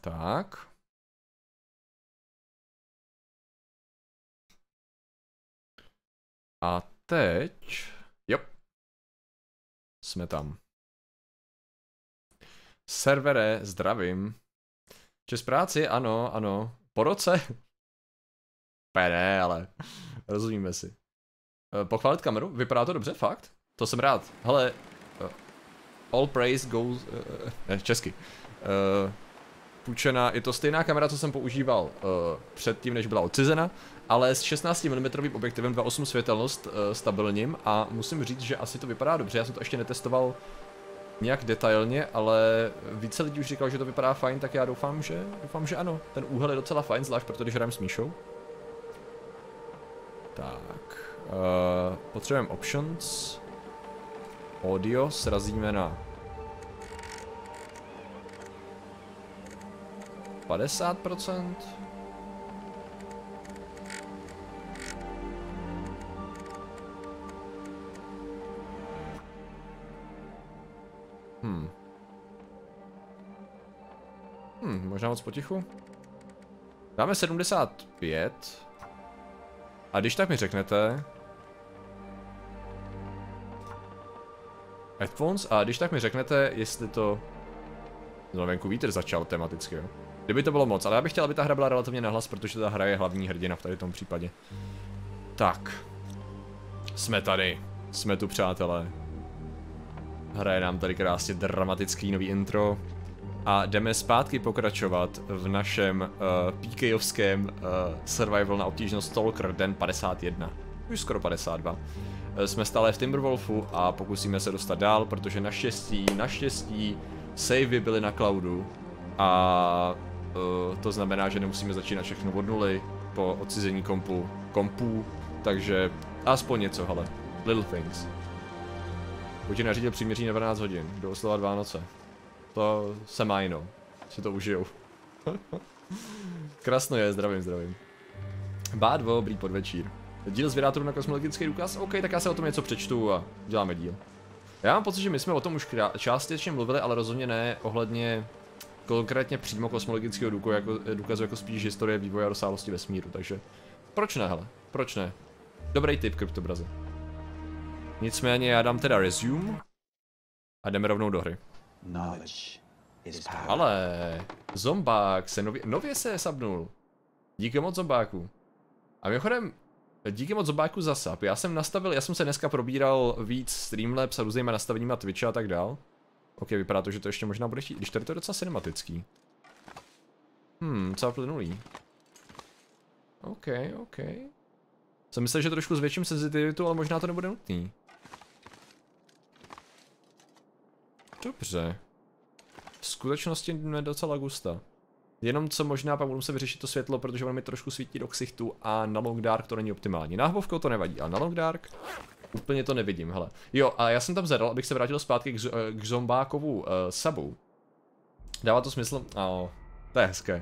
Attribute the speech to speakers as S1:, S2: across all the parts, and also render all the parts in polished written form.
S1: Tak. A teď... Jo. Jsme tam. Servere, zdravím. Čes práci, ano, ano. Po roce? Ne, ale rozumíme si. Pochválit kameru? Vypadá to dobře, fakt? To jsem rád. Hele, all praise goes... česky. Půjčená, je to stejná kamera, co jsem používal předtím, než byla odcizena, ale s 16 mm objektivem 2.8 světelnost stabilním a musím říct, že asi to vypadá dobře. Já jsem to ještě netestoval nějak detailně, ale více lidí už říkalo, že to vypadá fajn, tak já doufám, že ano. Ten úhel je docela fajn, zvlášť protože hrajeme s Míšou. Tak, potřebujeme options. Audio srazíme na 50%. Možná moc potichu. Dáme 75. A když tak mi řeknete... Headphones? A když tak mi řeknete, jestli to... No venku vítr začal tematicky, jo. Kdyby to bylo moc, ale já bych chtěl, aby ta hra byla relativně nahlas, protože ta hra je hlavní hrdina v tady tom případě. Tak. Jsme tady. Jsme tu, přátelé. Hraje nám tady krásně dramatický nový intro. A jdeme zpátky pokračovat v našem PKovském survival na obtížnost Stalker den 51. Už skoro 52. Jsme stále v Timberwolfu a pokusíme se dostat dál, protože naštěstí savey byly na cloudu. A to znamená, že nemusíme začínat všechno od nuly po odcizení kompů, takže aspoň něco, hele. Little things. Putin nařídil příměří na 12 hodin, do oslavovat Vánoce. To se majno, si to užijou. Krásno je, zdravím. Bádvo, dobrý podvečír. Díl z vědátorů na kosmologický důkaz? OK, tak já se o tom něco přečtu a děláme díl. Já mám pocit, že my jsme o tom už částečně mluvili, ale rozhodně ne ohledně konkrétně přímo kosmologického důkazu jako spíš historie vývoje a rozsáhlosti vesmíru, takže proč ne, hele, proč ne? Dobrý tip, Kryptobraze. Nicméně já dám teda resume a jdeme rovnou do hry. Ale zombák se nově se sabnul. Díky moc zombáku. A mimochodem, díky moc zombáku za sub. Já jsem se dneska probíral víc Streamlabs a různýma nastaveníma Twitche a tak dál. Ok, vypadá to, že to ještě možná bude chtít, když tady to je docela cinematický. Docela plynulý. Ok. Jsem myslel, že trošku zvětším senzitivitu, ale možná to nebude nutný. Dobře. V skutečnosti mě docela gusta. Jenom co možná pak budu muset vyřešit to světlo, protože ono mi trošku svítí do ksichtu a na long dark to není optimální. Na hbovkou to nevadí, ale na long dark úplně to nevidím, hele. Jo, a já jsem tam zadal, abych se vrátil zpátky k zombákovu subu. Dává to smysl? To je hezké.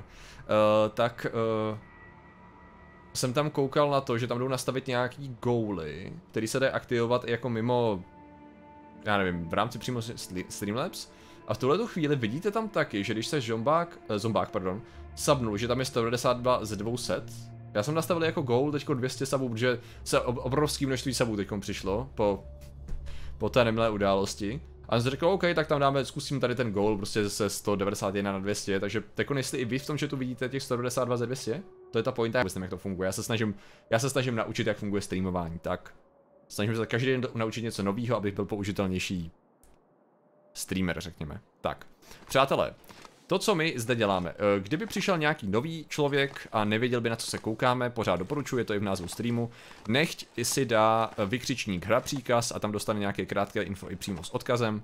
S1: Jsem tam koukal na to, že tam jdou nastavit nějaký goaly, který se dají aktivovat jako mimo, já nevím, v rámci přímo Streamlabs. A v tuhletu chvíli vidíte tam taky, že když se zombák, subnul, že tam je 192 z 200. Já jsem nastavil jako goal teďko 200 subů, protože se obrovské množství subů teďkom přišlo po té nemilé události. A jsem si řekl, OK, tak tam zkusím tady ten goal, prostě se 191 na 200, takže teď jestli i vy v tom chatu vidíte těch 192 za 200, to je ta pointa, myslím, jak to funguje. Já se snažím naučit, jak funguje streamování, tak snažím se každý den naučit něco nového, abych byl použitelnější streamer, řekněme. Tak, přátelé, to, co my zde děláme, kdyby přišel nějaký nový člověk a nevěděl by, na co se koukáme, pořád doporučuji, je to i v názvu streamu, nechť si dá vykřičník hra příkaz a tam dostane nějaké krátké info i přímo s odkazem,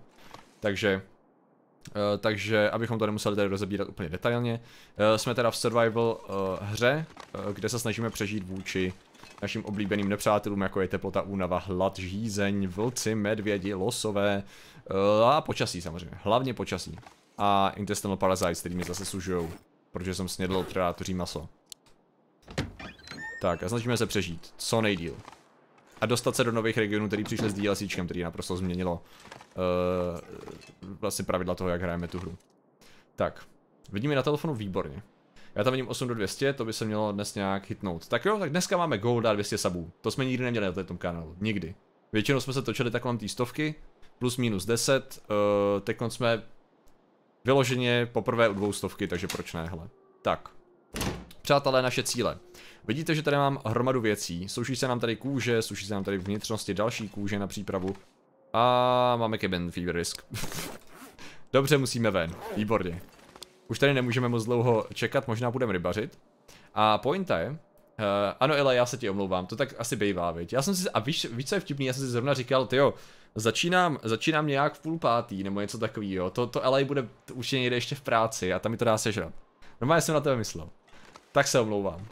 S1: takže abychom to nemuseli tady rozebírat úplně detailně, jsme teda v survival hře, kde se snažíme přežít vůči našim oblíbeným nepřátelům, jako je teplota, únava, hlad, žízeň, vlci, medvědi, losové a počasí samozřejmě, hlavně počasí. A intestinal parasites, který mi zase sužujou, protože jsem snědl predátoří maso. Tak a snažíme se přežít, co nejdýl. A dostat se do nových regionů, který přišli s DLCčkem, který naprosto změnilo vlastně pravidla toho, jak hrajeme tu hru. Tak, Vidíme na telefonu výborně. Já tam vidím 8 do 200, to by se mělo dnes nějak hitnout. Tak jo, tak dneska máme gold a 200 subů. To jsme nikdy neměli na tom kanálu, nikdy. Většinou jsme se točili tak kolem té stovky, plus minus 10, teď jsme vyloženě poprvé u 200, takže proč ne, hele. Tak, přátelé, naše cíle. Vidíte, že tady mám hromadu věcí, suší se nám tady kůže, suší se nám tady vnitřnosti další kůže na přípravu. A máme cabin fever risk. Dobře, musíme ven, výborně. Už tady nemůžeme moc dlouho čekat, možná budeme rybařit. A pointa je, ano Ele, já se ti omlouvám, to tak asi bývá, viď. Já jsem si, a víš co je vtipný, já jsem si zrovna říkal, tyjo, začínám nějak v 4:30 nebo něco takového, to Ele bude určitě někde ještě v práci a tam mi to dá sežrat. Normálně jsem na tebe myslel. Tak se omlouvám.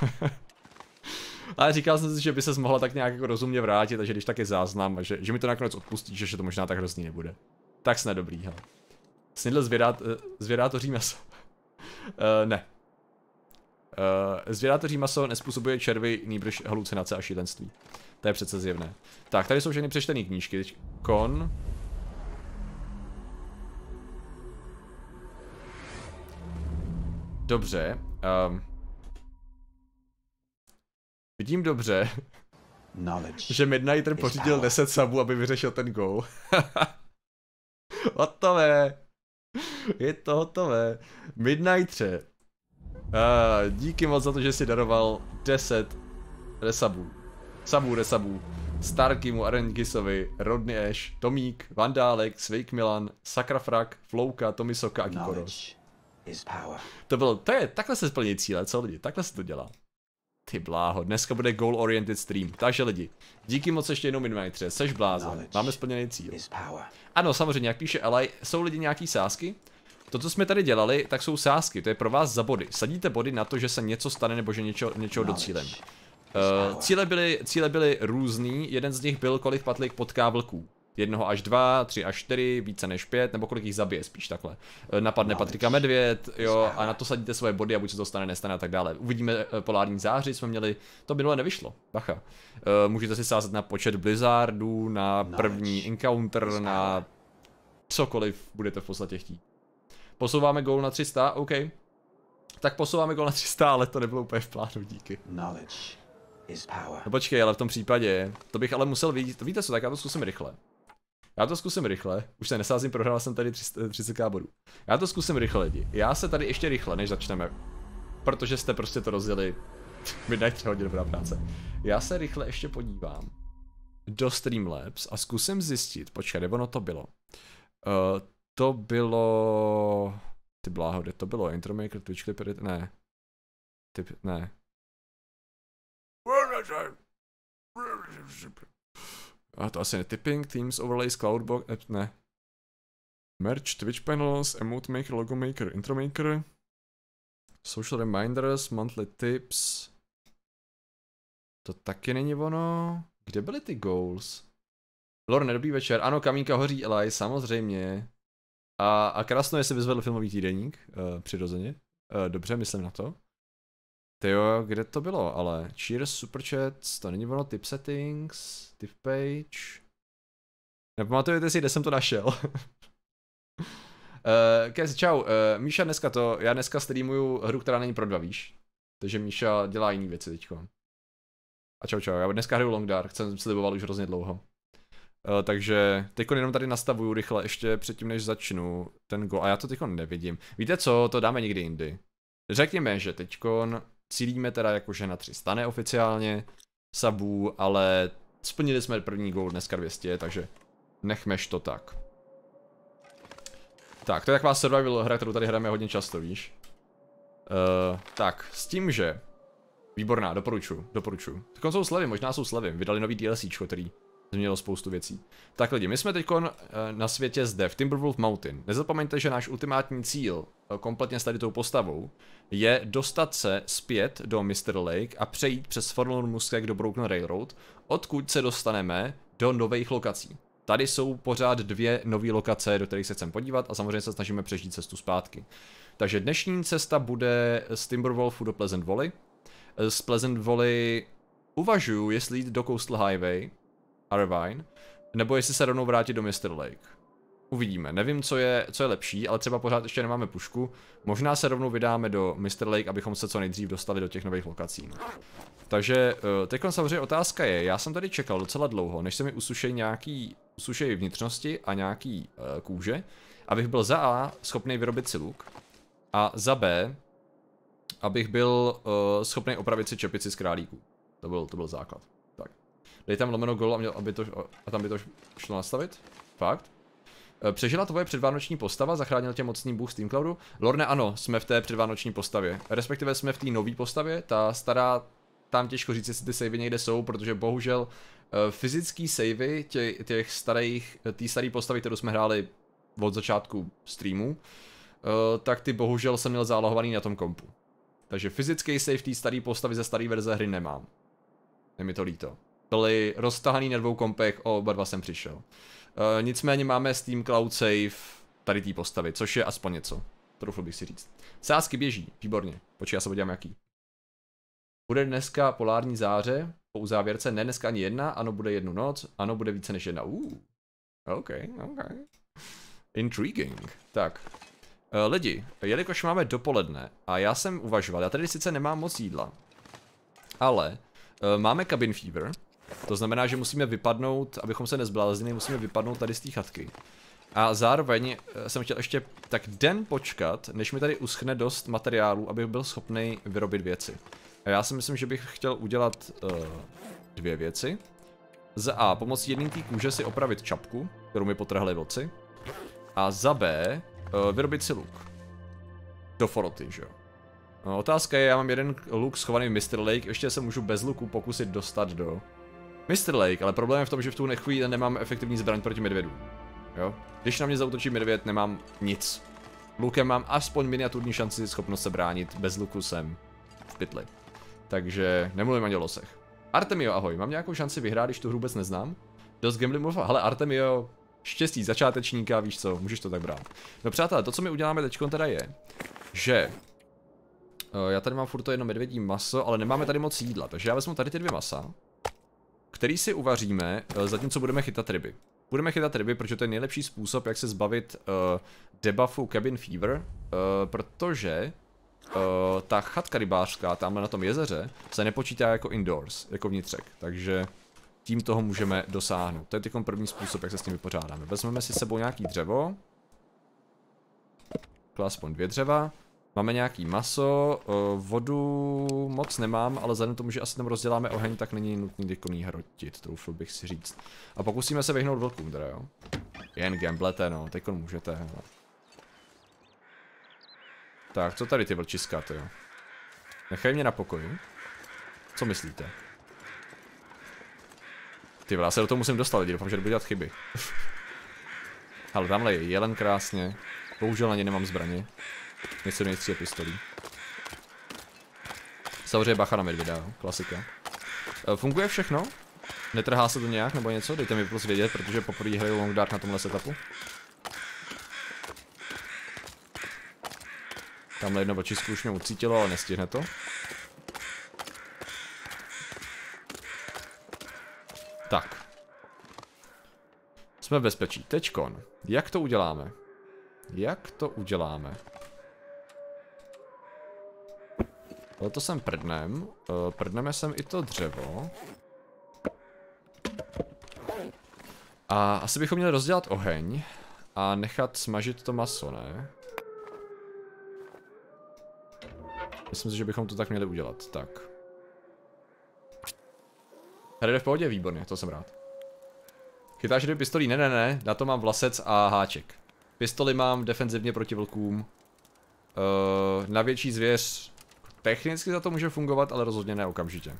S1: Ale říkal jsem si, že by ses mohla tak nějak jako rozumně vrátit, takže když tak je záznam a že mi to nakonec odpustíš, že to možná tak hrozný nebude. Tak snad dobrý, hele. Snědl zvědátoří maso. Ne. Zvědátoří maso nespůsobuje červy, nýbrž halucinace a šílenství. To je přece zjevné. Tak, tady jsou všechny přečtené knížky. Kon. Dobře. Vidím dobře, že Midnighter pořídil 10 subů, aby vyřešil ten goal. Hotové. Je to hotové. Midnightře. Díky moc za to, že jsi daroval 10 resubů. Resubů. Starkymu, Arengisovi, Rodney Ash, Tomík, Vandálek, Svejk Milan, Sakrafrak, Flouka, Tomisoka a Kikoros. Takhle se splní cíle, co lidi? Takhle se to dělá. Ty bláho, dneska bude goal oriented stream. Takže lidi, díky moc ještě jednou Midnightře, seš blázen, máme splněný cíl. Ano, samozřejmě, jak píše Eli, jsou lidi nějaký sázky? To, co jsme tady dělali, tak jsou sázky, to je pro vás za body. Sadíte body na to, že se něco stane nebo že něčeho docílem. Cíle byly různý, jeden z nich byl, kolik patlik potká vlků. 1 až 2, 3 až 4, více než 5, nebo kolik jich zabije, spíš takhle. Napadne Patrika medvěd, jo, a na to sadíte svoje body a buď se to stane, nestane a tak dále. Uvidíme polární záři, jsme měli, to minule nevyšlo, bacha. Můžete si sázet na počet blizzardů, na první encounter, na cokoliv budete v podstatě chtít. Posouváme goal na 300, OK. Tak posouváme goal na 300, ale to nebylo úplně v plánu, díky. No počkej, ale v tom případě, to bych ale musel vidět, víte co, tak já to zkusím rychle. Už se nesázím, prohrál jsem tady 30k bodů. Já to zkusím rychle, lidi. Já se tady ještě rychle, než začneme. Protože jste prostě to rozjeli. Midnight hodně dobrá práce. Já se rychle ještě podívám do Streamlabs a zkusím zjistit, počkej, nebo ono to bylo. To bylo... Ty bláho, kde to bylo? Intromaker, Twitch Clip, ne. Ne. A to asi ne. Tipping, Teams, Overlays, Cloudbox, ne. Merch, Twitch Panels, Emote Maker, Logo Maker, Intro Maker. Social Reminders, Monthly Tips. To taky není ono. Kde byly ty goals? Lore, dobrý večer. Ano, Kamínka hoří, Eli, samozřejmě. A krásno, jestli vyzvedl filmový týdeník, přirozeně. Dobře, myslím na to. Tyjo, kde to bylo, ale? Cheers, Super Chats, to není ono, Tip Settings, Tip Page. Nepamatujete si, kde jsem to našel? Kes, čau, Míša já dneska streamuju hru, která není pro 2, víš? Takže Míša dělá jiný věci teďko. A čau, já dneska hraju Long Dark, jsem sliboval už hrozně dlouho. Takže teďko jenom tady nastavuju rychle, ještě předtím než začnu ten goal, a já to teďko nevidím. Víte co, to dáme někdy jindy. Řekněme, že teďkon cílíme teda jakože na 300 neoficiálně subů, ale splnili jsme první goal dneska 200, takže nechmeš to tak. Tak, to je taková survival hra, kterou tady hrajeme hodně často, víš. Tak, s tím, že... Výborná, doporučuju. Tak jsou slevy, možná jsou slevy, vydali nový DLCčko, který změnilo spoustu věcí. Tak lidi, my jsme teďkon na světě zde, v Timberwolf Mountain. Nezapomeňte, že náš ultimátní cíl, kompletně s tady tou postavou, je dostat se zpět do Mr. Lake a přejít přes Forlorn Muskeg do Broken Railroad, odkud se dostaneme do nových lokací. Tady jsou pořád 2 nové lokace, do kterých se chceme podívat a samozřejmě se snažíme přežít cestu zpátky. Takže dnešní cesta bude z Timberwolfu do Pleasant Valley. Z Pleasant Valley uvažuji, jestli jít do Coastal Highway, Irvine, nebo jestli se rovnou vrátit do Mr. Lake. Uvidíme, nevím, co je lepší, ale třeba pořád ještě nemáme pušku. Možná se rovnou vydáme do Mr. Lake, abychom se co nejdřív dostali do těch nových lokací. Takže teď samozřejmě otázka je, já jsem tady čekal docela dlouho, než se mi usušejí vnitřnosti a nějaký kůže, abych byl za A schopný vyrobit si luk a za B, abych byl schopný opravit si čepici z králíků. To byl základ. Tak. Dej tam lomeno gol a tam by to šlo nastavit. Fakt. Přežila tvoje předvánoční postava, zachránil tě mocný bůh Steamcloudu? Lorne, ano, jsme v té předvánoční postavě. Respektive jsme v té nové postavě, ta stará, tam těžko říct, jestli ty savey někde jsou, protože bohužel fyzický savey té staré postavy, kterou jsme hráli od začátku streamu, tak ty bohužel jsem měl zálohovaný na tom kompu. Takže fyzický save té staré postavy ze staré verze hry nemám. Je mi to líto. Byly roztahaný na 2 kompech, oba 2 jsem přišel. Nicméně máme Steam Cloud Save tady té postavy, což je aspoň něco. Troufl bych si říct. Sázky běží, výborně. Počkej, já se podívám jaký. Bude dneska polární záře, po uzávěrce, ne dneska ani jedna, ano bude jednu noc, ano bude více než jedna. OK. Intriguing. Tak. Lidi, jelikož máme dopoledne a já jsem uvažoval, já tady sice nemám moc jídla, ale máme cabin fever, to znamená, že musíme vypadnout, abychom se nezbláznili, musíme vypadnout tady z té chatky. A zároveň jsem chtěl ještě tak den počkat, než mi tady uschne dost materiálů, abych byl schopný vyrobit věci. A já si myslím, že bych chtěl udělat 2 věci. Za A, pomocí jedné té kůže si opravit čapku, kterou mi potrhli vlci. A za B, vyrobit si luk. Do foroty, že jo. No, otázka je, já mám jeden luk schovaný v Mr. Lake, ještě se můžu bez luku pokusit dostat do Mr. Lake, ale problém je v tom, že v tu chvíli nemám efektivní zbraň proti medvědům. Jo? Když na mě zaútočí medvěd, nemám nic. Lukem mám aspoň miniaturní šanci schopnost se bránit, bez luku jsem v pytli. Takže nemluvím ani o losech. Artemio, ahoj, mám nějakou šanci vyhrát, když tu hru vůbec neznám? Dost gambling mluv, hele Artemio, štěstí začátečníka, víš co, můžeš to tak brát. No přátelé, to co my uděláme teďkon teda je, že já tady mám furt to jedno medvědí maso, ale nemáme tady moc jídla, takže já vezmu tady ty 2 masa, který si uvaříme, zatímco budeme chytat ryby. Budeme chytat ryby, protože to je nejlepší způsob, jak se zbavit debuffu Cabin Fever, protože ta chatka rybářská tamhle na tom jezeře se nepočítá jako indoors, jako vnitřek, takže tím toho můžeme dosáhnout. To je teď první způsob, jak se s tím vypořádáme. Vezmeme si s sebou nějaký dřevo, aspoň 2 dřeva. Máme nějaký maso, vodu moc nemám, ale vzhledem tomu, že asi tam rozděláme oheň, tak není nutný děkoný hrotit, troufl bych si říct. A pokusíme se vyhnout vlkům teda, jo. Jen gamblete, no, teďkon můžete, hele. Tak, co tady ty vlčiska, to jo. Nechaj mě na pokoji. Co myslíte? Ty já se do toho musím dostat, lidi, doufám, že nebudu dělat chyby. Ale tamhle je jelen krásně. Bohužel na ně nemám zbraně. Něco nejstří pistolí. Samozřejmě bacha na medvěda, jo, klasika. Funguje všechno? Netrhá se to nějak nebo něco? Dejte mi prostě vědět, protože poprvé hraju Long Dark na tomhle setupu. Tamhle jedno vlčisko už mě ucítilo, ale nestihne to. Tak. Jsme v bezpečí. Teďkon. Jak to uděláme? Jak to uděláme? To sem prdnem. Prdneme sem i to dřevo. A asi bychom měli rozdělat oheň a nechat smažit to maso, ne? Myslím si, že bychom to tak měli udělat. Tak. Tady jde v pohodě, výborně, to jsem rád. Chytáš 2 pistolí? Ne, na to mám vlasec a háček. Pistoli mám defenzivně proti vlkům. Na větší zvěř technicky za to může fungovat, ale rozhodně ne okamžitě.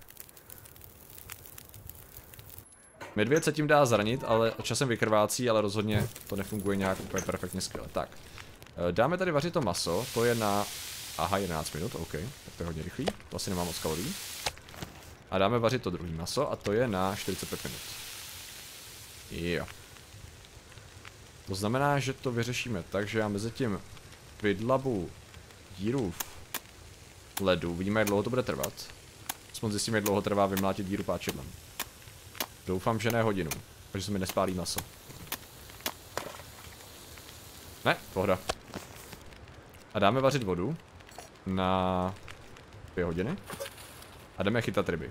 S1: Medvěd se tím dá zranit, ale časem vykrvácí, ale rozhodně to nefunguje nějak úplně perfektně skvěle. Tak, dáme tady vařit to maso, to je na... Aha, 11 minut, OK, tak to je hodně rychlý, to asi nemám moc kalorií. A dáme vařit to druhý maso a to je na 45 minut. Jo. To znamená, že to vyřešíme tak, že já mezi tím vydlabu díru v ledu, uvidíme, jak dlouho to bude trvat. Aspoň zjistíme, jak dlouho trvá vymlátit díru páčidlem. Doufám, že ne hodinu, protože se mi nespálí maso. Ne, pohoda. A dáme vařit vodu na 2 hodiny. A jdeme chytat ryby.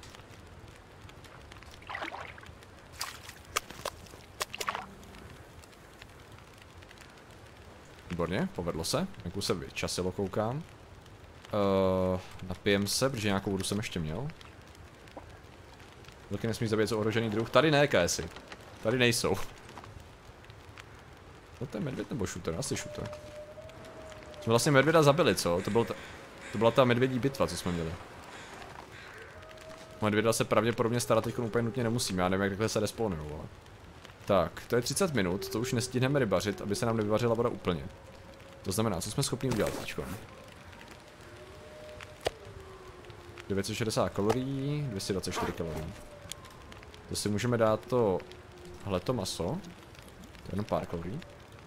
S1: Výborně, povedlo se. Venku se vyčasilo, koukám. Napijem se, protože nějakou vodu jsem ještě měl. Vlky nesmí zabít, co ohrožený druh. Tady ne, KSI. Tady nejsou. To je medvěd nebo šuter? Asi šuter. Jsme vlastně medvěda zabili, co? To byla ta medvědí bitva, co jsme měli. Medvěda se pravděpodobně starat teď úplně nutně nemusíme, já nevím, jak takhle se respawnujou, ale. Tak, to je 30 minut, to už nestihneme rybařit, aby se nám nevyvařila voda úplně. To znamená, co jsme schopni udělat teďko? 960 kalorií, 224 kalorií. To si můžeme dát tohleto maso. To je jenom pár kalorií.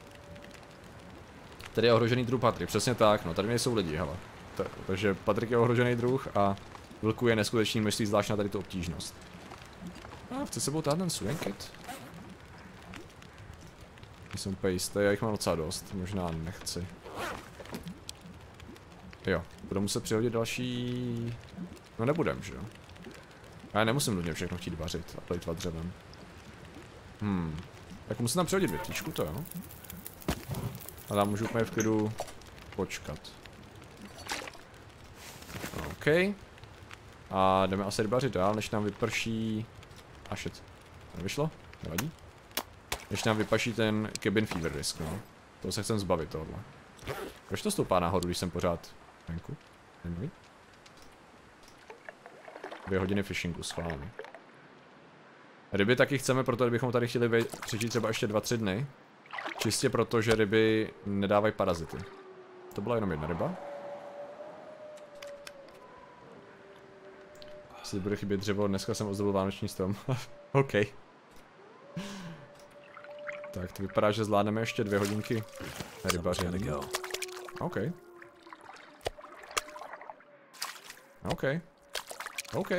S1: Tady je ohrožený druh Patrik, přesně tak, no tady nejsou lidi, hele. Takže Patrik je ohrožený druh a vlku je neskutečný množství, zvlášť na tady tu obtížnost. A chci sebou tát ten Suyen Kit? Jsem úplně jistý, já jich mám docela dost, možná nechci. Jo, budu muset přihodit další... No nebudem, že jo? Já nemusím nutně všechno chtít vařit a plejtvat dřevem. Tak musím tam přihodit větvičku, to jo. A tam můžu úplně v klidu počkat. OK. A jdeme asi rybařit dál, než nám vyprší... A shit. Nevyšlo? Nevadí. Než nám vypaší ten cabin fever risk, no. Toho se chcem zbavit tohle. Proč to stoupá nahoru, když jsem pořád venku? Zajímavý. 2 hodiny fishingu, schválně. Ryby taky chceme, proto bychom tady chtěli přežít třeba ještě 2-3 dny. Čistě proto, že ryby nedávají parazity. To byla jenom jedna ryba. Jestli bude chybět dřevo, dneska jsem ozdobil vánoční strom. OK. Tak to vypadá, že zvládneme ještě 2 hodinky rybaření. OK. OK. OK.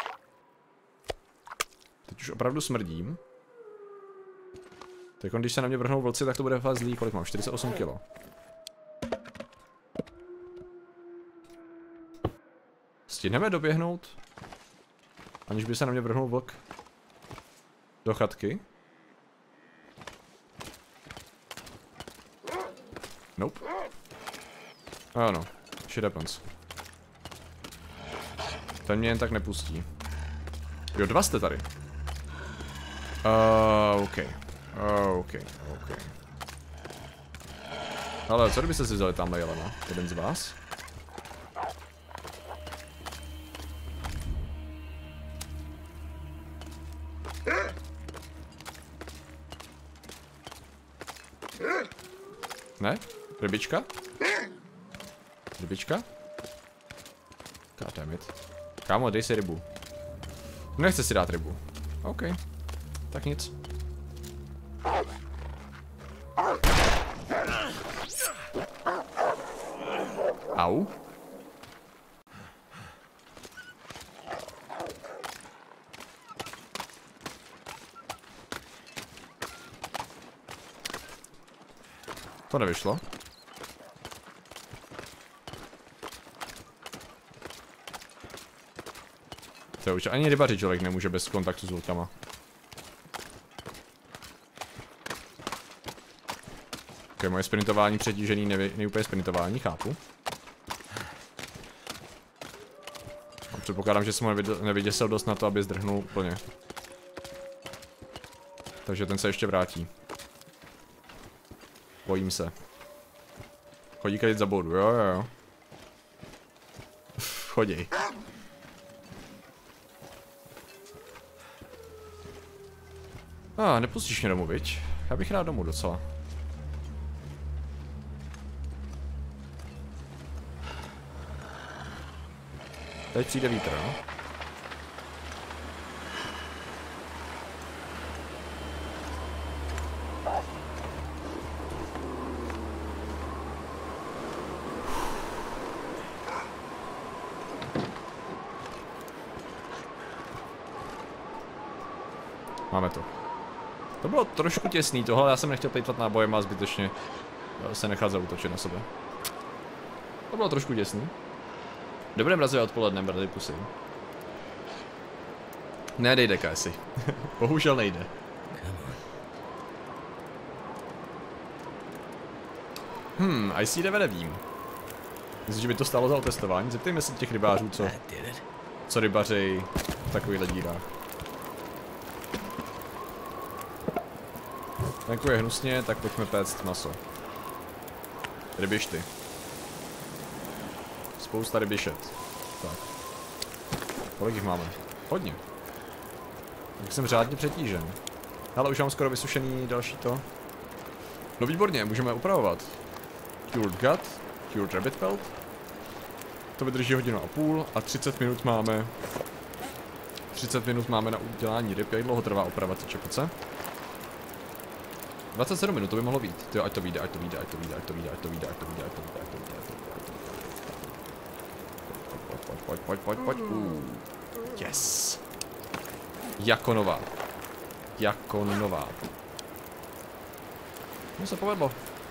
S1: Teď už opravdu smrdím. Tak když se na mě vrhnou vlci, tak to bude fakt zlý. Kolik mám? 48 kg. Stihneme doběhnout? Aniž by se na mě vrhnul vlk do chatky? Nope. Ano, shit happens. Ten mě jen tak nepustí. Jo, 2 jste tady. OK. OK. Ale co kdybyste si vzali tamhle jelena? Jeden z vás? Ne? Rybička? Rybička? Goddammit. Kámo, dej si rybu. Nechce si dát rybu. OK. Tak nic. Au. To nevyšlo. To už ani rybaři člověk nemůže bez kontaktu s vlkama. Ok, moje sprintování přetížený není úplně sprintování, chápu. A předpokládám, že jsem ho nevyděsil dost na to, aby zdrhnul úplně. Takže ten se ještě vrátí. Bojím se. Chodí kadit za bodu, jo. Chodí. Nepustíš mě domů, viď? Já bych rád domů docela. Teď přijde vítr, no? Máme to. To bylo trošku těsný, tohle já jsem nechtěl plejtvat nábojema zbytečně. se nechat zaútočit na sebe. To bylo trošku děsný. Dobré mrazivé odpoledne, bratry pusy. Nejde, Casey. Bohužel nejde. IC9 nevím. Myslím, že by to stálo za otestování. Zeptejme se těch rybářů, co rybařej v takovýchhle dírách. Venku je hnusně, tak pojďme péct maso. Rybišty. Spousta rybišet. Tak. Kolik jich máme? Hodně. Tak jsem řádně přetížen. Ale už mám skoro vysušený další to. No výborně, můžeme upravovat. Cured gut, cured rabbit pelt. To vydrží 1,5 hodiny a 30 minut máme. 30 minut máme na udělání ryb. Jak dlouho trvá oprava ty čepice? 27 minut, to by mohlo být. Tyjo, ať to vyjde, ať to vyjde, ať to vyjde, ať to vyjde, ať to vyjde, ať to vyjde, ať to vyjde, ať to vyjde, ať to vyjde, ať to vyjde. Pojď. Yes. Jako nová. Jako nová. No se povedlo.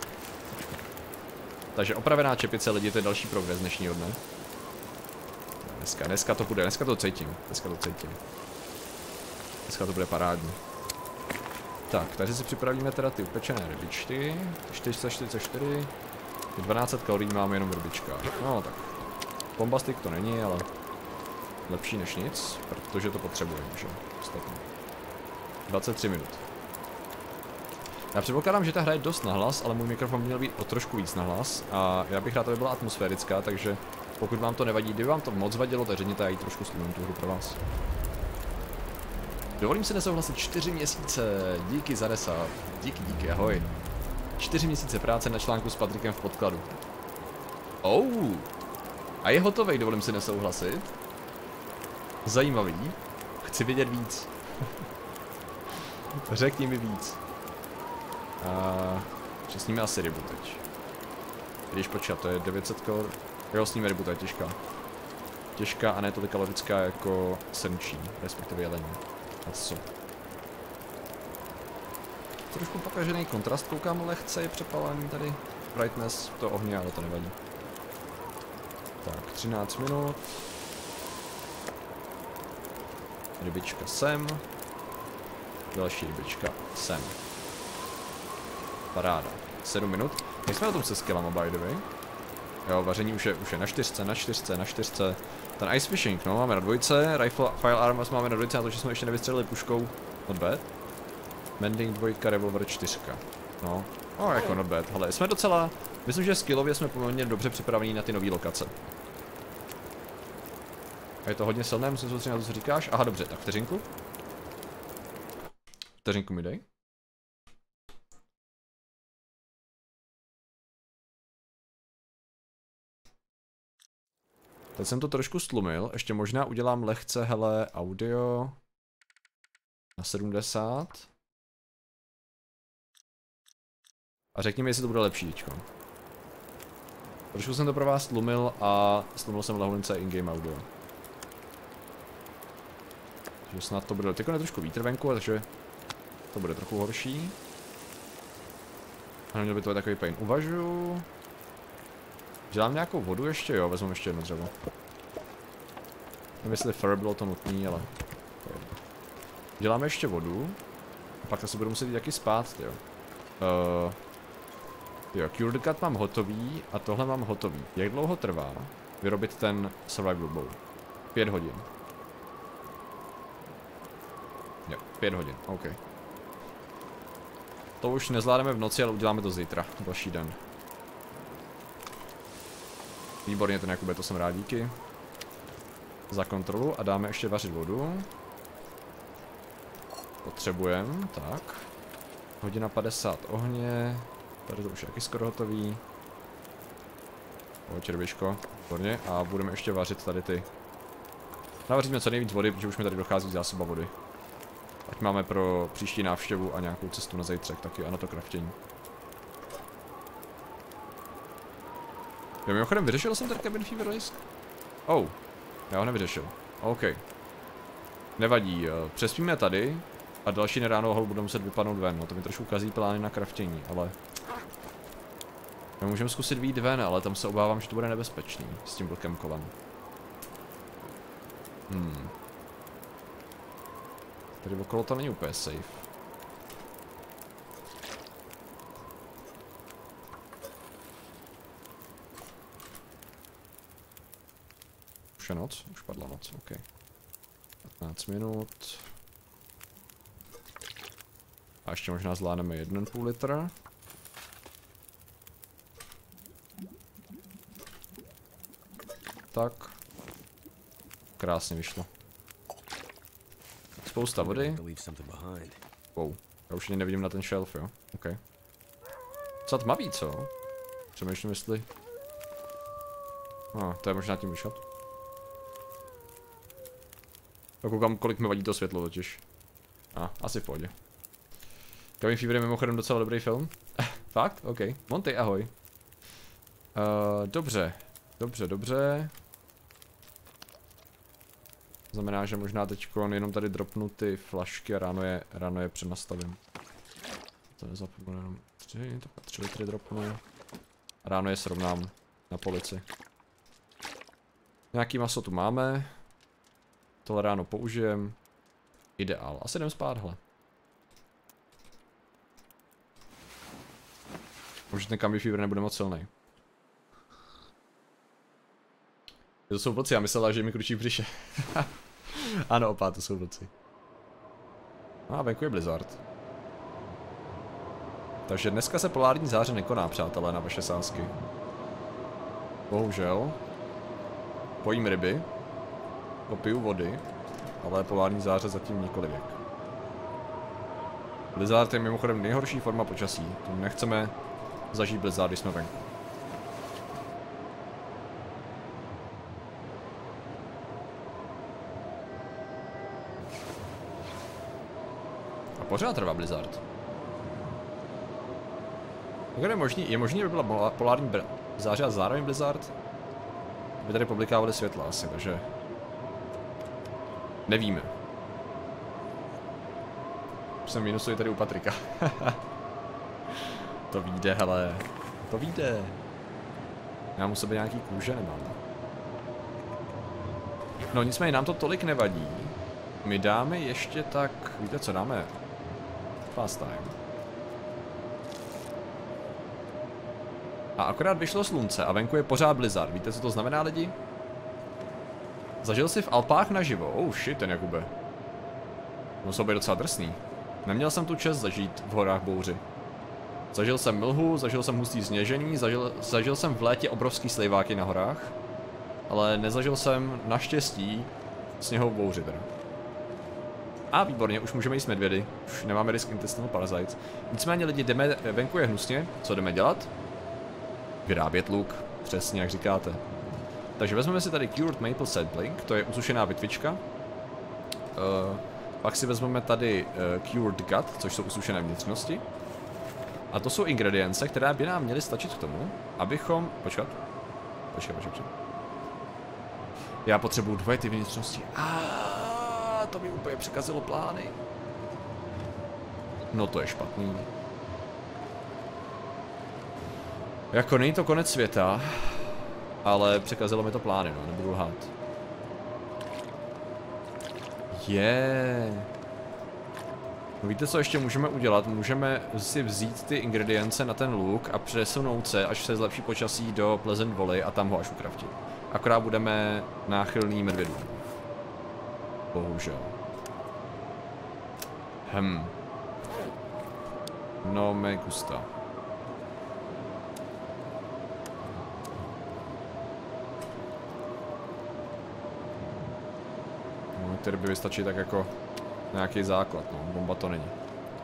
S1: Takže opravená čepice, lidi, to je další progres dnešního dne. Dneska to bude, dneska to cítím. Dneska to bude parádní. Tak, takže si připravíme teda ty upečené rybičky. 444. 12 kalorií máme jenom v rybičkách. No tak. Bombastik to není, ale lepší než nic, protože to potřebujeme, že? Ostatně. 23 minut. Já předpokládám, že ta hra je dost nahlas, ale můj mikrofon měl být o trošku víc nahlas a já bych rád, aby byla atmosférická, takže pokud vám to nevadí, kdyby vám to moc vadilo, tak řekněte, já ji trošku slumím tu hru pro vás. Dovolím si nesouhlasit 4 měsíce, díky za resát, díky, ahoj. 4 měsíce práce na článku s Patrikem v podkladu. A je hotovej, dovolím si nesouhlasit. Zajímavý, chci vědět víc. Řekni mi víc. Že sníme asi rybu teď. Když počkat, to je 900 kalor. Jo, sníme rybu, to je těžká. Těžká a ne tolik kalorická jako srnčí, respektive jelení. A co? Trošku pokažený kontrast, koukám, lehce je přepálený tady. Brightness, to ohně, ale to nevadí. Tak, 13 minut. Rybička sem. Další rybička sem. Paráda. 7 minut. Jak jsme na tom se skillama, by the way? Jo, vaření už je na 4. Ten ice fishing, no, máme na 2. Rifle firearms máme na 2, na to, že jsme ještě nevystřelili puškou. Not bad. Mending 2, revolver 4. No, jako not bad. Ale jsme docela, myslím, že skillově jsme poměrně dobře připravení na ty nové lokace. A je to hodně silné, musím se soustředit na to, co říkáš. Aha, dobře, tak vteřinku. Vteřinku mi dej. Teď jsem to trošku stlumil, ještě možná udělám lehce, hele, audio na 70. A řekni mi, jestli to bude lepší, teďko. Trošku jsem to pro vás stlumil a stlumil jsem lehonce in-game audio. Takže snad to bude, teďko je trošku vítr venku, takže to bude trochu horší. A neměl by to být takový pain. Uvažuji. Dělám nějakou vodu ještě, jo, vezmu ještě jedno dřevo. Nevím, jestli fur bylo to nutný, ale... Děláme ještě vodu. A pak se budu muset jít taky spát, jo. Jo, Cured Cut mám hotový a tohle mám hotový. Jak dlouho trvá vyrobit ten survival bowl? 5 hodin. Jo, 5 hodin, OK. To už nezvládneme v noci, ale uděláme to zítra, další den. Výborně, ten Jakube, to jsem rád, díky. Za kontrolu a dáme ještě vařit vodu. Potřebujeme, tak. 1:50 ohně. Tady to už je taky skoro hotový. Pojď, rybiško, výborně. A budeme ještě vařit tady ty. Navaříme co nejvíc vody, protože už mi tady dochází zásoba vody. Ať máme pro příští návštěvu a nějakou cestu na zítřek taky a na to craftění. Jo, mimochodem, vyřešil jsem ten cabin fever risk? Já ho nevyřešil. OK. Nevadí, přespíme tady a další neráno hol budou muset vypadnout ven, no to mi trošku ukazí plány na craftění, ale... My můžeme zkusit vyjít ven, ale tam se obávám, že to bude nebezpečný s tím vlkem kolem. Tady okolo to není úplně safe. Už je noc? Už padla noc, ok. 15 minut. A ještě možná zvládneme 1,5 litr. Tak. Krásně vyšlo. Spousta vody. Wow, já už ani nevidím na ten shelf, jo? Ok. Co tmavý, co? Přemýšlím, jestli... to je možná tím vyšat. Já koukám, kolik mi vadí to světlo totiž. Asi v pohodě. Cabin Fever je mimochodem docela dobrý film. Fakt? OK. Monty, ahoj. Dobře. Dobře. Znamená, že možná teďko jenom tady dropnu ty flašky a ráno je přenastavím. To nezapomenu jenom 3 litry dropnu. A ráno je srovnám na polici. Nějaký maso tu máme. Tohle ráno použijem. Ideál. Asi jdem spát, hele. Možná ten Cabin Fever nebude moc silný. To jsou vlci, já myslela, že mi kručí v břiše. Ano, opá, to jsou vlci. Venku je blizzard. Takže dneska se polární záře nekoná, přátelé, na vaše sázky. Bohužel. Pojím ryby. Popiju vody. Ale polární záře zatím nikoli věk. Blizzard je mimochodem nejhorší forma počasí. To nechceme zažít blizzard, když jsme venku. A pořád trvá blizzard. Jak je možný, aby byla polární záře a zároveň blizzard? By tady publikávali světla asi, takže... Nevíme. Jsem minusuji tady u Patrika. To vyjde, hele. To vyjde. Já mu sebe nějaký kůže nemám. No nicméně nám to tolik nevadí. My dáme ještě tak... Víte co dáme? Fast time. A akorát vyšlo slunce a venku je pořád blizzard. Víte, co to znamená, lidi? Zažil jsi v Alpách naživo. Oh shit, ten Jakube. Musel být docela drsný. Neměl jsem tu čest zažít v horách bouři. Zažil jsem mlhu, zažil jsem hustý sněžení, zažil jsem v létě obrovský slejváky na horách. Ale nezažil jsem naštěstí sněhovou bouři teda. A výborně, už můžeme jíst medvědy. Už nemáme risk intestinal parasites. Nicméně lidi, jdeme, venku je hnusně. Co jdeme dělat? Vyrábět luk. Přesně jak říkáte. Takže vezmeme si tady Cured Maple Sapling, to je usušená větvička. Pak si vezmeme tady Cured Gut, což jsou usušené vnitřnosti. A to jsou ingredience, které by nám měly stačit k tomu, abychom... Počkat. Já potřebuju 2 ty vnitřnosti. To mi úplně překazilo plány. No to je špatný. Jako není to konec světa, ale překazilo mi to plány, no, nebudu lhát. No víte, co ještě můžeme udělat? Můžeme si vzít ty ingredience na ten luk a přesunout se, až se zlepší počasí, do Pleasant Valley a tam ho až ukraftit. Akorát budeme náchylný medvědům. Bohužel. No me gusta. No, ty ryby vystačí tak jako nějaký základ, no, bomba to není.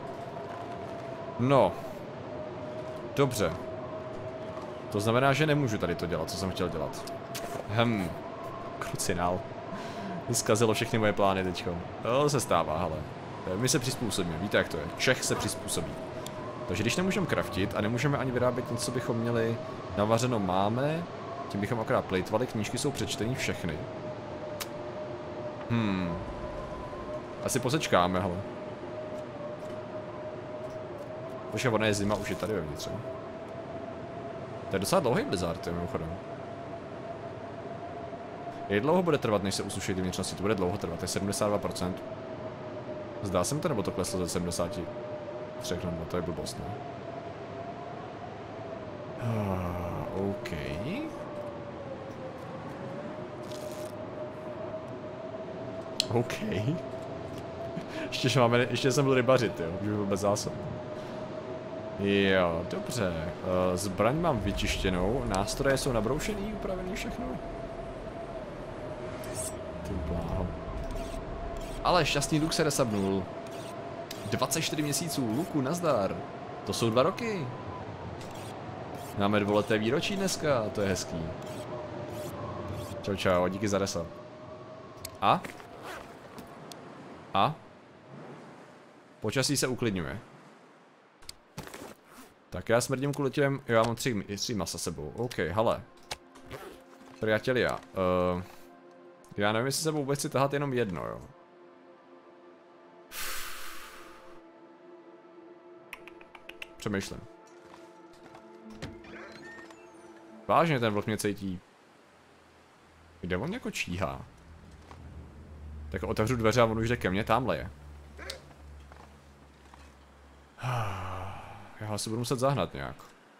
S1: No. Dobře. To znamená, že nemůžu tady to dělat, co jsem chtěl dělat. Krucinál. Zkazilo všechny moje plány teďko. To se stává, hele. My se přizpůsobíme, víte jak to je. Čech se přizpůsobí. Takže když nemůžeme craftit a nemůžeme ani vyrábět něco, co bychom měli navařeno máme, tím bychom akorát plejtvali, knížky jsou přečtený všechny. Asi posečkáme, hele. Počkej, ona je zima, už je tady vevnitř. To je docela dlouhý blizzard, mimochodem. Jak dlouho bude trvat, než se usuší ty vnitřnosti? To bude dlouho trvat, to je 72%. Zdá se mi to, nebo to kleslo ze 73 na 2, to je blbost, ne? OK. OK. Ještě jsem byl rybařit, jo, už byl bez zásob. Jo, dobře. Zbraň mám vyčištěnou, nástroje jsou nabroušený, upravený všechno. Ty bláho. Ale šťastný luk se resabnul. 24 měsíců, luku, nazdar. To jsou 2 roky. Máme 2leté výročí dneska, to je hezký. Čau čau, díky za resab. A? A? Počasí se uklidňuje. Tak já smrdím kvůli těm, jo, já mám 3 masa sebou, OK, hele. Priatelia, já nevím, jestli sebou vůbec chci tahat jenom jedno, jo. Přemýšlím. Vážně ten vlk mě cítí. Kde on jako číhá? Tak otevřu dveře a on už jde ke mně, tamhle je. Já si budu muset zahnat nějak.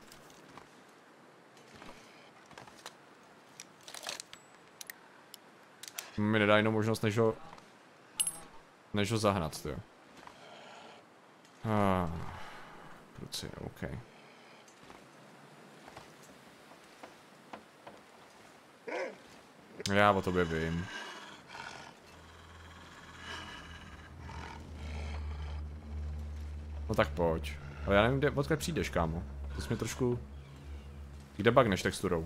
S1: Mi nedá jinou možnost, než ho zahnat, jo. Kruci, OK. Já o tobě vím. No tak pojď. Ale já nevím, odkud přijdeš, kámo. To jsi mě trošku... Kde bagneš texturou?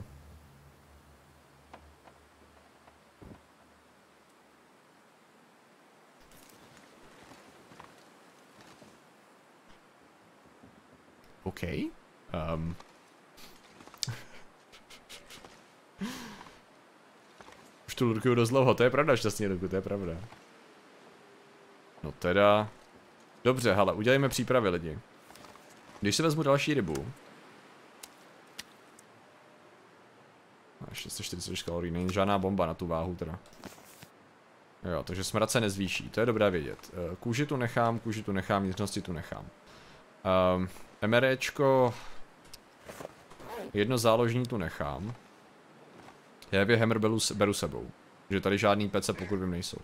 S1: OK. Už tu lurkuju dost dlouho, to je pravda, šťastný lurku, to je pravda. No teda... Dobře, hele, udělejme přípravy, lidi. Když si vezmu další rybu... 640 kalorií, není žádná bomba na tu váhu teda. Jo, takže smrad se nezvýší, to je dobré vědět. Kůži tu nechám, vnitřnosti tu nechám. MREčko... Jedno záložní tu nechám. Heavy Hammer beru sebou. Že tady žádný pece, pokud vím, nejsou.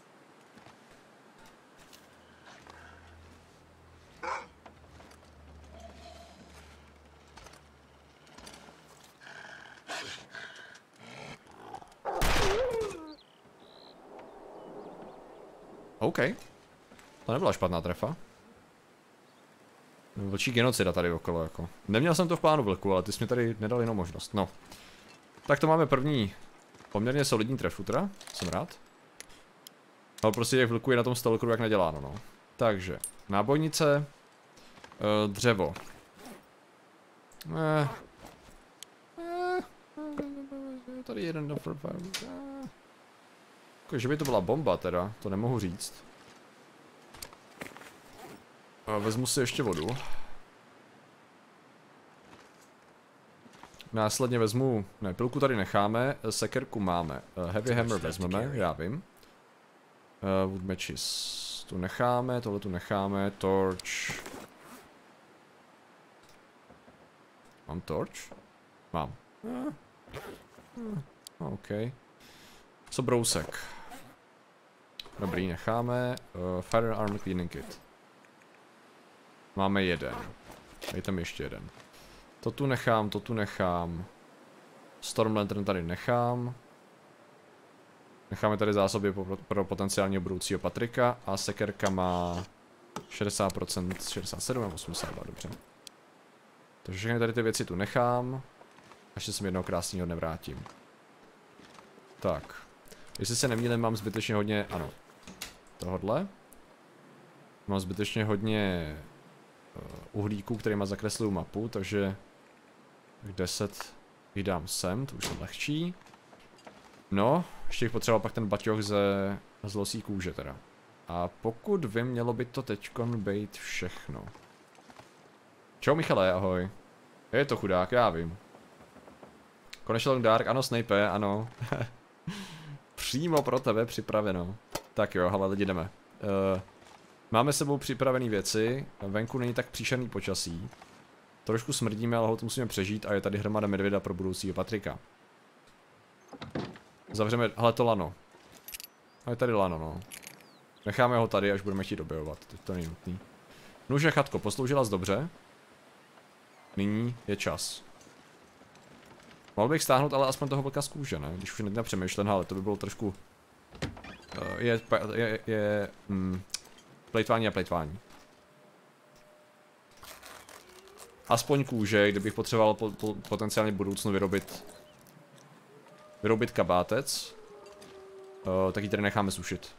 S1: OK. To nebyla špatná trefa. Vlčí genocida tady okolo, jako. Neměl jsem to v plánu, vlku, ale ty jsi mi tady nedal jinou možnost, no. Tak to máme první poměrně solidní trefu teda, jsem rád. Ale prostě těch vlků je na tom stalkeru jak neděláno, no. Takže, nábojnice, dřevo. Tady jeden že by to byla bomba teda, to nemohu říct. Vezmu si ještě vodu. Následně vezmu, ne, pilku tady necháme, sekerku máme, heavy hammer vezmeme, já vím. Wood matches tu necháme, tohle tu necháme, torch. Mám torch? Mám. OK. Co brousek? Dobrý, necháme. Firearm cleaning kit. Máme jeden. Dej tam ještě jeden. To tu nechám. Storm lantern tady nechám. Necháme tady zásoby pro potenciálního budoucího Patrika. A sekerka má 60%, 67 a 82, dobře. Takže všechny tady ty věci tu nechám. Až se jednoho krásného dne vrátím. Tak. Jestli se nemýlím, mám zbytečně hodně, ano. Tohodle. Mám zbytečně hodně uhlíků, kterýma zakresluju mapu, takže 10 vydám sem, to už je lehčí. No, ještě bych potřeboval pak ten baťoh ze losí kůže teda. A pokud vím, mělo by to teďkon být všechno. Čau Michale, ahoj. Je to chudák, já vím. Konečně Long Dark, ano Snape, ano. Přímo pro tebe připraveno. Tak jo, hele lidi jdeme. Máme s sebou připravené věci, venku není tak příšerný počasí. Trošku smrdíme, ale ho to musíme přežít a je tady hromada medvěda pro budoucího Patrika. Zavřeme, hele to lano. A je tady lano, no. Necháme ho tady, až budeme chtít dobijovat, teď to není nutný. Nuže chatko, posloužila jsi dobře. Nyní je čas. Mohl bych stáhnout ale aspoň toho vlka z kůže, ne? Když už nedá přemýšlen, ale to by bylo trošku... plejtvání a plejtvání. Aspoň kůže, kdybych potřeboval potenciálně v budoucnu vyrobit kabátec. Tak ji tady necháme sušit.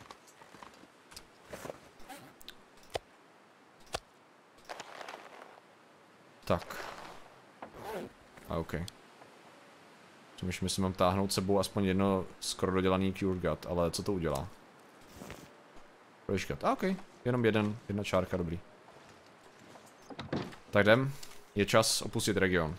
S1: Tak. A OK. Přemýšlím, jestli mám táhnout sebou aspoň jedno skoro dodělaný Cure Gut, ale co to udělá? Počkat, OK. Jenom jedna čárka, dobrý. Tak jdem. Je čas opustit region.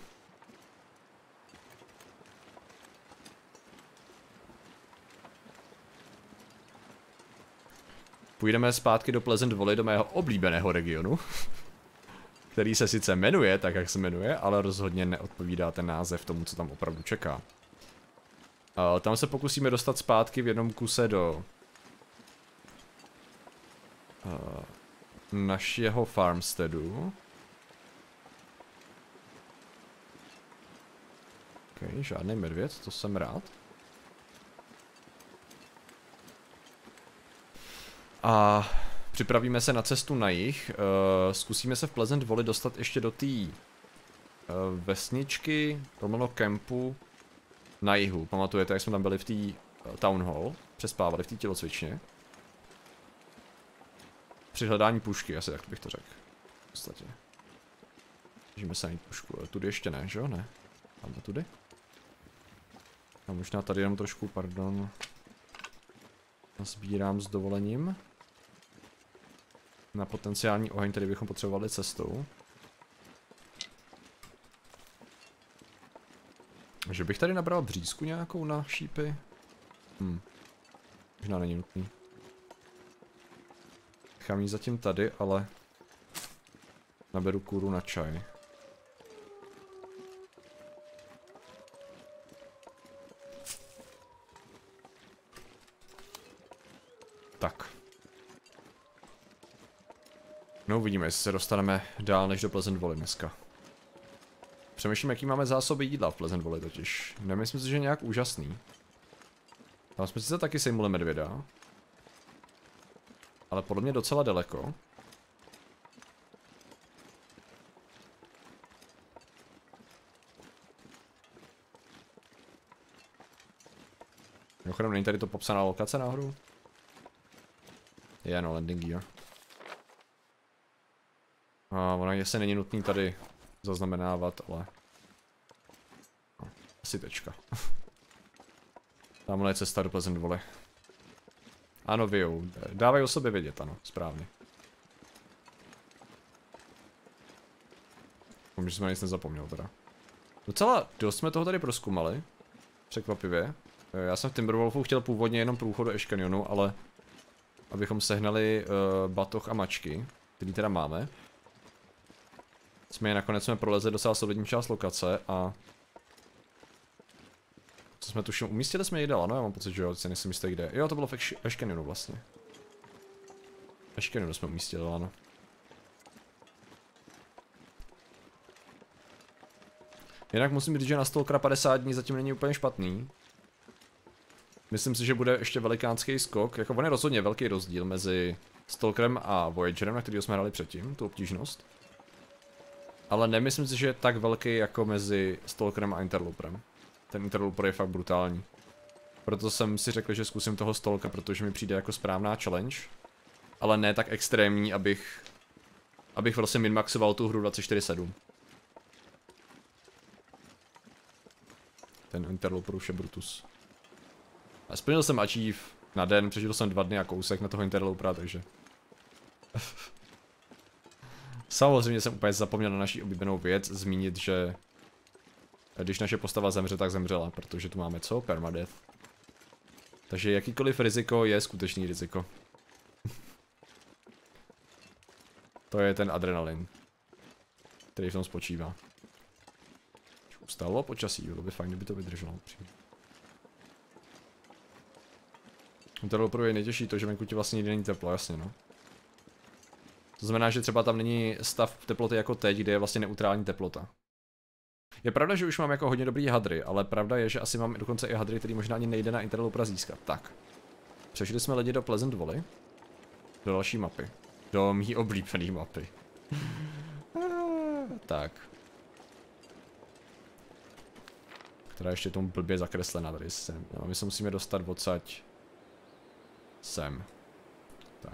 S1: Půjdeme zpátky do Pleasant Valley, do mého oblíbeného regionu. Který se sice jmenuje tak, jak se jmenuje, ale rozhodně neodpovídá ten název tomu, co tam opravdu čeká. Tam se pokusíme dostat zpátky v jednom kuse do našeho farmsteadu. OK, žádný medvěd, to jsem rád. A připravíme se na cestu na jih. Zkusíme se v Pleasant Valley dostat ještě do té vesničky, romano kempu na jihu. Pamatujete, jak jsme tam byli v té Town Hall, přespávali v té tělocvičně. Při hledání pušky, asi tak bych to řekl. V podstatě. Můžeme se najít pušku. Tudy ještě ne, že jo? Ne. Tam tudy. A možná tady jenom trošku, pardon. Sbírám s dovolením. Na potenciální oheň, který bychom potřebovali cestou. Že bych tady nabral břízku nějakou na šípy? Možná není nutný. Nechám ji zatím tady, ale naberu kůru na čaj. Tak. No uvidíme, jestli se dostaneme dál než do Pleasant Valley dneska. Přemýšlím, jaký máme zásoby jídla v Pleasant Valley totiž. Nemyslím si, že nějak úžasný. Tam jsme sice taky sejmuli medvěda. Ale podle mě docela daleko. Mimochodem, není tady to popsaná lokace náhodou? Je, no, landing gear. A ono asi není nutný tady zaznamenávat, ale... No, asi tečka. Tamhle je cesta do Pleasant Valley. Ano, vyjou. Dávají o sobě vědět, ano, správně. Že jsme nic nezapomněl teda. Docela dost jsme toho tady prozkumali. Překvapivě. Já jsem v Timberwolfu chtěl původně jenom průchod do Ash Canyonu, ale... Abychom sehnali batoh a mačky, který teda máme. Nakonec jsme prolezli docela solidní část lokace a... Co jsme tuším, umístili jsme někde lano, já mám pocit, že jo, se nejsem jistý kde. Jo, to bylo v Ash Canyonu vlastně. Ash Canyonu jsme umístili lano. Jinak musím říct, že na Stalkera 50 dní zatím není úplně špatný. Myslím si, že bude ještě velikánský skok, jako on je rozhodně velký rozdíl mezi Stalkerem a Voyagerem, na kterého jsme hráli předtím, tu obtížnost. Ale nemyslím si, že je tak velký jako mezi Stalkerem a Interloperem. Ten Interloper je fakt brutální. Proto jsem si řekl, že zkusím toho Stalkera, protože mi přijde jako správná challenge. Ale ne tak extrémní, abych vlastně minmaxoval tu hru 24/7. Ten Interloper už je Brutus. A splnil jsem achieve na den, přežil jsem 2 dny a kousek na toho Interlopera, takže... Samozřejmě jsem úplně zapomněl na naši oblíbenou věc, zmínit, že... Když naše postava zemře, tak zemřela, protože tu máme co? Permadeath. Takže jakýkoliv riziko je skutečný riziko. To je ten adrenalin, který v tom spočívá. Ustalo počasí, bylo by fajn, kdyby to vydrželo. To opravdu je nejtěžší to, že venku ti vlastně nikdy není teplo, jasně no. To znamená, že třeba tam není stav teploty jako teď, kde je vlastně neutrální teplota. Je pravda, že už mám jako hodně dobrý hadry, ale pravda je, že asi mám dokonce i hadry, který možná ani nejde na Interlopera získat. Tak. Přešli jsme lidi do Pleasant Valley. Do další mapy. Do mý oblíbený mapy. Tak. Která ještě tomu blbě zakreslená tady sem. No, my se musíme dostat odsaď sem. Tak.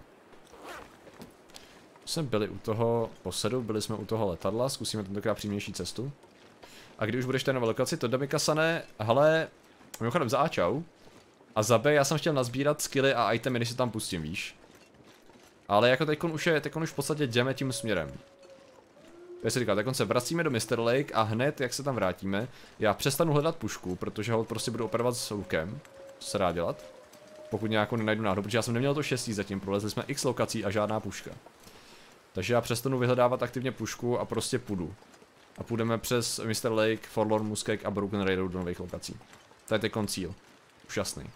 S1: Jsme byli u toho posedu, byli jsme u toho letadla, zkusíme tentokrát přímější cestu. A když už budeš na lokaci, to Damikasané, hele, mimochodem za A čau. A za B já jsem chtěl nazbírat skilly a itemy, než se tam pustím, víš. Ale jako teďkon už v podstatě jdeme tím směrem. Jak se říká, tak se vracíme do Mr. Lake a hned, jak se tam vrátíme, já přestanu hledat pušku, protože ho prostě budu operovat s lukem. Co se dá dělat? Pokud nějakou nenajdu náhodou, protože já jsem neměl to štěstí zatím, prolezli jsme x lokací a žádná puška. Takže já přestanu vyhledávat aktivně pušku a prostě půjdu. A půjdeme přes Mr. Lake, Forlorn Muskeg a Broken Railroad do nových lokací. To je teďkon cíl. Už jasný.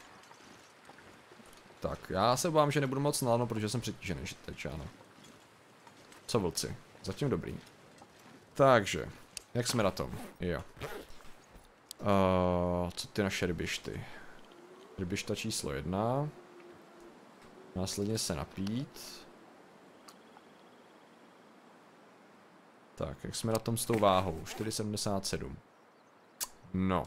S1: Tak, já se obávám, že nebudu moc nalano, protože jsem přetížený, že teď ano. Co vlci? Zatím dobrý. Takže, jak jsme na tom? Jo. Co ty naše rybišty? Rybišta číslo 1. Následně se napít. Tak, jak jsme na tom s tou váhou? 4,77. No.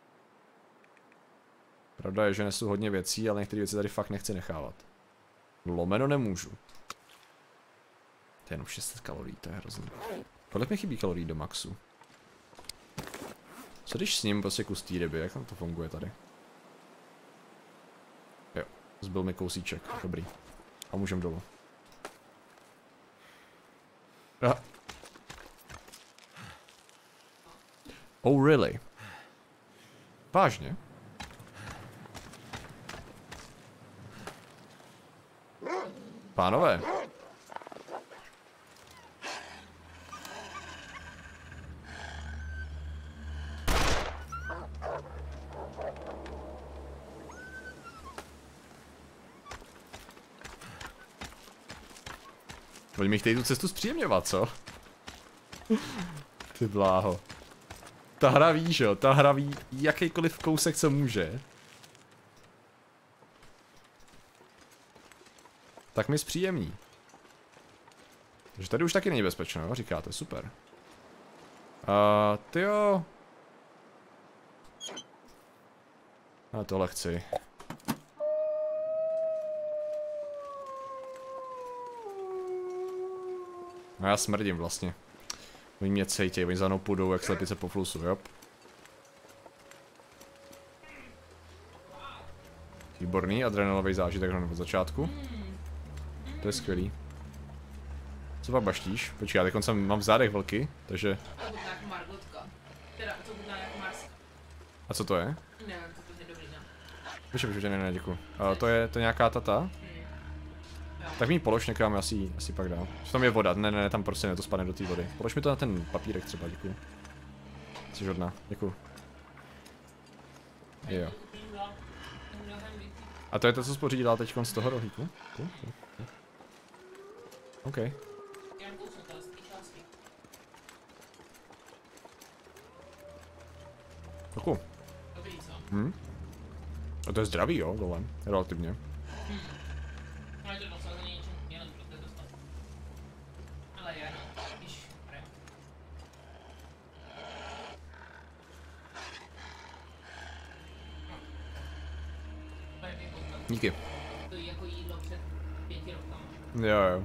S1: Pravda je, že nesu hodně věcí, ale některé věci tady fakt nechci nechávat. Lomeno nemůžu. To je jenom 600 kalorií, to je hrozný. Kolik mi chybí kalorií do maxu? Co když s ním prostě kus té ryby, jak tam to funguje tady? Jo, zbyl mi kousíček, dobrý. A můžem dolů. Oh really? Vážně? Pánové. Pojďme chtějí tu cestu zpříjemňovat, co? Ty bláho. Ta hra ví, že jo? Ta hra ví jakýkoliv kousek, co může. Tak mi zpříjemní. Takže tady už taky není bezpečno, jo? Říkáte, super. Tyjo. A tohle chci. No já smrdím vlastně. Oni mě cejtěj, oni za mnou půjdou jak slepice po flusu, jo? Výborný, adrenalinový zážitek hned od začátku. To je skvělý. Co pak baštíš? Počkej, já teď mám v zádech vlky, takže... A co to je?
S2: Nevím, to je dobrý, ne?
S1: Počkej, ne, děkuju. To je nějaká tata? Tak mi ji polož někam, asi pak dám. Tam je voda, ne, tam prostě ne, to spadne do té vody. Polož mi to na ten papírek třeba, děkuju. Jsi hodná, děkuju. Jo. A to je to, co jsi pořídila teď z toho rohlíku? OK. Děkuju. A to je zdravý, jo, dole, relativně. Díky.
S2: To je jako jídlo před 5 rokama.
S1: Jo.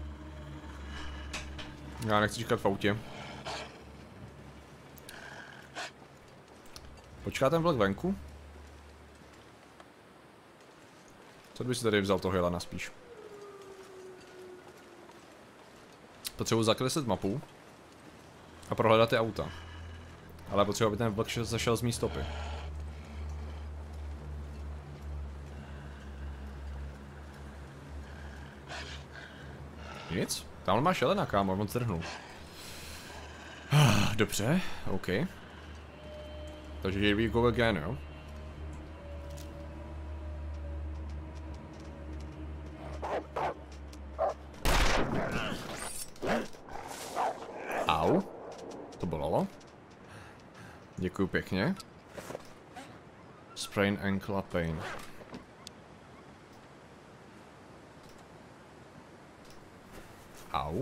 S1: Já nechci říkat v autě. Počká ten vlk venku? Co by si tady vzal toho jelena spíš? Potřebuji zakreslit mapu a prohledat ty auta. Ale potřeba, aby ten vlk zašel z mý stopy. Nic? Tam máš jelena, kámo, on zdrhnul. Dobře, OK. Takže here we go again, jo? Au. To bolelo. Děkuju pěkně. Sprain ankle pain. Au.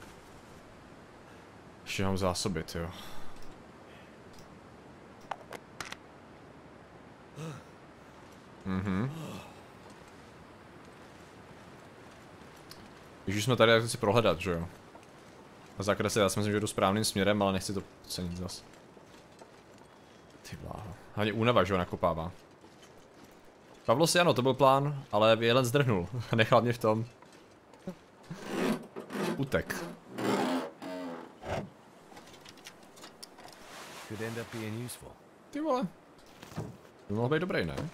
S1: Ještě mám zásoby, jo. Když už jsme tady, tak si prohledat, že jo. A základě já si myslím, že jdu správným směrem, ale nechci to cenit zas. Ty bláho. Hlavně únava, že ho nakopává. Pavlo si ano, to byl plán, ale jelen zdrhnul. Nechal mě v tom. Utek. Ty vole. By mohl být dobrý, ne?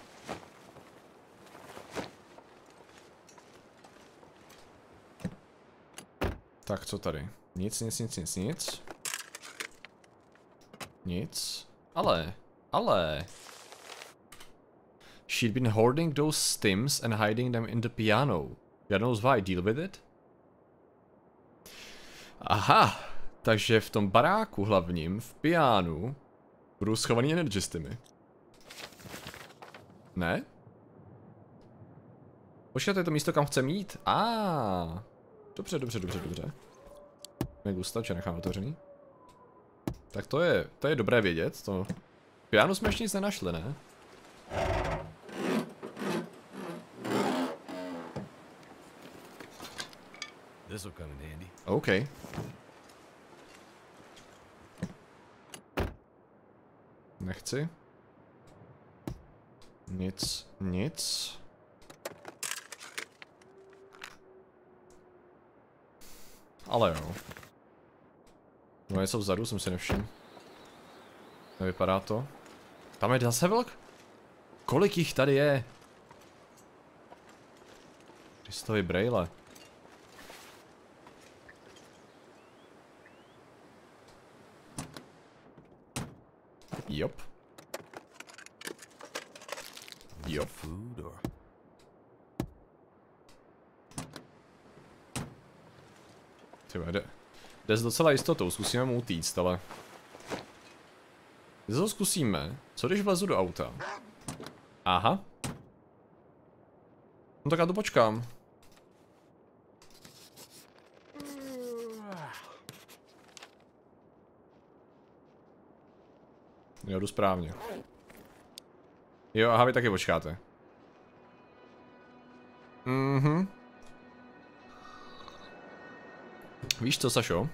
S1: Tak, co tady? Nic. Nic. Ale. She'd been hoarding those stims and hiding them in the piano. God knows why, deal with it? Aha, takže v tom baráku hlavním, v pianu, budou schovaný energy stimy. Ne? Počkej, to je to místo, kam chceme jít? Dobře. Me gusta, že nechám otevřený. Tak to je dobré vědět, to... V pianu jsme ještě nic nenašli, ne? OK. Nechci. Nic. Ale jo. No něco vzadu, jsem si nevšiml. Nevypadá to. Tam je zase vlk? Kolik jich tady je? Kristovi brejle. Jop. Tyhle, jde s docela jistotou, zkusíme mu utíct, ale... Když to zkusíme, co když vlezu do auta? Aha. No tak já to počkám. Jo, jdu správně. Jo, aha, vy taky počkáte. Víš co, Sašo?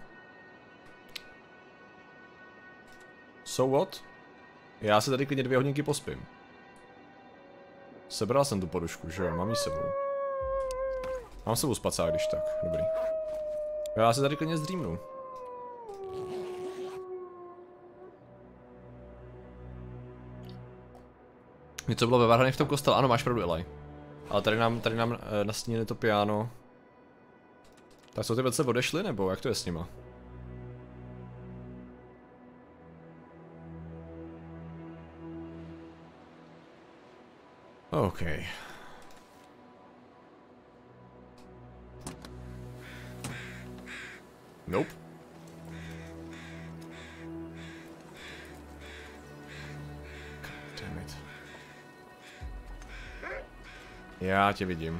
S1: So what? Já se tady klidně 2 hodinky pospím. Sebral jsem tu podušku, že jo? Mám ji sebou. Mám sebou spacák, když tak. Dobrý. Já se tady klidně zdřímnu. Něco bylo ve varhaně v tom kostele, ano, máš pravdu, Eli. Ale tady nám nastínili to piano. Tak jsou ty vlci odešly, nebo jak to je s nima? OK. Nope. Damn it. Já tě vidím.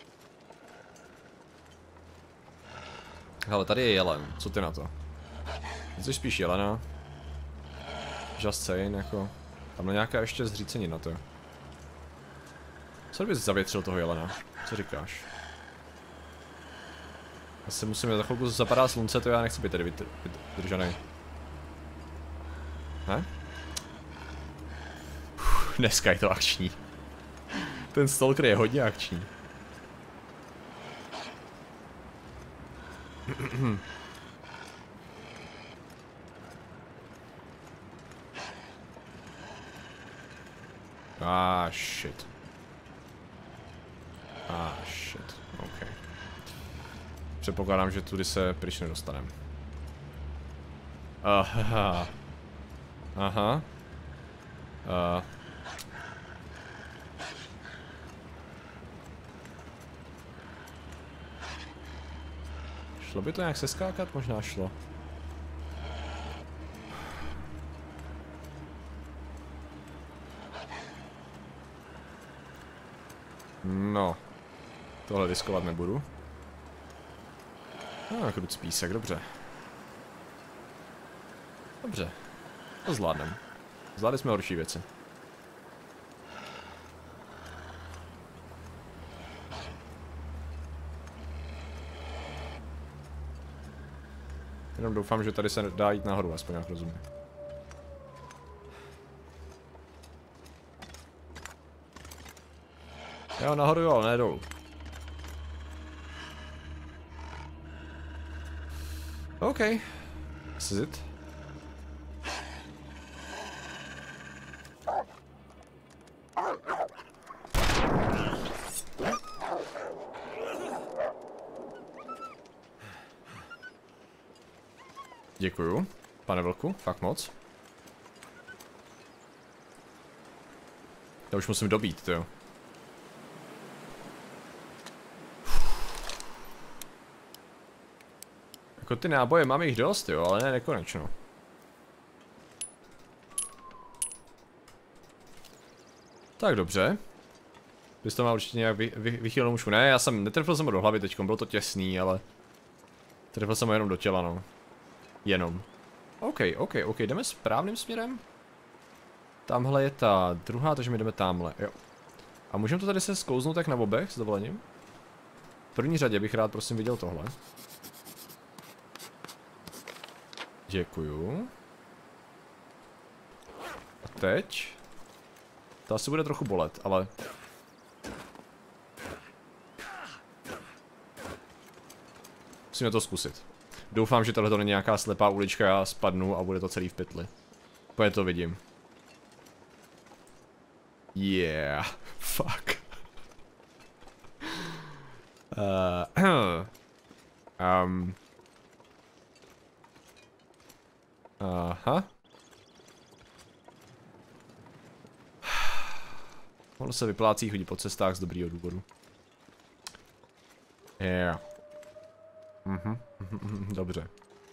S1: Hele, tady je jelen, co ty na to? Jsi spíš jelena? Just saying, jako... Tam je nějaká ještě zřícení na to. Co bys zavětřil toho jelena? Co říkáš? Asi musíme za chvilku zapadá slunce, to já nechci být tady vydržaný. Ne? Dneska je to akční. Ten stalker je hodně akční. Shit. Shit. OK. Předpokládám, že tudy se pryč nedostaneme. Aha. Aha. Šlo by to nějak seskákat? Možná šlo. No. Tohle riskovat nebudu. Kruc písek, dobře. Dobře. To zvládnem. Zvládli jsme horší věci. Jenom doufám, že tady se dá jít nahoru, aspoň jak rozumím. Jo, nahoru jo, ne dolů. OK. This is it. Děkuju, pane vlku, fakt moc. Já už musím dobít, jo. Jako ty náboje, mám jich dost, jo, ale ne nekonečno. Tak dobře. Bys to má určitě nějak vychýlenou mušku. Ne, já jsem netrefil jsem ho do hlavy teďkom, bylo to těsný, ale... Trefil jsem ho jenom do těla, no. Jenom. OK, jdeme správným směrem? Tamhle je ta druhá, takže my jdeme tamhle, jo. A můžeme to tady se sklouznout tak na obech s dovolením? V první řadě bych rád prosím viděl tohle. Děkuju. A teď? To asi bude trochu bolet, ale... Musíme to zkusit. Doufám, že tohle to není nějaká slepá ulička, já spadnu a bude to celý v pytli. Pojď to vidím. Yeah, fuck. Aha. Ono se vyplácí chodit po cestách z dobrýho důvodu. Yeah. Dobře.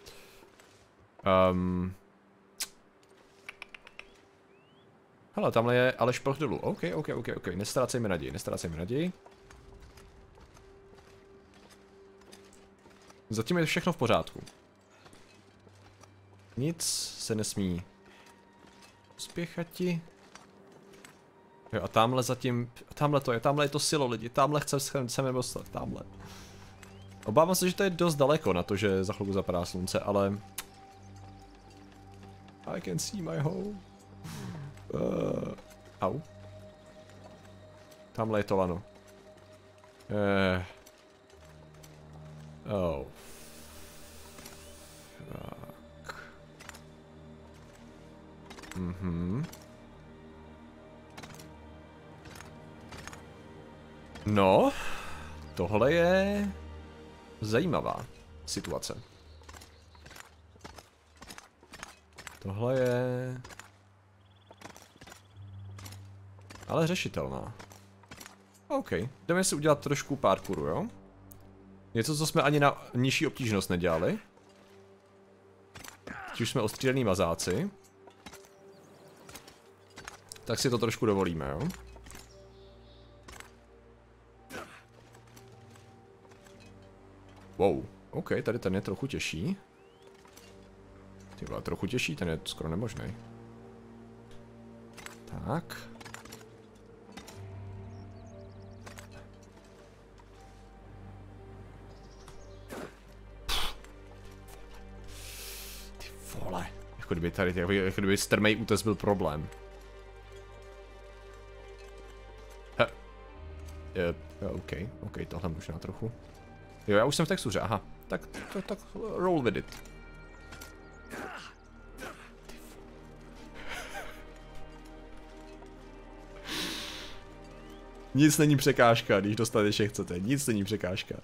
S1: Hele, tamhle je Aleš Ploch dolů. OK. Nestrácejme naději. Zatím je všechno v pořádku. Nic se nesmí uspěchati. Jo, a tamhle zatím, tamhle je to silo lidi, tamhle chceme dostat, tamhle. Obávám se, že to je dost daleko na to, že za chvilku zapadá slunce, ale... I can see my home. Au. Tamhle je to lano. Oh. Tak. No, tohle je zajímavá situace. Tohle je... ale řešitelná. OK, jdeme si udělat trošku parkouru, jo? Něco, co jsme ani na nižší obtížnost nedělali. Když už jsme ostřílený mazáci. Tak si to trošku dovolíme, jo? Wow, OK, tady ten je trochu těžší. Ty vole, trochu těžší, ten je skoro nemožný. Tak. Ty vole, jako kdyby tady, jako kdyby strmej útes byl problém. OK, tohle možná trochu. Jo, já už jsem v textuře, aha. Tak roll with it. Nic není překážka, když dostatečně chcete. Nic není překážka.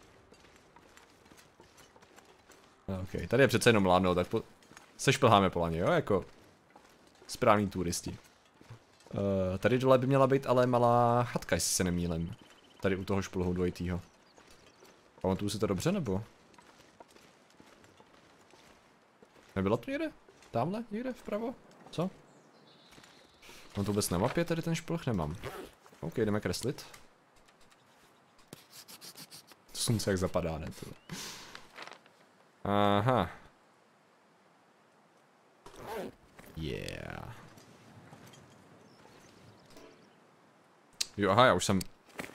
S1: OK, tady je přece jenom lano, tak sešplháme po laně, jo, jako správní turisti. Tady dole by měla být ale malá chatka, jestli se nemýlím. Tady u toho šplhu dvojitýho. Pamatuju si to dobře, nebo? Nebyla to někde? Tamhle? Někde vpravo? Co? Mám to vůbec na mapě, tady ten šplh nemám. OK, jdeme kreslit. To slunce jak zapadá, ne? Aha. Yeah. Jo, aha, já už jsem...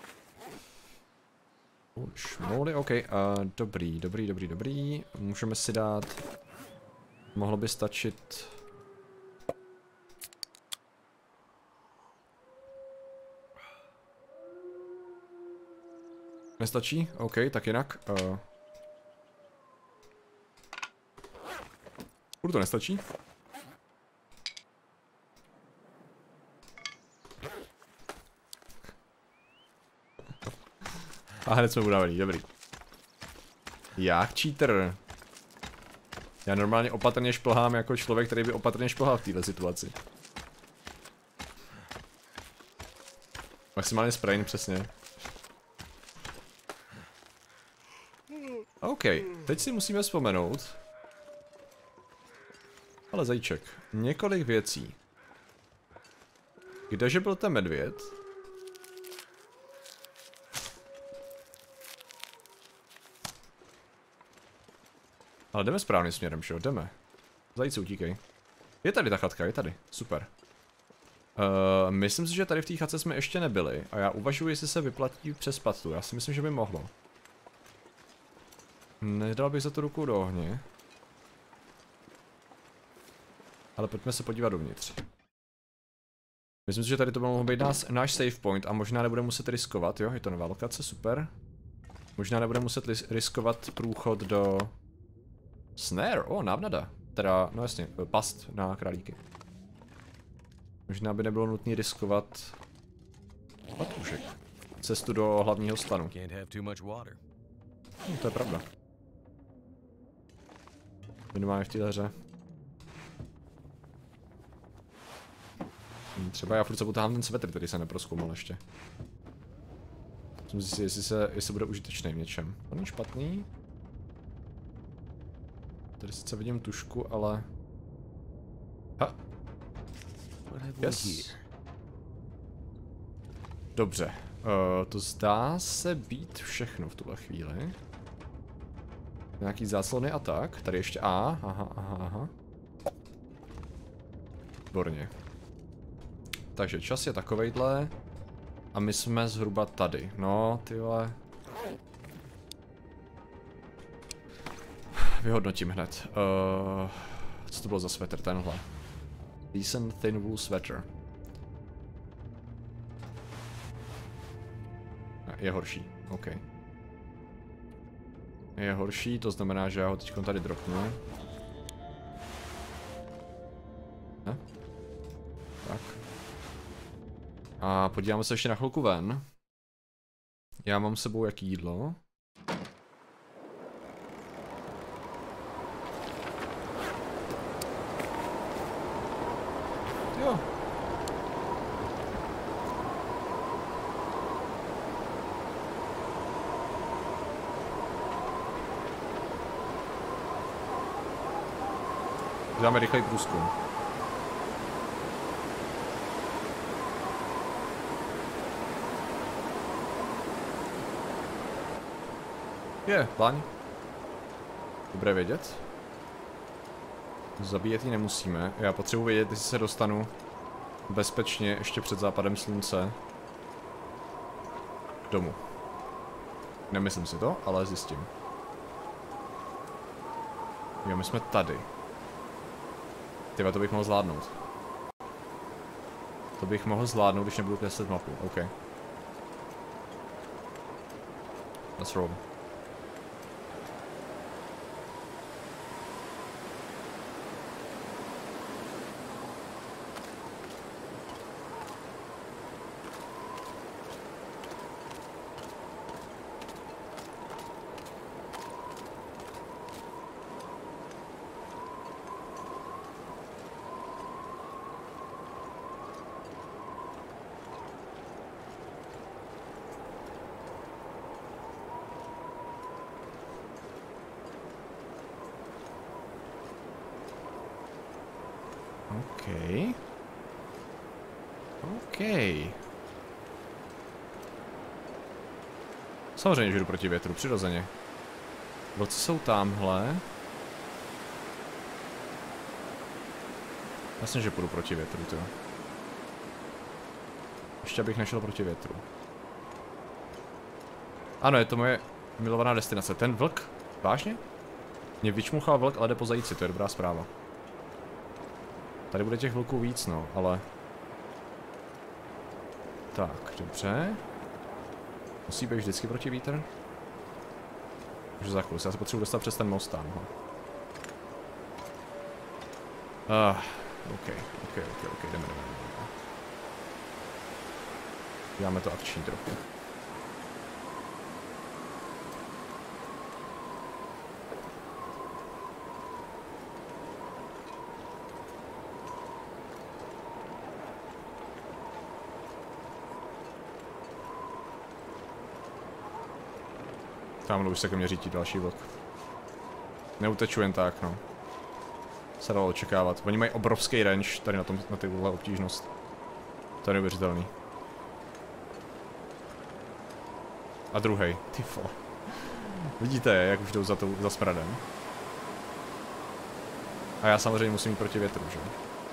S1: Šmouli, OK, dobrý. Můžeme si dát... Mohlo by stačit... Nestačí? OK, tak jinak. To nestačí? A hned jsme unavený, dobrý. Jak cheater. Já normálně opatrně šplhám jako člověk, který by opatrně šplhal v této situaci. Maximálně sprain, přesně. OK, teď si musíme vzpomenout. Ale zajíček, několik věcí. Kdeže byl ten medvěd? Ale jdeme správným směrem, že jo? Jdeme. Zajíci, utíkej. Je tady ta chatka, je tady. Super. Myslím si, že tady v té chatce jsme ještě nebyli. A já uvažuji, jestli se vyplatí přespat tu. Já si myslím, že by mohlo. Nedal bych za tu ruku do ohně. Ale pojďme se podívat dovnitř. Myslím si, že tady to mohl být náš save point a možná nebudeme muset riskovat, jo? Je to nová lokace, super. Možná nebudeme muset riskovat průchod do... Snare, návnada. Teda, no jasně, past na králíky. Možná by nebylo nutné riskovat... Patrušek. Cestu do hlavního stanu. To je pravda. Minimálně v téhle hře. Třeba já furt se potáhám ten svetr, který jsem neprozkoumal ještě. Myslím si, jestli bude užitečný v něčem. To není špatný. Tady sice vidím tušku, ale... Ha! Yes. Dobře. To zdá se být všechno v tuhle chvíli. Nějaký záclony a tak. Tady ještě A. Aha. Výborně. Takže čas je takovejhle. A my jsme zhruba tady. No, tyhle. Vyhodnotím hned. Co to bylo za sweater tenhle? Decent thin wool sweater. Je horší, OK. Je horší, to znamená, že já ho teď tady dropnu. Ne? Tak. A podíváme se ještě na chvilku ven. Já mám s sebou jaký jídlo. Jo. Dáme rychlej průzkum. Je, plaň. Dobré vědět. Zabíjet ji nemusíme. Já potřebuji vědět, jestli se dostanu bezpečně ještě před západem slunce domů. Nemyslím si to, ale zjistím. Jo, my jsme tady. Tyba, to bych mohl zvládnout. To bych mohl zvládnout, když nebudu kreslit mapu. OK. Let's roll. OK. OK. Samozřejmě, že jdu proti větru, přirozeně. Vlci jsou tamhle. Jasně, že půjdu proti větru, to. Ještě abych nešel proti větru. Ano, je to moje milovaná destinace. Ten vlk? Vážně? Mě vyčmuchal vlk, ale jde po zajíci, to je dobrá zpráva. Tady bude těch vlků víc, no, ale... Tak, dobře. Musí být vždycky proti vítr? Už za chvíli, já se potřebuji dostat přes ten most tam. OK, jdeme. Děláme to akční trochu. Tamhle už se ke mně řítí další vlk. Neuteču jen tak, no. Se dalo očekávat. Oni mají obrovský range tady na tyhle obtížnost. To je neuvěřitelný. A druhej. Ty vole. Vidíte, jak už jdou za smradem. A já samozřejmě musím jít proti větru, že?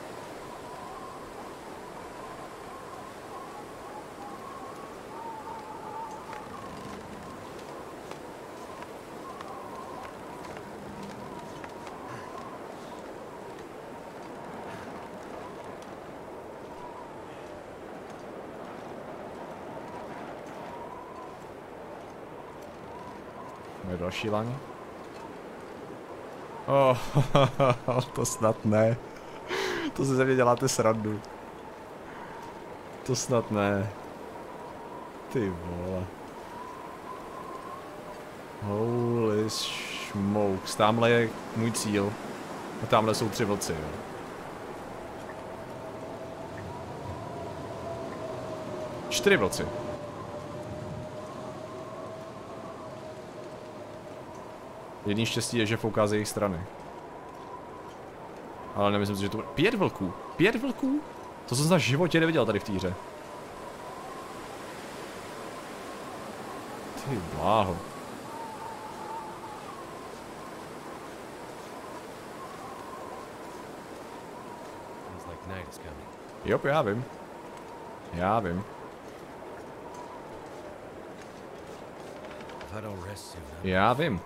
S1: Moje další laň. To snad ne. To si ze mě děláte srandu. To snad ne. Ty vole. Holy smokes. Tamhle je můj cíl. A tamhle jsou 3 vlci, jo. Čtyři vlci. Jediný štěstí je, že fouká z jejich strany. Ale nemyslím si, že to bude... 5 vlků! 5 vlků? To jsem v životě neviděl tady v té hře. Ty bláho. Jo, já vím. Já vím. Já vím.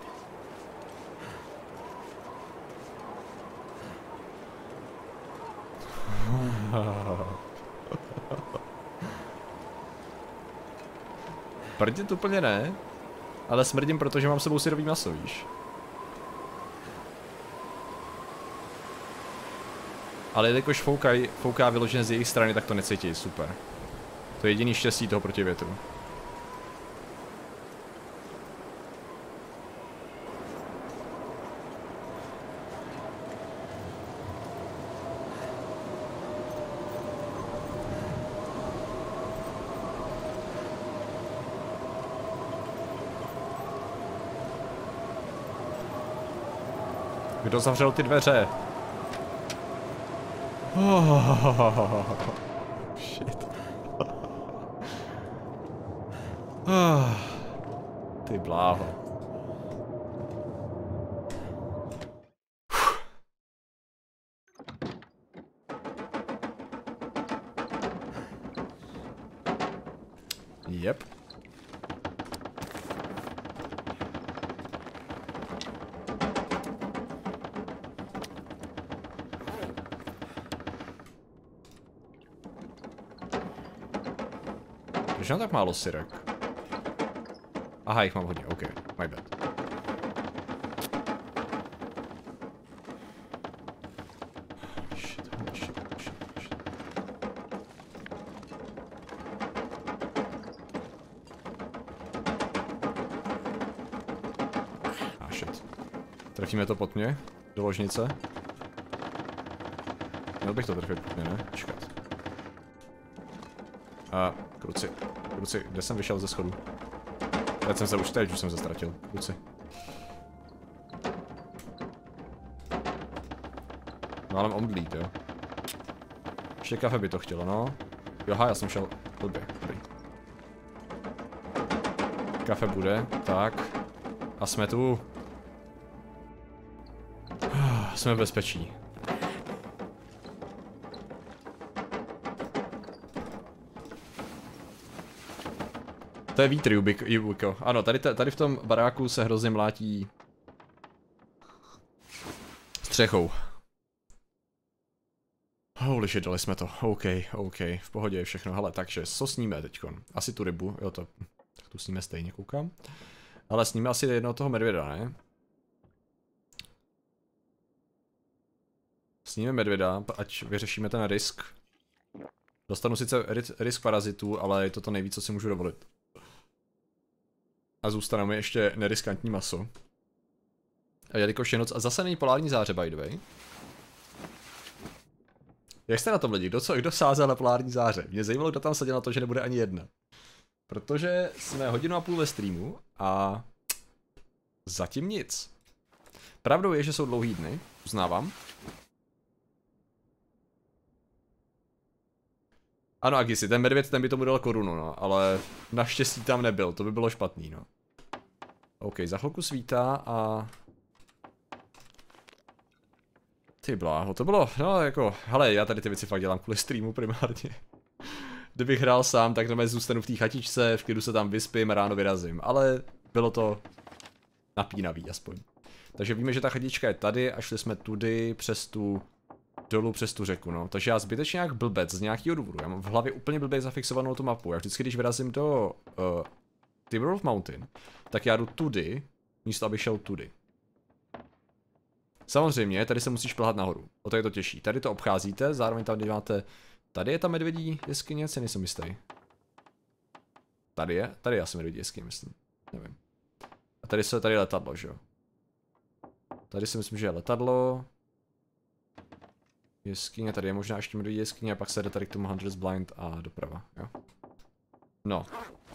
S1: Prdit úplně ne, ale smrdím, protože mám s sebou syrový maso, víš. Ale jelikož fouká vyloženě z jejich strany, tak to necítí, super. To je jediný štěstí toho protivětru. Kdo zavřel ty dveře? Shit. Ty bláho. Yep. Proč mám tak málo syrek? Aha, jich mám hodně, ok, my bad. Shit. Shit. Trefíme to pod mě? Do ložnice? Měl bych to trefit pod mě, ne? Čekat. Kluci, kde jsem vyšel ze schodu? Teď jsem se už jsem se ztratil. Kluci. No ale omdlít, jo. Ještě kafe by to chtělo, no. Joha, já jsem šel blbě. Dobrý. Kafe bude, tak. A jsme tu. Jsme v bezpečí. To je vítr, Jubiko. Ano, tady v tom baráku se hrozně mlátí střechou. Holy shit, dali jsme to. OK, v pohodě je všechno. Hele, takže co sníme teďkon? Asi tu rybu, jo to. Tak tu sníme stejně, koukám. Ale sníme asi jednoho toho medvěda, ne? Sníme medvěda, ať vyřešíme ten risk. Dostanu sice risk parazitů, ale je to to nejvíc, co si můžu dovolit. A zůstane mi ještě neriskantní maso. A jelikož je noc a zase není polární záře, by the way. Jak jste na tom lidi? Kdo sázel na polární záře? Mě zajímalo, kdo tam seděl na to, že nebude ani jedna. Protože jsme 1,5 hodiny ve streamu a zatím nic. Pravdou je, že jsou dlouhý dny, uznávám. Ano, Agisi, ten medvěd, ten by tomu dal korunu, no, ale naštěstí tam nebyl, to by bylo špatný, no. OK, za chvilku svítá a... Ty bláho, to bylo, no jako, hele, já tady ty věci fakt dělám kvůli streamu primárně. Kdybych hrál sám, tak normálně zůstanu v té chatičce, v klidu se tam vyspím a ráno vyrazím, ale bylo to napínavý aspoň. Takže víme, že ta chatička je tady a šli jsme tudy přes tu... dolů přes tu řeku, no. Takže já zbytečně jak blbec z nějakého důvodu. Já mám v hlavě úplně blbě zafixovanou tu mapu. Já vždycky, když vyrazím do Timberwolf Mountain, tak já jdu tudy, místo aby šel tudy. Samozřejmě, tady se musíš plhat nahoru. O to je to těžší. Tady to obcházíte, zároveň tam máte... Tady je ta medvědí jeskyně, si nejsem jistý. Tady je? Tady je asi medvědí jeskyně, myslím. Nevím. A tady je letadlo, že jo? Tady si myslím, že je letadlo. Jeskyně, tady je možná ještě medvědí jeskyně a pak se jde tady k tomu Hunter's Blind a doprava, jo. No.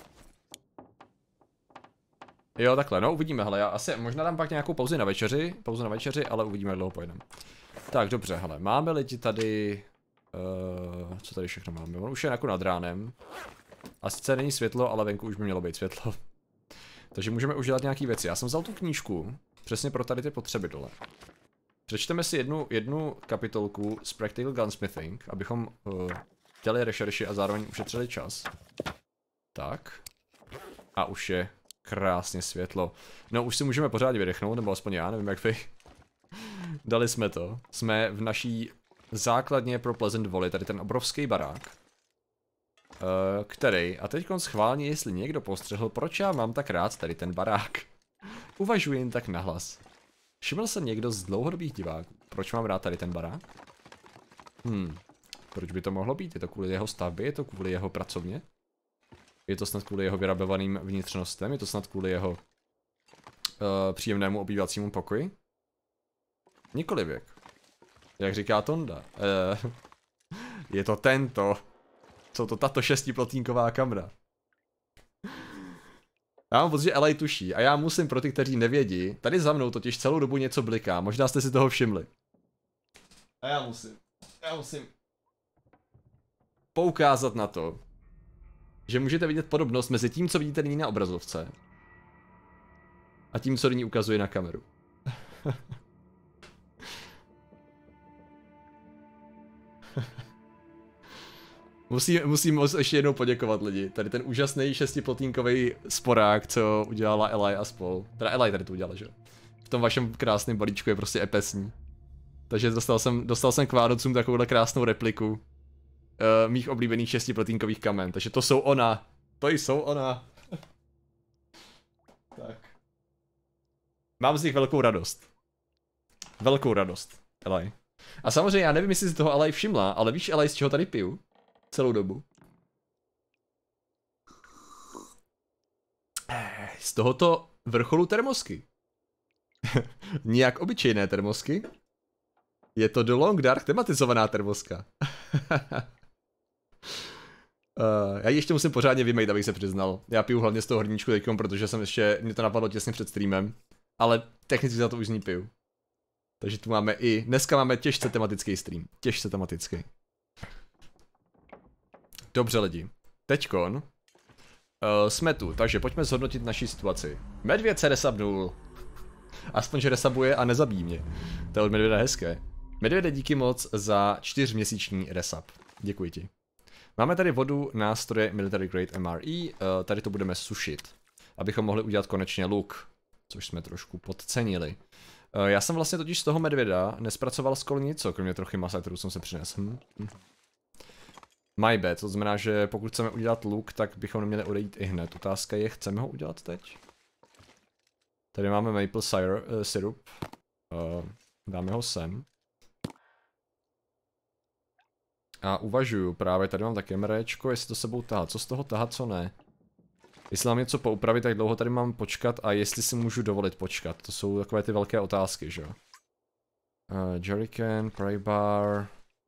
S1: Jo, takhle, no uvidíme, hele, já asi možná dám pak nějakou pauzu na večeři, ale uvidíme, jak dlouho pojedeme. Tak, dobře, hele, máme lidi tady, co tady všechno máme, on už je jako nad ránem. A sice není světlo, ale venku už by mělo být světlo. Takže můžeme udělat nějaký věci, já jsem vzal tu knížku, přesně pro tady ty potřeby dole. Přečteme si jednu kapitolku z Practical Gunsmithing, abychom dělali rešerši a zároveň ušetřili čas. Tak. A už je krásně světlo. No už si můžeme pořádně vydechnout, nebo aspoň já, nevím jak vy. Dali jsme to. Jsme v naší základně pro Pleasant Valley, tady ten obrovský barák. Který, a teďkon schválně, jestli někdo postřehl, proč já mám tak rád tady ten barák. Uvažuji jen tak nahlas. Všiml se někdo z dlouhodobých diváků, proč mám rád tady ten barák? Proč by to mohlo být? Je to kvůli jeho stavbě? Je to kvůli jeho pracovně? Je to snad kvůli jeho vyrabovaným vnitřnostem? Je to snad kvůli jeho příjemnému obývacímu pokoji? Nikoli věk. Jak říká Tonda. Je to tento. Jsou to tato 6plotínková kamera. Já mám pocit, že LA tuší a já musím pro ty, kteří nevědí, tady za mnou totiž celou dobu něco bliká, možná jste si toho všimli. A já musím poukázat na to, že můžete vidět podobnost mezi tím, co vidíte nyní na obrazovce a tím, co nyní ukazuje na kameru. Musím ještě jednou poděkovat lidi. Tady ten úžasný 6plotínkový sporák, co udělala Eli a spol. Teda Eli tady to udělala, že jo? V tom vašem krásném balíčku je prostě epesní. Takže dostal jsem k Vánocům takovouhle krásnou repliku mých oblíbených 6plotínkových kamen. Takže to jsou ona. To jsou ona. Tak. Mám z nich velkou radost. Velkou radost, Eli. A samozřejmě já nevím, jestli si toho Eli všimla, ale víš Eli, z čeho tady piju? Celou dobu. Z tohoto vrcholu termosky. Nijak obyčejné termosky. Je to The Long Dark tematizovaná termoska. Já ji ještě musím pořádně vymejt, abych se přiznal. Já piju hlavně z toho hrníčku teďkom, protože mě to napadlo těsně před streamem. Ale technicky za to už z ní piju. Takže tu máme dneska máme těžce tematický stream. Těžce tematický. Dobře lidi, teďkon jsme tu, takže pojďme zhodnotit naši situaci. Medvěd se resubnul. Aspoň, že resubuje a nezabíjí mě. To je od Medvěda hezké. Medvěde, díky moc za 4měsíční resub. Děkuji ti. Máme tady vodu, nástroje Military Grade MRE, tady to budeme sušit, abychom mohli udělat konečně luk, což jsme trošku podcenili. Já jsem vlastně totiž z toho medvěda nespracoval skoro nic, kromě trochy masa, kterou jsem se přinesl. My bad, to znamená, že pokud chceme udělat luk, tak bychom neměli odejít i hned. Otázka je, chceme ho udělat teď? Tady máme maple syrup, dáme ho sem. A uvažuju, právě tady mám také mréčko, jestli to sebou tahat, co z toho tahat, co ne. Jestli mám něco poupravit, tak dlouho tady mám počkat a jestli si můžu dovolit počkat, to jsou takové ty velké otázky, že jo. Jerrycan, pry bar.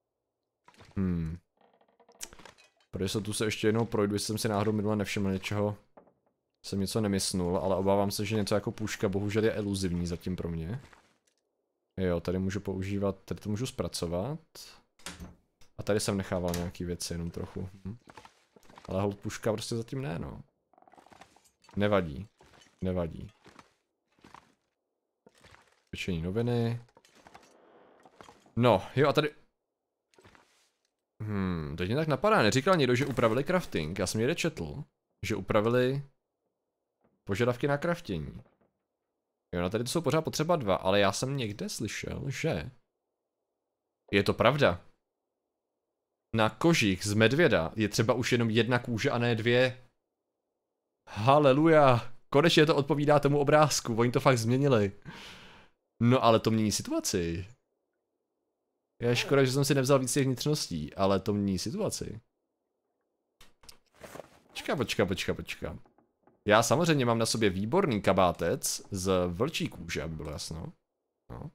S1: Protože tu se ještě jednou projdu, jestli jsem si náhodou minule nevšiml něčeho. Jsem něco nemysnul, ale obávám se, že něco jako puška bohužel je eluzivní zatím pro mě. Jo, tady můžu používat, tady to můžu zpracovat. A tady jsem nechával nějaký věci, jenom trochu. Ale hold puška prostě zatím ne, no. Nevadí. Nevadí. Pečení noviny. No, jo a tady... teď mě tak napadá, neříkal někdo, že upravili crafting, já jsem někde četl, že upravili požadavky na craftění. Jo, no tady to jsou pořád potřeba 2, ale já jsem někde slyšel, že... Je to pravda. Na kožích z medvěda je třeba už jenom 1 kůže a ne 2. Haleluja. Konečně to odpovídá tomu obrázku, oni to fakt změnili. No ale to mění situaci. Je škoda, že jsem si nevzal víc těch vnitřností, ale to mění situaci. Počka. Já samozřejmě mám na sobě výborný kabátec z vlčí kůže, aby bylo jasno. No.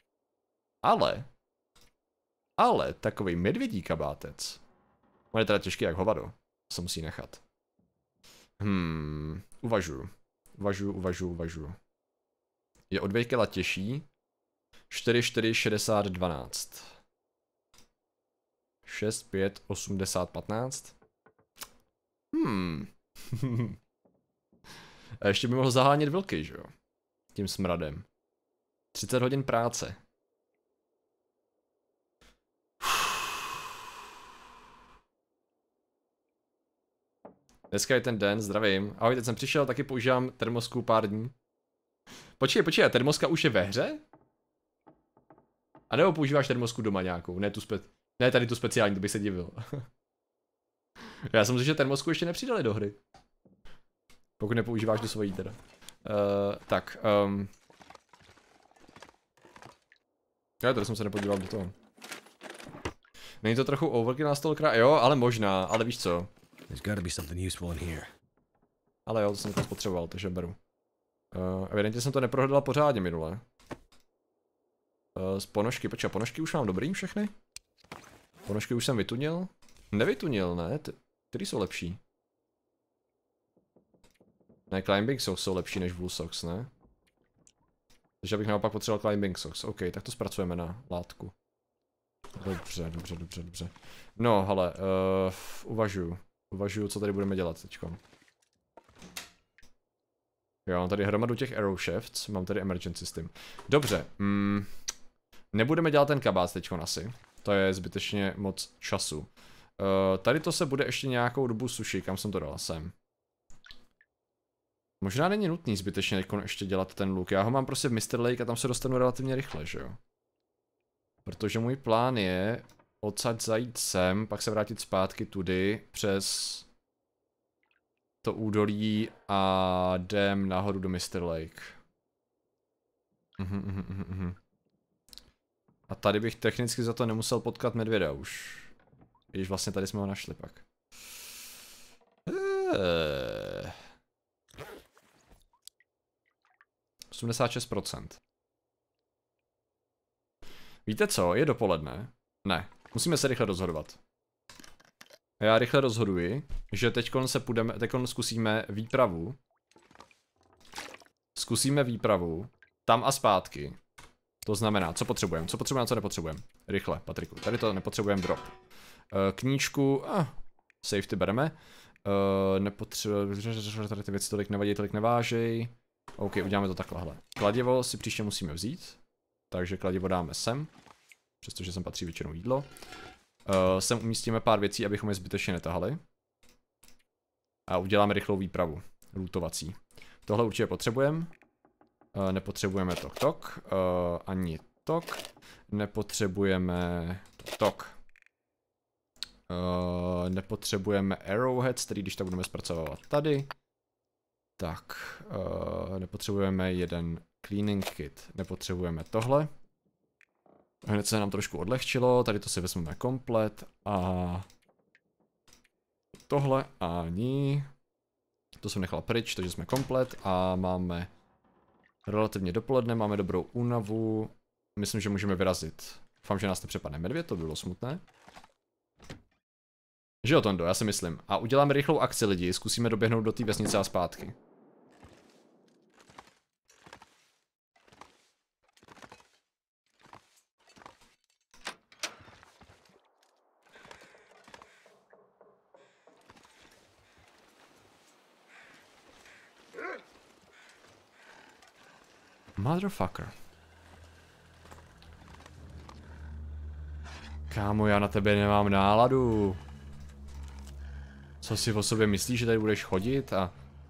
S1: Ale takový medvědí kabátec. On je teda těžký jak hovado. To se musí nechat. Uvažuju. Je o 2 kila těžší. 4, 60, 12. 6, 5, 80, 15. A ještě by mohl zahánět vlky, že jo? Tím smradem. 30 hodin práce. Dneska je ten den, zdravím. Ahoj, teď jsem přišel, taky používám termosku pár dní. Počkej, a termoska už je ve hře? A nebo používáš termosku doma nějakou, ne tady tu speciální, to bych se divil. Já jsem si, že termosku ještě nepřidali do hry. Pokud nepoužíváš do svojí teda. Já tady jsem se nepodíval do toho. Není to trochu overkill na stolkrát? Jo, ale možná, ale víš co. Ale jo, to jsem to spotřeboval, takže beru. Evidentně jsem to neprohledal pořádně minule. Z ponožky, počkej, ponožky už mám dobrý všechny? Ponožky už jsem vytunil? Nevytunil, ne? Který jsou lepší? Ne, climbing socks jsou lepší než wool socks, ne? Takže bych naopak potřeboval climbing socks. OK, tak to zpracujeme na látku. Dobře. No, hele, uvažuju, co tady budeme dělat teďko. Jo, mám tady hromadu těch arrow shafts, mám tady emergency system. Dobře, nebudeme dělat ten kabát teďko asi. To je zbytečně moc času. Tady to se bude ještě nějakou dobu sušit, kam jsem to dal sem. Možná není nutný zbytečně ještě dělat ten luk. Já ho mám prostě v Mr. Lake a tam se dostanu relativně rychle, že jo? Protože můj plán je odsaď zajít sem, pak se vrátit zpátky tudy přes to údolí a jdem nahoru do Mr. Lake. A tady bych technicky za to nemusel potkat medvěda už. Když vlastně tady jsme ho našli pak. 86%. Víte co, je dopoledne? Ne, musíme se rychle rozhodovat. Já rychle rozhoduji, že teďkon zkusíme výpravu. Zkusíme výpravu tam a zpátky. To znamená, co potřebujeme a co nepotřebujeme. Rychle, Patriku, tady to nepotřebujeme drop. Knížku, Safety bereme. Nepotřebujeme, tady ty věci tolik nevadí, tolik nevážej. OK, uděláme to takhle, hele. Kladivo si příště musíme vzít. Takže kladivo dáme sem. Přestože sem patří většinou jídlo. Sem umístíme pár věcí, abychom je zbytečně netahali. A uděláme rychlou výpravu. Lootovací. Tohle určitě potřebujeme. Nepotřebujeme tok. Ani tok. Nepotřebujeme tok. Nepotřebujeme arrowheads, který když tak budeme zpracovávat tady. Tak, nepotřebujeme jeden cleaning kit. Nepotřebujeme tohle. Hned se nám trošku odlehčilo, tady to si vezmeme komplet a tohle ani. To jsem nechal pryč, takže jsme komplet a máme relativně dopoledne, máme dobrou únavu. Myslím, že můžeme vyrazit. Doufám, že nás nepřepadne medvěd, to by bylo smutné. Že jo, Tondo, já si myslím. A uděláme rychlou akci lidi, zkusíme doběhnout do té vesnice a zpátky. Motherfucker. Kámo, já na tebe nemám náladu. Co si o sobě myslíš, že tady budeš chodit a...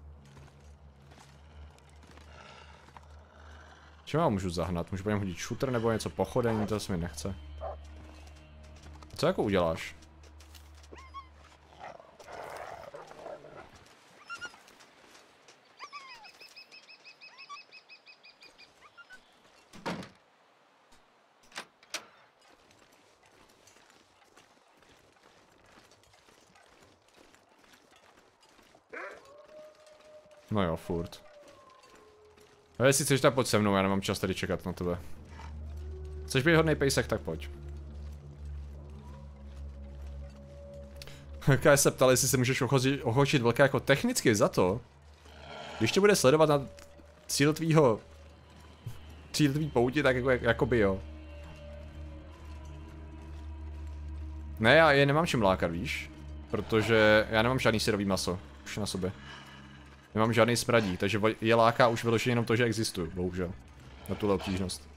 S1: Čím já můžu zahnat? Můžu po něm hodit shooter nebo něco pochodení, to se mi nechce. Co jako uděláš? No jo, furt. A jestli chceš, tak pojď se mnou, já nemám čas tady čekat na tebe. Chceš být hodnej pejsek, tak pojď. Kaj se ptal, jestli se můžeš ochočit velké jako technicky za to, když tě bude sledovat na cíl tvý pouti, tak jakoby jo. Ne, já je nemám čím lákat, víš? Protože já nemám žádný syrový maso už na sobě. Nemám žádný smradí, takže je láká už vyloženě jenom to, že existuju, bohužel. Na tuhle obtížnost.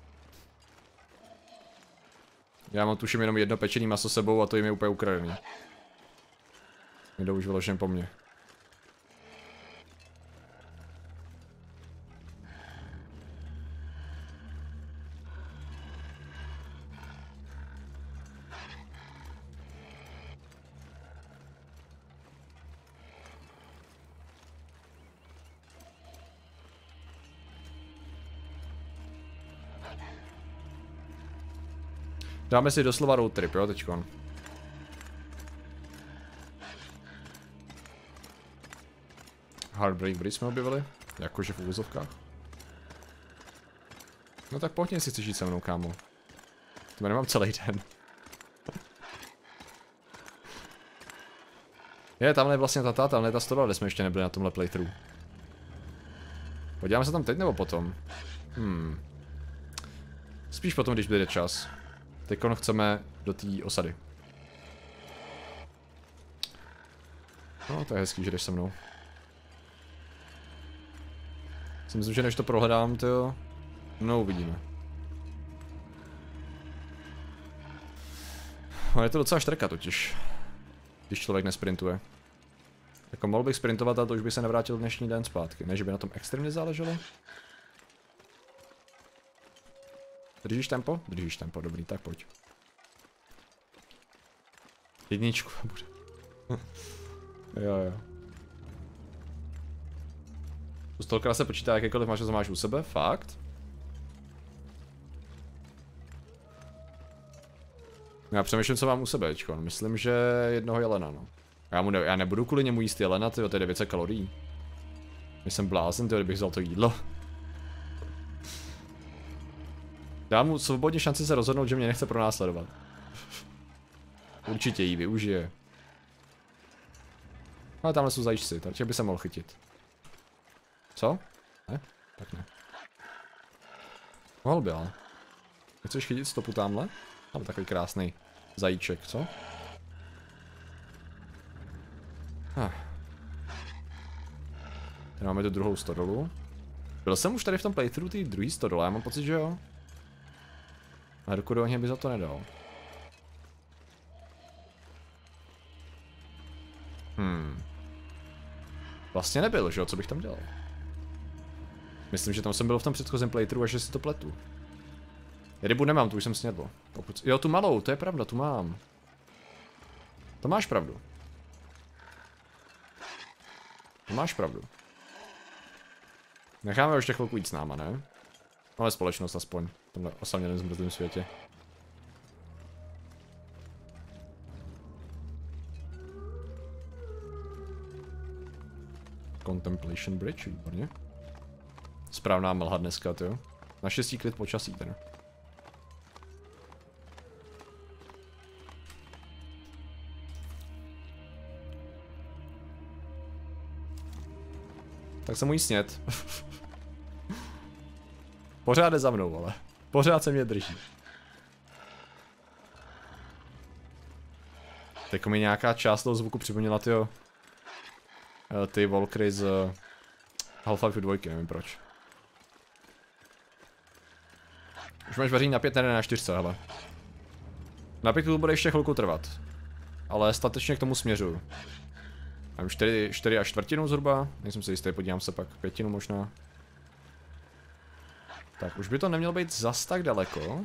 S1: Já mám tuším jenom jedno pečený maso sebou a to jim je úplně ukradený. Jdou už vyloženě po mně. Dáme si doslova road trip, jo, teďkon. Heartbreak Bridge jsme objevili, jakože v úvozovkách. No tak pojď, si chceš jít se mnou, kámo. To nemám celý den. Je, tamhle je vlastně tamhle je ta stodola, kde jsme ještě nebyli na tomhle playthrough. Podíváme se tam teď nebo potom? Spíš potom, když bude čas. Teďkon chceme do té osady. No, to je hezký, že jdeš se mnou. Si myslím, že než to prohledám, tyjo. No, uvidíme. No, je to docela štrka totiž. Když člověk nesprintuje. Jako mohl bych sprintovat, ale to už by se nevrátil dnešní den zpátky. Ne, že by na tom extrémně záleželo. Držíš tempo? Držíš tempo, dobrý, tak pojď. Jedničku bude. Jo. To stolkra se počítá jakékoliv máš, co máš u sebe, fakt? Já přemýšlím, co mám u sebe, teďko. Myslím, že jednoho jelena, no. Já nebudu kvůli němu jíst jelena, tyjo, to je 900 kalorií. Jsem blázen, tyjo, kdybych vzal to jídlo. Dám mu svobodně šanci se rozhodnout, že mě nechce pronásledovat. Určitě ji využije. Ale tamhle jsou zajíčci, takže by se mohl chytit. Co? Ne? Tak ne. Mohl by, ale. Chceš chytit stopu tamhle? Ale takový krásný zajíček, co? Tady máme tu druhou stodolu. Byl jsem už tady v tom playthrough té druhé stodole, já mám pocit, že jo. A ruku do ohně by za to nedal. Vlastně nebyl, že jo, co bych tam dělal? Myslím, že tam jsem byl v tom předchozím playthrough a že si to pletu. Já rybu nemám, tu už jsem snědl. Pokud... Jo, tu malou, to je pravda, tu mám. To máš pravdu. To máš pravdu. Necháme ještě chvilku jít s náma, ne? Máme společnost aspoň v tomhle osamělém zmrzlém světě. Contemplation Bridge, výborně. Správná mlha dneska, jo. Naštěstí klid počasí teda. Tak jsem mu jí snět. Pořád jde za mnou, ale. Pořád se mě drží. Teďko mi nějaká část toho zvuku připomněla ty Valkyrie z Half-Life 2, nevím proč. Už máš vaření na 5, ne na 4, hele. Na 5 to bude ještě chvilku trvat. Ale statečně k tomu směřuju. Mám 4 a čtvrtinu zhruba, nejsem si jistý, podívám se pak 5 možná. Tak, už by to nemělo být zas tak daleko.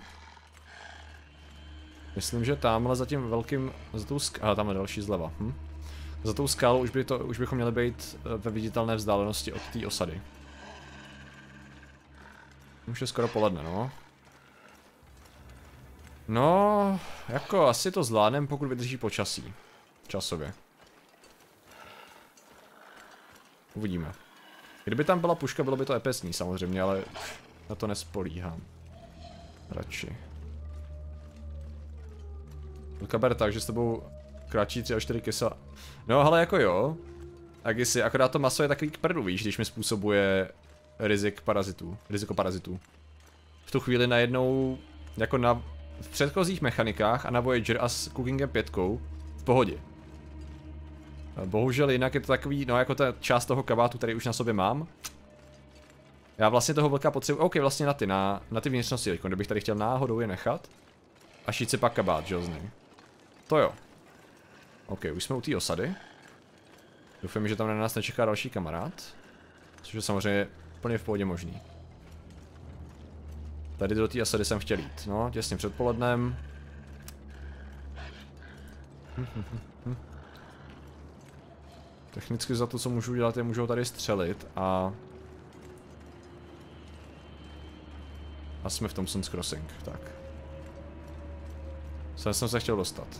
S1: Myslím, že tamhle za tím velkým, za tou skálou, tamhle další zleva. Za tou skálou už bychom měli být ve viditelné vzdálenosti od té osady. Už je skoro poledne, no. No, jako asi to zvládnem, pokud vydrží počasí. Časově. Uvidíme. Kdyby tam byla puška, bylo by to epesní samozřejmě, ale na to nespolíhám. Radši. Kaber tak, že s tebou kráčí 3 až 4 kysa. No ale jako jo. Agisi, akorát to maso je takový k prdu, víš, když mi způsobuje riziko parazitů. V tu chvíli najednou, jako v předchozích mechanikách a na Voyager a s Cookingem 5 v pohodě. Bohužel jinak je to takový, no jako ta část toho kabátu, který už na sobě mám. Já vlastně toho vlka potřebuji, ok, vlastně na ty vnitřnosti, kdybych tady chtěl náhodou je nechat. A šít si pak kabát, železný. To jo. Ok, už jsme u té osady. Doufám, že tam na nás nečeká další kamarád. Což je samozřejmě plně v pohodě možný. Tady do té osady jsem chtěl jít, no, těsně před polednem. Technicky za to, co můžu dělat, je můžu tady střelit a jsme v tom Sun's Crossing, tak. Sem jsem se chtěl dostat.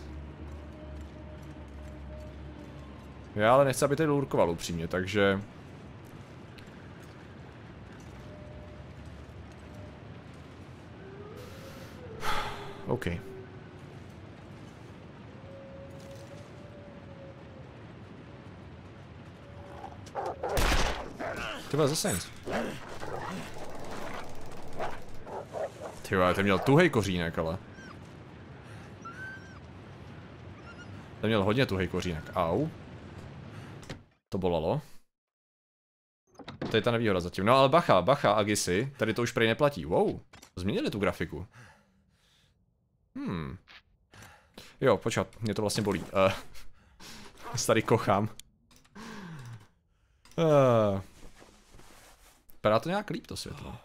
S1: Já ale nechci, aby tady lurkoval upřímně, takže... OK. Tyhle zase nic. Tyhle, ten měl tuhej kořínek, ale. Ten měl hodně tuhej kořínek, au. To bolelo. To je ta nevýhoda zatím. No ale bacha, Agisi, tady to už prej neplatí. Wow, změnili tu grafiku. Jo, počkat, mě to vlastně bolí. Tady kochám. Vypadá to nějak líp, to světlo.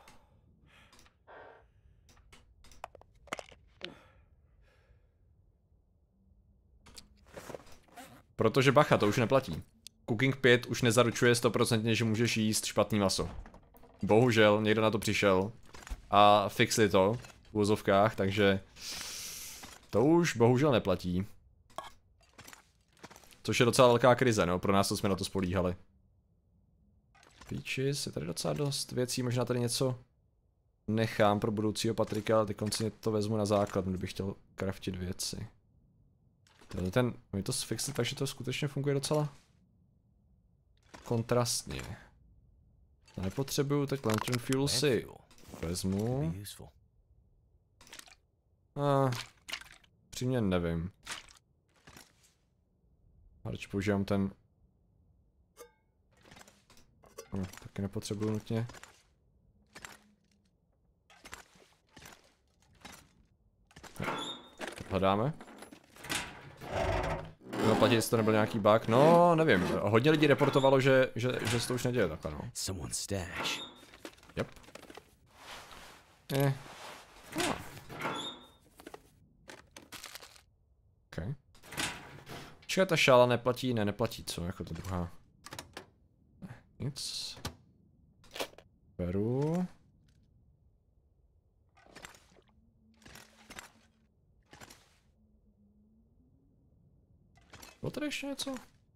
S1: Protože bacha, to už neplatí. Cooking 5 už nezaručuje 100%, že můžeš jíst špatný maso. Bohužel, někdo na to přišel a fixli to v uvozovkách, takže to už bohužel neplatí. Což je docela velká krize, no, pro nás to jsme na to spolíhali. Peaches, je tady docela dost věcí, možná tady něco nechám pro budoucího Patrika, ale ty konci to vezmu na základ, kdybych chtěl craftit věci. My to sfixli, takže to skutečně funguje docela kontrastně. Nepotřebuju, tak lantern fuel si vezmu. Přímě nevím. Radši používám ten Taky nepotřebuju nutně. Hledáme. No, platí, jestli to nebyl nějaký bug. No, nevím. Hodně lidí reportovalo, že se to už neděje takhle, no. Yep. Oh. Okay. Počkej, ta šála neplatí, neplatí, co? Jako ta druhá. Nic. Beru. Bylo tady ještě něco?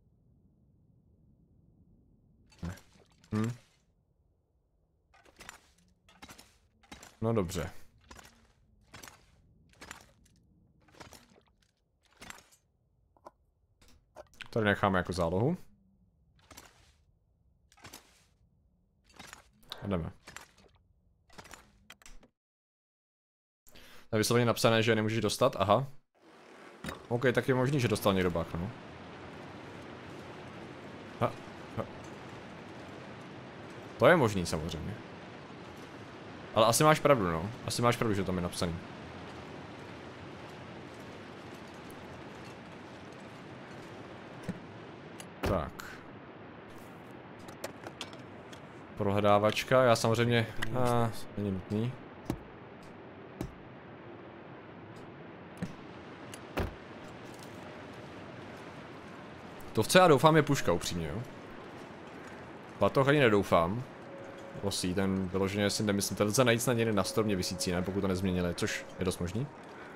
S1: Ne. No dobře. Tady necháme jako zálohu. A jdeme. Tady vysloveně napsané, že nemůžeš dostat, aha. OK, tak je možný, že dostal někdo bug, no. To je možný samozřejmě. Ale asi máš pravdu, no. Asi máš pravdu, že tam je napsaný. Tak. Prohledávačka, já samozřejmě... není nutný. To, v co já doufám, je puška, upřímně, jo. Batoh ani nedoufám. Osí, ten vyloženě si nemyslím, ten lze najít snad někde na stromě visící, ne, pokud to nezměnili, což je dost možný.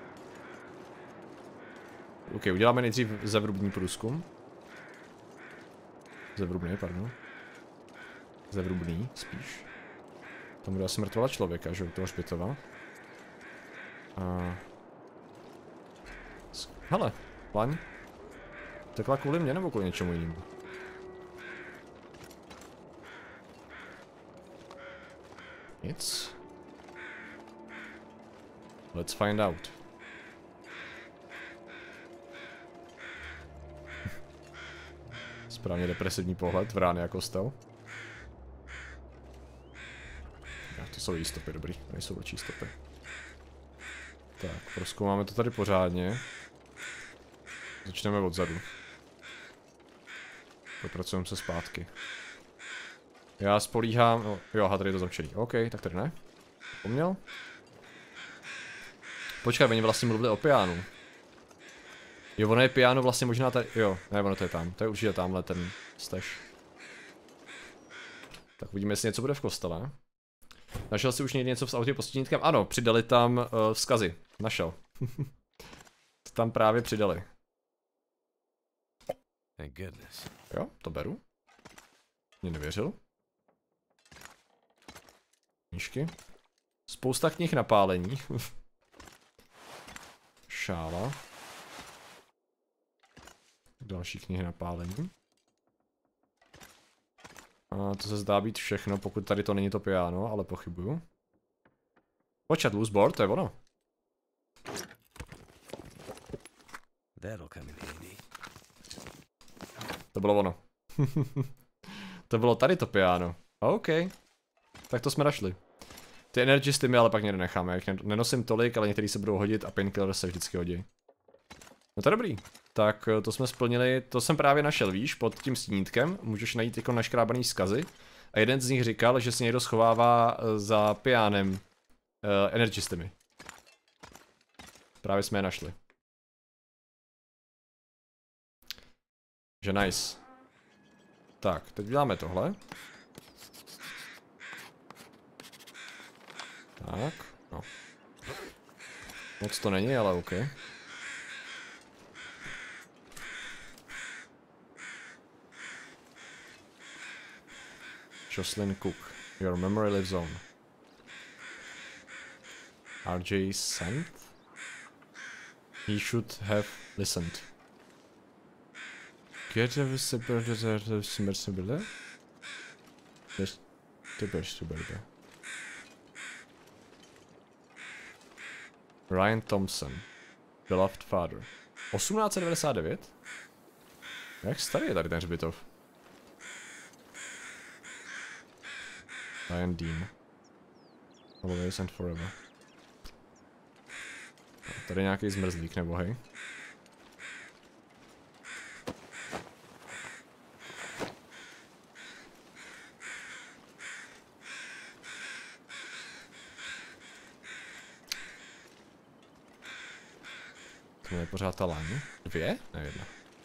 S1: OK, uděláme nejdřív zevrubný průzkum. Zevrubný, pardon. Zevrubný, spíš. Tam bude asi mrtvola člověka, že u toho hřbitova. Hele, plaň. Tekla kvůli mě nebo kvůli něčemu jinému? Nic. Let's find out. Správně depresivní pohled, vrány jako kostel. To jsou její stopy, dobrý, nejsou očí stopy. Tak, prozkoumáme to tady pořádně. Začneme odzadu. Popracujeme se zpátky. Já spolíhám, no, jo, aha, tady je to zamčený. OK, tak tady ne. Poměl. Počkej, oni vlastně mluvili o pianu. Jo, ono je piano vlastně možná tady, jo, ne, ono to je tam. To je určitě tamhle ten stash. Tak uvidíme, jestli něco bude v kostele. Našel jsi už někdy něco v autě postěnítkem? Ano, přidali tam vzkazy. Našel. To tam právě přidali. Jo, to beru. Mě nevěřil. Knížky. Spousta knih na pálení. Šála. Další knihy na pálení. A to se zdá být všechno, pokud tady to není to piano, ale pochybuju. Počkat, loose board, to je ono. To bylo ono. To bylo tady to piano. OK. Tak to jsme našli. Ty energisty my ale pak někde necháme, jak nenosím tolik, ale některý se budou hodit a painkiller se vždycky hodí. No to je dobrý. Tak to jsme splnili, to jsem právě našel, víš, pod tím stínítkem, můžeš najít jako naškrábaný vzkazy. A jeden z nich říkal, že si někdo schovává za pianem energystami. Právě jsme je našli. Že nice. Tak, teď děláme tohle. Tak, no. Moc to není, ale OK. Jocelyn Cook, your memory lives on. RJ sent? He should have listened. Get a submersible? Yes, to Ryan Thompson, beloved father. 1899? Jak starý je tady ten hřbitov? Lion Dean. Always and forever. Tady nějaký zmrzlík nebo hej. To je pořád ta laň. 2? Ne, 1.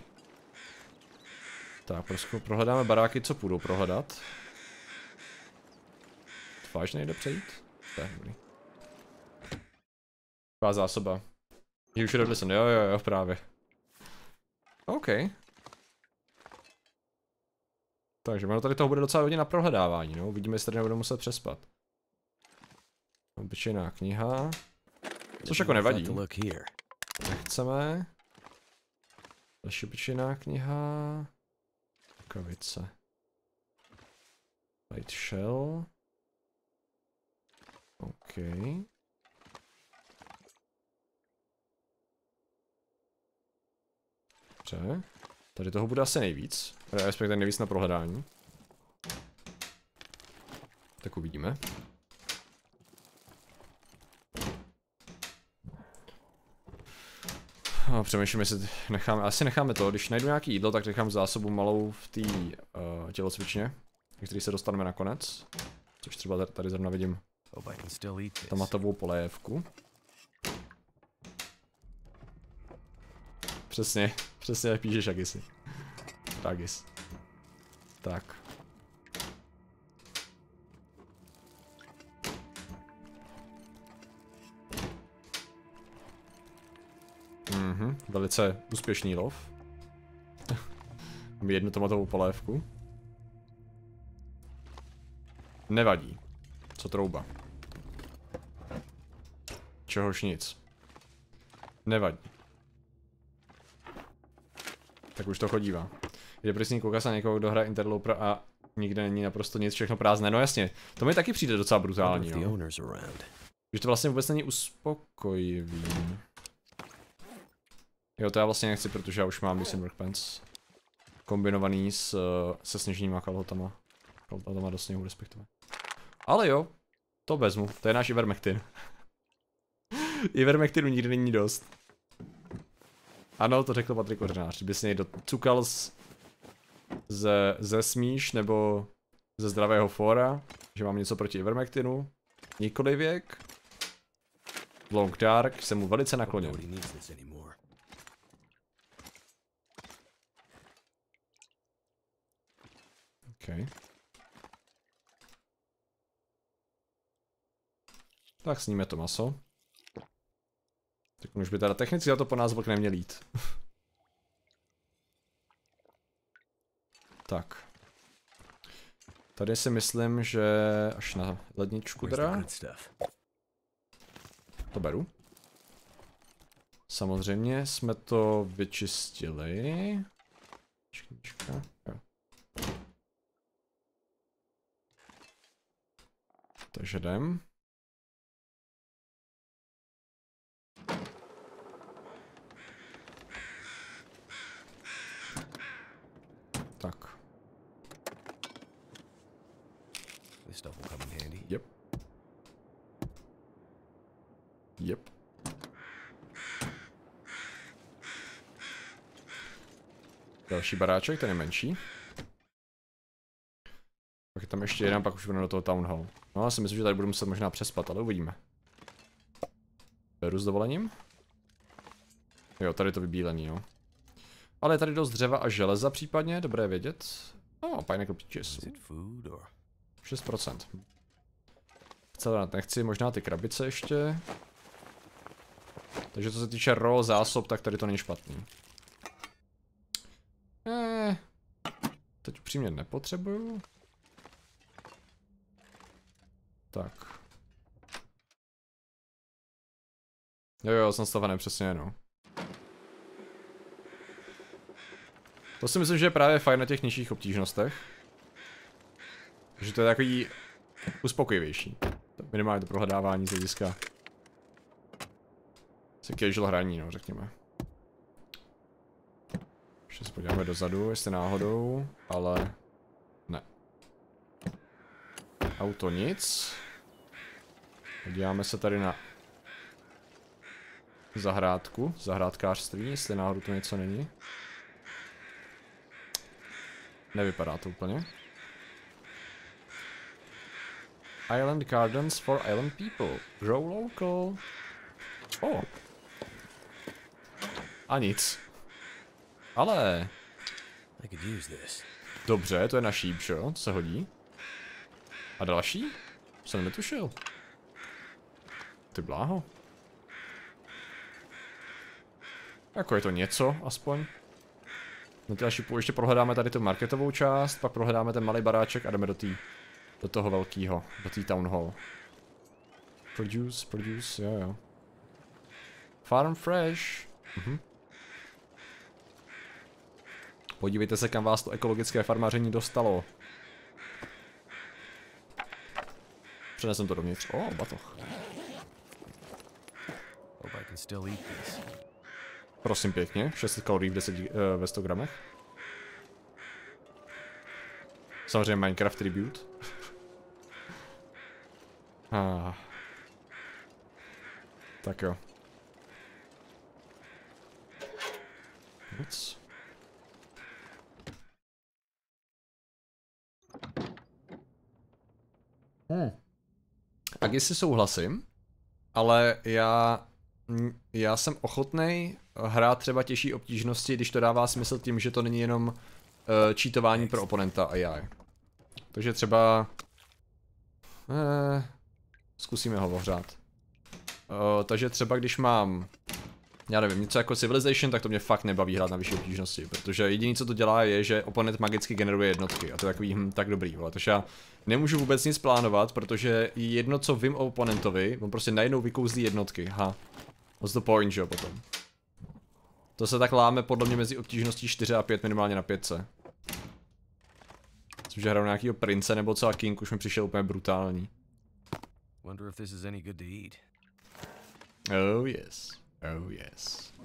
S1: Tak, prostě prohledáme baráky, co půjdou prohledat. Vážně nejde přejít? To je dobrý. Taková zásoba. You should have listened. Jo, právě. OK. Takže ono tady toho bude docela hodně na prohledávání, no. Uvidíme, jestli tady nebudeme muset přespat. Obyčejná kniha. Což jako nevadí. Nechceme. Další obyčejná kniha. Rukavice. Light shell. OK. Dobře. Tady toho bude asi nejvíc. Respektive nejvíc na prohledání. Tak uvidíme. No, přemýšlím, jestli necháme, asi necháme to, když najdu nějaký jídlo, tak nechám zásobu malou v té tělocvičně, který se dostaneme nakonec. Což třeba tady zrovna vidím tomatovou polévku. Přesně jak píšeš Agisi. Agis. Tak. Velice úspěšný lov. Mám jednu tomatovou polévku. Nevadí. Co trouba? Čehož nic. Nevadí. Tak už to chodívá. Jde prostě koukat na někoho, kdo hraje Interloper a nikde není naprosto nic, všechno prázdné. No jasně, to mi taky přijde docela brutální, no. Že to vlastně vůbec není uspokojivý. Jo, to já vlastně nechci, protože já už mám Missing Workpants. Kombinovaný se sněžnýma kalhotama. Kalhotama do sněhu respektive. Ale jo, to vezmu, to je náš Ivermectin. Ivermectinu nikdy není dost. Ano, to řekl Patrik Kořenář, kdyby si někdo cukal ze smíš nebo ze zdravého fóra, že mám něco proti Ivermectinu, nikoli věk. Long Dark jsem mu velice nakloněn. Okay. Tak sníme to maso. Tak už by teda technicky za to po nás vlk neměl jít. Tak. Tady si myslím, že až na ledničku teda. To beru. Samozřejmě jsme to vyčistili. Čeknička. Jo. Takže jdem. Tak. Yep. Yep. Další baráček, ten je menší. Pak je tam ještě jeden, pak už budeme do toho town hall. No, já si myslím, že tady budu muset možná přespat, ale uvidíme. Beru s dovolením. Jo, tady to vybílení, jo. Ale je tady dost dřeva a železa případně, dobré vědět. No, pineapple peaches. 6%. Celé nechci, možná ty krabice ještě. Takže co se týče raw zásob, tak tady to není špatný. Teď upřímně nepotřebuju. Tak. Jo, jsem stavený přesně, no. To si myslím, že je právě fajn na těch nižších obtížnostech. Že to je takový uspokojivější. Minimálně to prohledávání z hlediska casual hraní, no, řekněme. Ještě se podíváme dozadu, jestli náhodou, ale ne. Auto nic. Podíváme se tady na zahrádku, zahrádkářství, jestli náhodou to něco není. Nevypadá to úplně. Island gardens for island people. Grow local. Oh. A nic. Ale... Dobře, to je na sheep, jo? To se hodí. A další? Jsem netušil. Ty bláho. Jako je to něco, aspoň. Na ty sheepu ještě prohledáme tady tu marketovou část, pak prohledáme ten malý baráček a jdeme do toho velkého, do té town hall. Produce, jo. Farm fresh. Podívejte se, kam vás to ekologické farmaření dostalo. Přenesem to dovnitř. Batoh. Prosím pěkně, 600 kalorií ve 100 gramech. Samozřejmě Minecraft Tribute. Tak jo. Nic. Tak jestli souhlasím, ale já jsem ochotnej hrát třeba těžší obtížnosti, když to dává smysl tím, že to není jenom cheatování pro oponenta a já. Takže třeba... zkusíme ho ohřát. Takže třeba když mám... Já nevím, něco jako Civilization, tak to mě fakt nebaví hrát na vyšší obtížnosti, protože jediné, co to dělá, je, že oponent magicky generuje jednotky a to je takový tak dobrý, vole. Takže já nemůžu vůbec nic plánovat, protože jedno, co vím o oponentovi, on prostě najednou vykouzlí jednotky, what's the point, že jo, potom. To se tak láme podle mě mezi obtížností 4 a 5, minimálně na 5. Což hraju nějakýho prince nebo celá King, už mi přišel úplně brutální. Oh yes.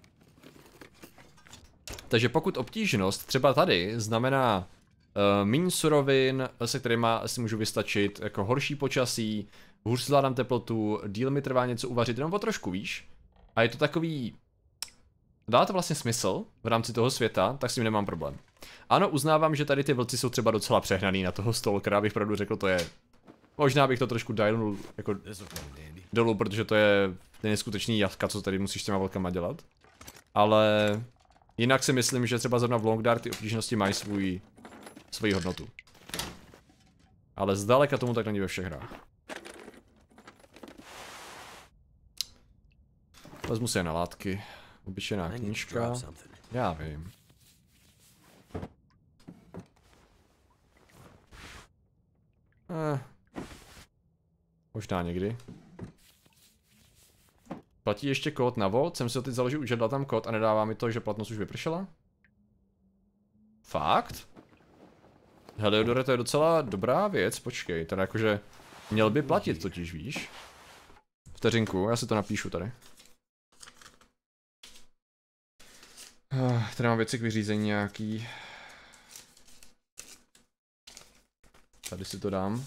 S1: Takže pokud obtížnost třeba tady znamená méně surovin, se kterými si můžu vystačit, jako horší počasí, hůř zvládám teplotu, díl mi trvá něco uvařit, jenom o trošku víš. A je to takový... Dá to vlastně smysl v rámci toho světa, tak s tím nemám problém. Ano, uznávám, že tady ty vlci jsou třeba docela přehnaný na toho stalkera, abych pravdu řekl, to je... Možná bych to trošku dialnul jako dolů, protože to je neskutečný jatka, co tady musíš s těma vlkama dělat. Ale jinak si myslím, že třeba zrovna v Long Dark ty obtížnosti mají svoji hodnotu. Ale zdaleka tomu tak není ve všech hrách. Vezmu si je na látky. Obyčejná knížka. Já vím. Možná někdy. Platí ještě kód na Vault, jsem si ho teď založil, už dal tam kód a nedává mi to, že platnost už vypršela? Fakt? Heliodore, to je docela dobrá věc, počkej, teda jakože měl by platit totiž, víš? Vteřinku, já si to napíšu tady. Tady mám věci k vyřízení nějaký. Tady si to dám.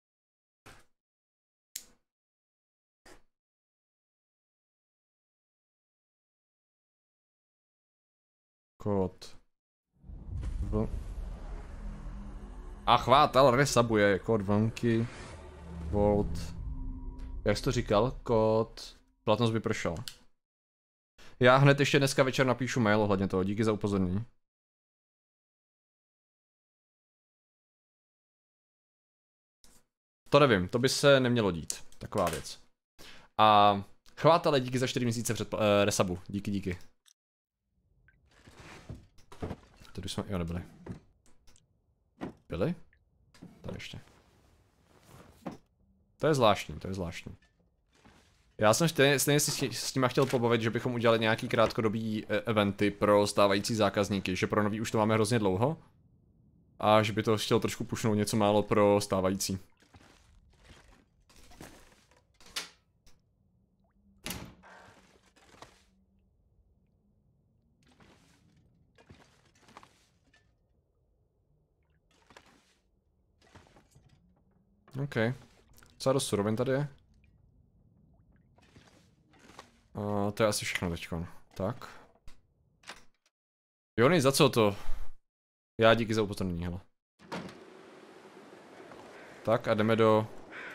S1: Kód. A chvátal, resabuje, kód vlnky. Volt. Jak jsi to říkal? Kód. Platnost vypršel. Já hned ještě dneska večer napíšu mail ohledně toho, díky za upozornění. To nevím, to by se nemělo dít, taková věc. A chvátale, díky za 4 měsíce před resabu, díky. Tady jsme, jo, nebyli. Byli? Tady ještě. To je zvláštní. Já jsem stejně s nima chtěl pobavit, že bychom udělali nějaký krátkodobý eventy pro stávající zákazníky, že pro nový už to máme hrozně dlouho. A že by to chtěl trošku pušnout něco málo pro stávající. OK. Co dost surovin tady je? To je asi všechno teďkon. Tak. Jo, nej, za co to? Já díky za upozornění, hele. Tak a jdeme do...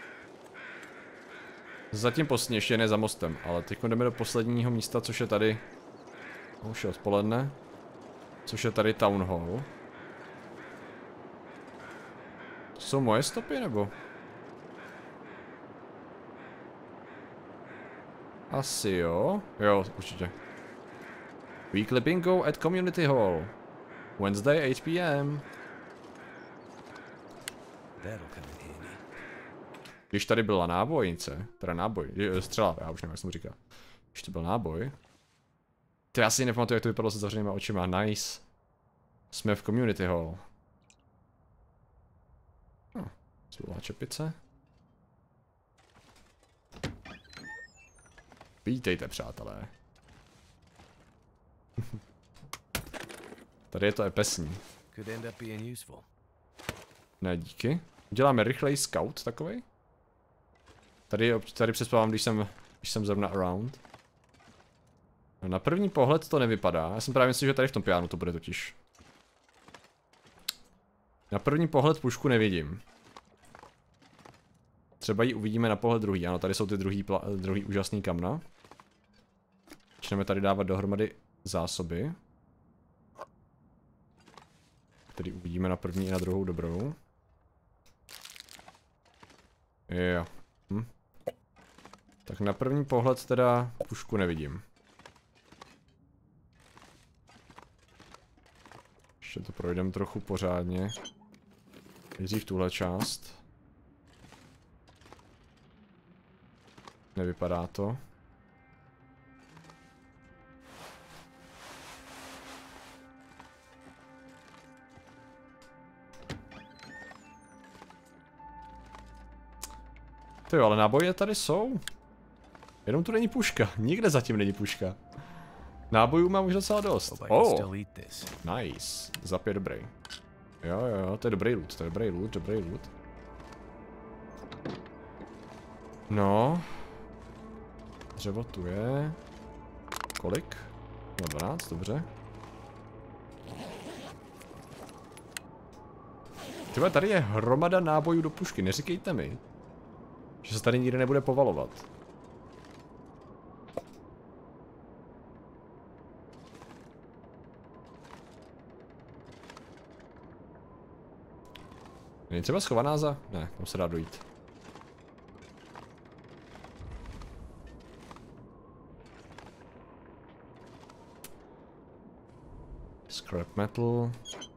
S1: Zatím poslední, ještě ne za mostem, ale teď jdeme do posledního místa, což je tady... Už je odpoledne. Což je tady Town Hall. To jsou moje stopy, nebo? Asi jo. Jo, určitě. Weekly bingo at Community Hall. Wednesday 8 p.m. Když tady byla nábojnice, teda náboj, střela, já už nevím, jak jsem říkal. Když to byl náboj. To já si nepamatuju, jak to vypadalo se zavřenýma očima, nice. Jsme v Community Hall. Zvolá čepice. Vítejte, přátelé. Tady je to epesní. Ne, díky. Děláme rychlej scout takovej. Tady přespávám, když jsem zrovna around. No, na první pohled to nevypadá. Já jsem právě myslel, že tady v tom pianu to bude totiž. Na první pohled pušku nevidím. Třeba ji uvidíme na pohled druhý. Ano, tady jsou ty druhý úžasný kamna. Začneme tady dávat dohromady zásoby. Který uvidíme na první i na druhou dobrou. Jo. Tak na první pohled teda pušku nevidím. Ještě to projdeme trochu pořádně. Nejdřív tuhle část. Nevypadá to. To jo, ale náboje tady jsou. Jenom tu není puška. Nikde zatím není puška. Nábojů mám už docela dost. Oh, nice. Zap je dobrý. Jo, to je dobrý loot, dobrý loot. No. Dřevo tu je. Kolik? No 12, dobře. Tyhle, tady je hromada nábojů do pušky, neříkejte mi, že se tady nikdy nebude povalovat. Není třeba schovaná za... Ne, tam se dá dojít. Scrap metal.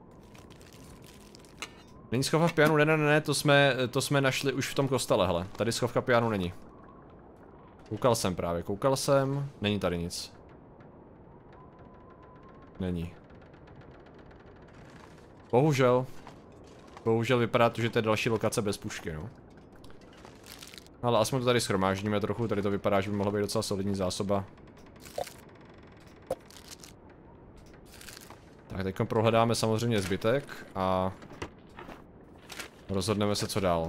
S1: Není schovka v pianu? Ne, to jsme našli už v tom kostele, hele. Tady schovka pianu není. Koukal jsem, není tady nic. Není. Bohužel vypadá to, že to je další lokace bez pušky, no. Ale aspoň to tady shromáždíme trochu, tady to vypadá, že by mohla být docela solidní zásoba. Tak teď prohledáme samozřejmě zbytek a rozhodneme se, co dál.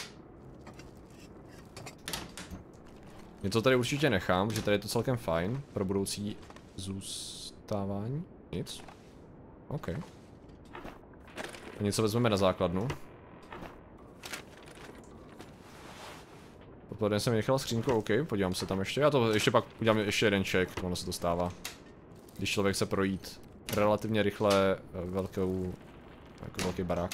S1: Něco tady určitě nechám, že tady je to celkem fajn pro budoucí zůstávání. Nic. OK. Něco vezmeme na základnu. Odpoledne jsem nechal skřínku, OK, podívám se tam ještě. Já to ještě pak udělám ještě jeden check, ono se to stává. Když člověk se projít relativně rychle velký barák.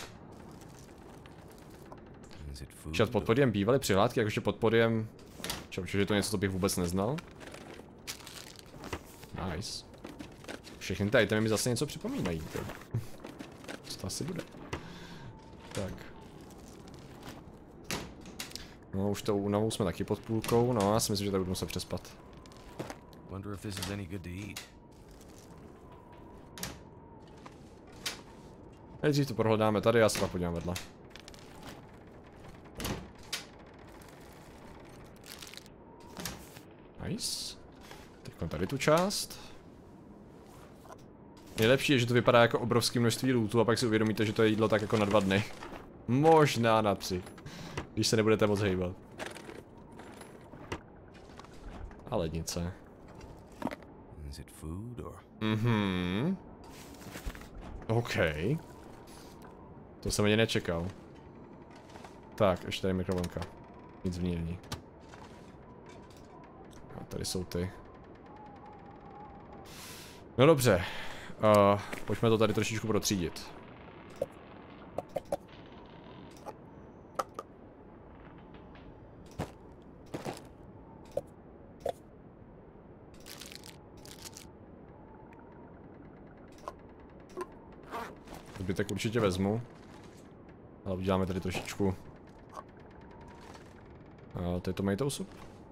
S1: Však pod podiem bývaly přihládky, jakože pod podiem... Že je to něco, co bych vůbec neznal. Nice. Všechny ty itemy mi zase něco připomínají. Co to asi bude? Tak. No už to únavou jsme taky pod půlkou, no já si myslím, že tady budu muset přespat. Nejdřív to prohledáme tady, já se pak podívám vedle. Nice. Teď tady tu část. Nejlepší je, že to vypadá jako obrovské množství lootu a pak si uvědomíte, že to je jídlo tak jako na 2 dny. Možná na 3. Když se nebudete moc hejbat. A lednice. Mhm. OK. To jsem ani nečekal. Tak, ještě tady mikrovlnka. Nic v ní není. A tady jsou ty. No dobře. Pojďme to tady trošičku protřídit. Zbytek určitě vezmu. Ale uděláme tady trošičku. To je tomato soup.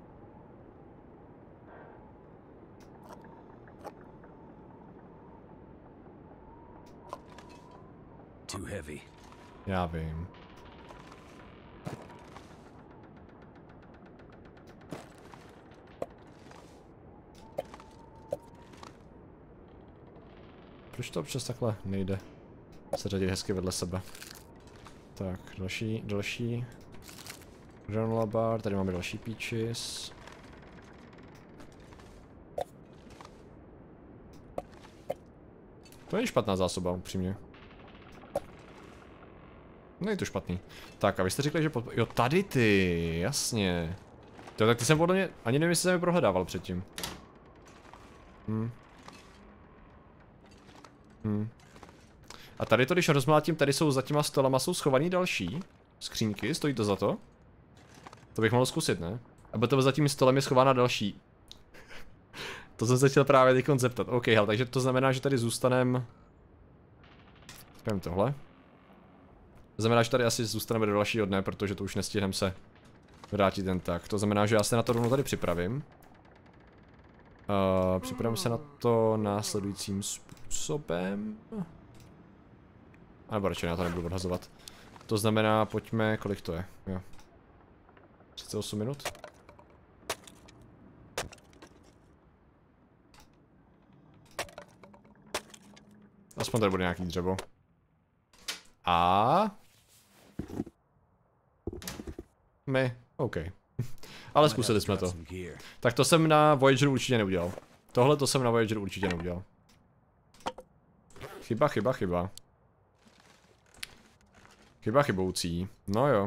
S3: Too heavy.
S1: Já vím. Proč to občas takhle nejde se řadit hezky vedle sebe? Tak, další granola bar, tady máme další peaches. To není špatná zásoba, upřímně. Není to špatný. Tak a vy jste říkali, že jo, tady ty, jasně. To, tak ty jsem podle mě, ani nevím, jestli jsem je prohledával předtím. A tady to, když rozmlátím, tady jsou za těma stolama, jsou schovaný další skřínky, stojí to za to? To bych mohl zkusit, ne? A to za tím stolem je schována další. To jsem se chtěl právě teď zeptat. OK, hele, takže to znamená, že tady zůstanem. Spím tohle. To znamená, že tady asi zůstaneme do dalšího dne, protože to už nestihneme se vrátit jen tak. To znamená, že já se na to rovnou tady připravím. Připravím se na to následujícím způsobem. A nebo radši já to nebudu odhazovat. To znamená, pojďme, kolik to je, jo. 38 minut. Aspoň tady bude nějaký dřevo. A my, OK. Ale zkusili jsme to. Tak to jsem na Voyageru určitě neudělal. Tohle to jsem na Voyageru určitě neudělal. Chyba. Chyba chyboucí. No jo.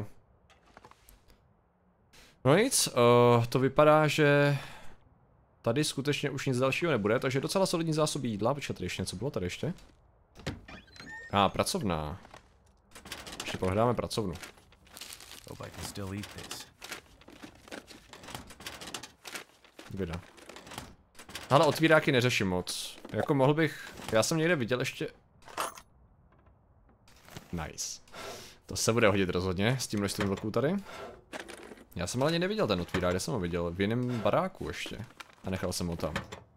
S1: No nic, to vypadá, že tady skutečně už nic dalšího nebude, takže docela solidní zásoby jídla. Počkej, tady ještě něco bylo, tady ještě. Pracovná. Ještě pohledáme pracovnu. Vida. Ale otvíráky neřeším moc. Jako mohl bych, já jsem někde viděl ještě. Nice. To se bude hodit rozhodně s tím množstvím vlků tady. Já jsem ale ani neviděl ten otvírák, kde jsem ho viděl, v jiném baráku ještě. A nechal jsem ho tam.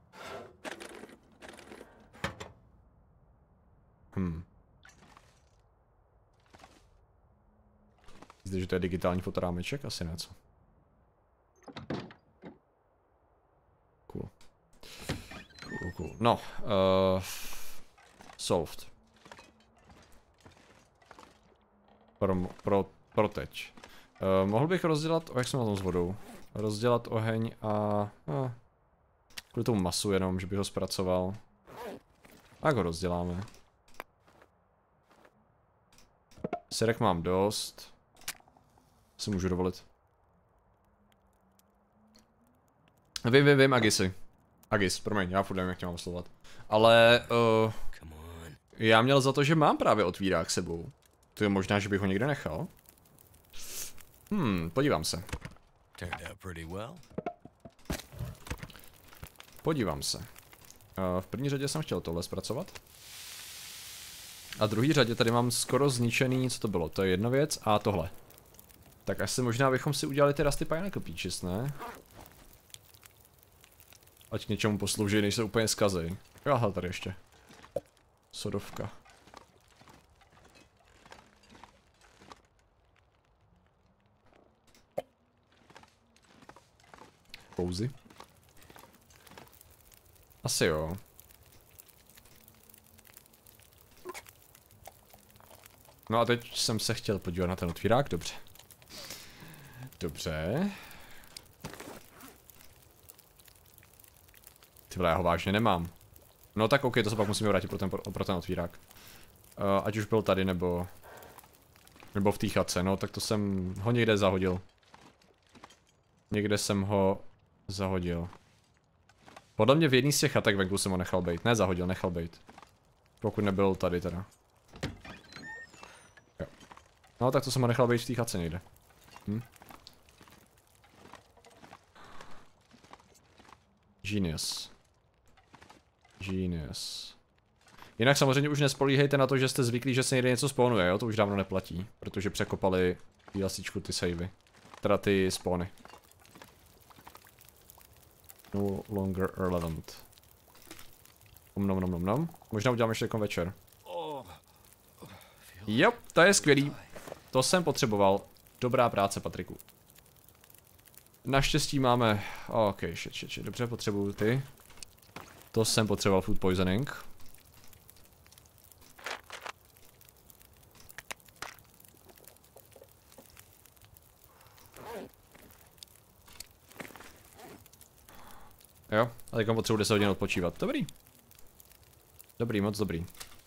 S1: Zde, že to je digitální fotorámeček? Asi něco. Cool. No, solved. Pro teď. Mohl bych rozdělat, jak jsem na tom s vodou? Rozdělat oheň a kvůli tomu masu jenom, že bych ho zpracoval. Tak ho rozděláme. Syrek mám dost. Si můžu dovolit. Vím, Agis, promiň, já furt nevím, jak tě mám oslovat. Ale, já měl za to, že mám právě otvírák sebou. To je možná, že bych ho někde nechal. Podívám se. Podívám se. V první řadě jsem chtěl tohle zpracovat. A v druhé řadě tady mám skoro zničený, co to bylo, to je jedna věc, a tohle. Tak asi možná bychom si udělali ty Rusty Pineapple Peaches, ne? Ať k něčemu poslouží, než se úplně zkazej. Aha, tady ještě. Sodovka. Pouzy. Asi jo. No a teď jsem se chtěl podívat na ten otvírák, dobře. Dobře. Ty vole, já ho vážně nemám. No tak ok, to se pak musíme vrátit pro ten otvírák. Ať už byl tady, nebo v té chatce, no tak to jsem ho někde zahodil. Někde jsem ho zahodil. Podle mě v jedný z těch chatek venku jsem ho nechal bejt. Ne zahodil, nechal bejt. Pokud nebyl tady teda. Jo. No tak to jsem ho nechal bejt v té chatce někde. Genius. Genius. Jinak samozřejmě už nespolíhejte na to, že jste zvyklí, že se někde něco spawnuje, jo? To už dávno neplatí. Protože překopali DLCčku ty savey. Teda ty spawny. No longer relevant. Nom. Možná uděláme ještě jako večer. Jo, to je skvělý. To jsem potřeboval. Dobrá práce, Patriku. Naštěstí máme... Ok, shit. Dobře, potřebuju ty. To jsem potřeboval food poisoning. Jo, a teďka potřebuji 10 hodin odpočívat. Dobrý. Dobrý, moc dobrý.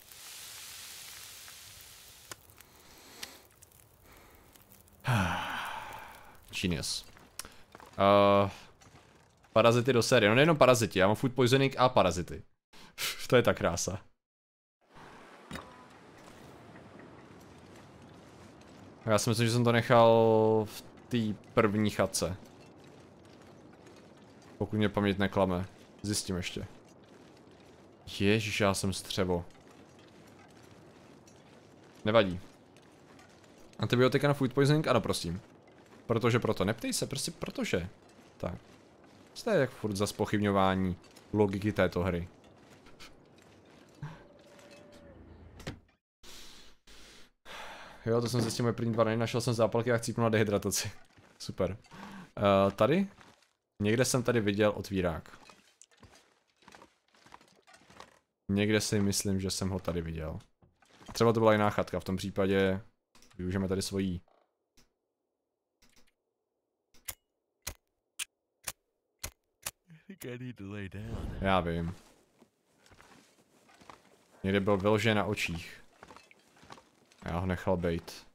S1: Genius. Parazity do série. No nejenom paraziti, já mám food poisoning a parazity. To je ta krása. Já si myslím, že jsem to nechal v té první chatce. Pokud mě paměť neklame. Zjistím ještě. Ježiš, já jsem střevo. Nevadí. Antibiotika na food poisoning? Ano, prosím. Protože proto. Neptej se, prostě protože. Tak. To je jak furt za zpochybňování logiky této hry. Jo, to jsem zjistil moje první 2 dny, našel jsem zápalky a chcípnu na dehydrataci. Super. Tady? Někde jsem tady viděl otvírák. Někde si myslím, že jsem ho tady viděl. Třeba to byla jiná chatka, v tom případě využijeme tady svojí. Já vím. Někde byl vyložen na očích. Já ho nechal bejt.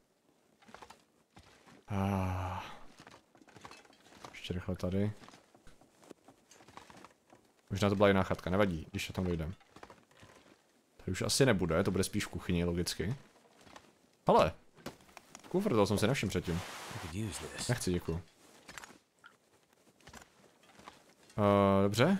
S1: Ještě rychle tady. Možná to byla jiná chatka, nevadí, když se tam dojdem. Tady už asi nebude, to bude spíš v kuchyni, logicky. Hele! Kufr, toho jsem si nevšiml předtím. Nechci, děkuju. Dobře.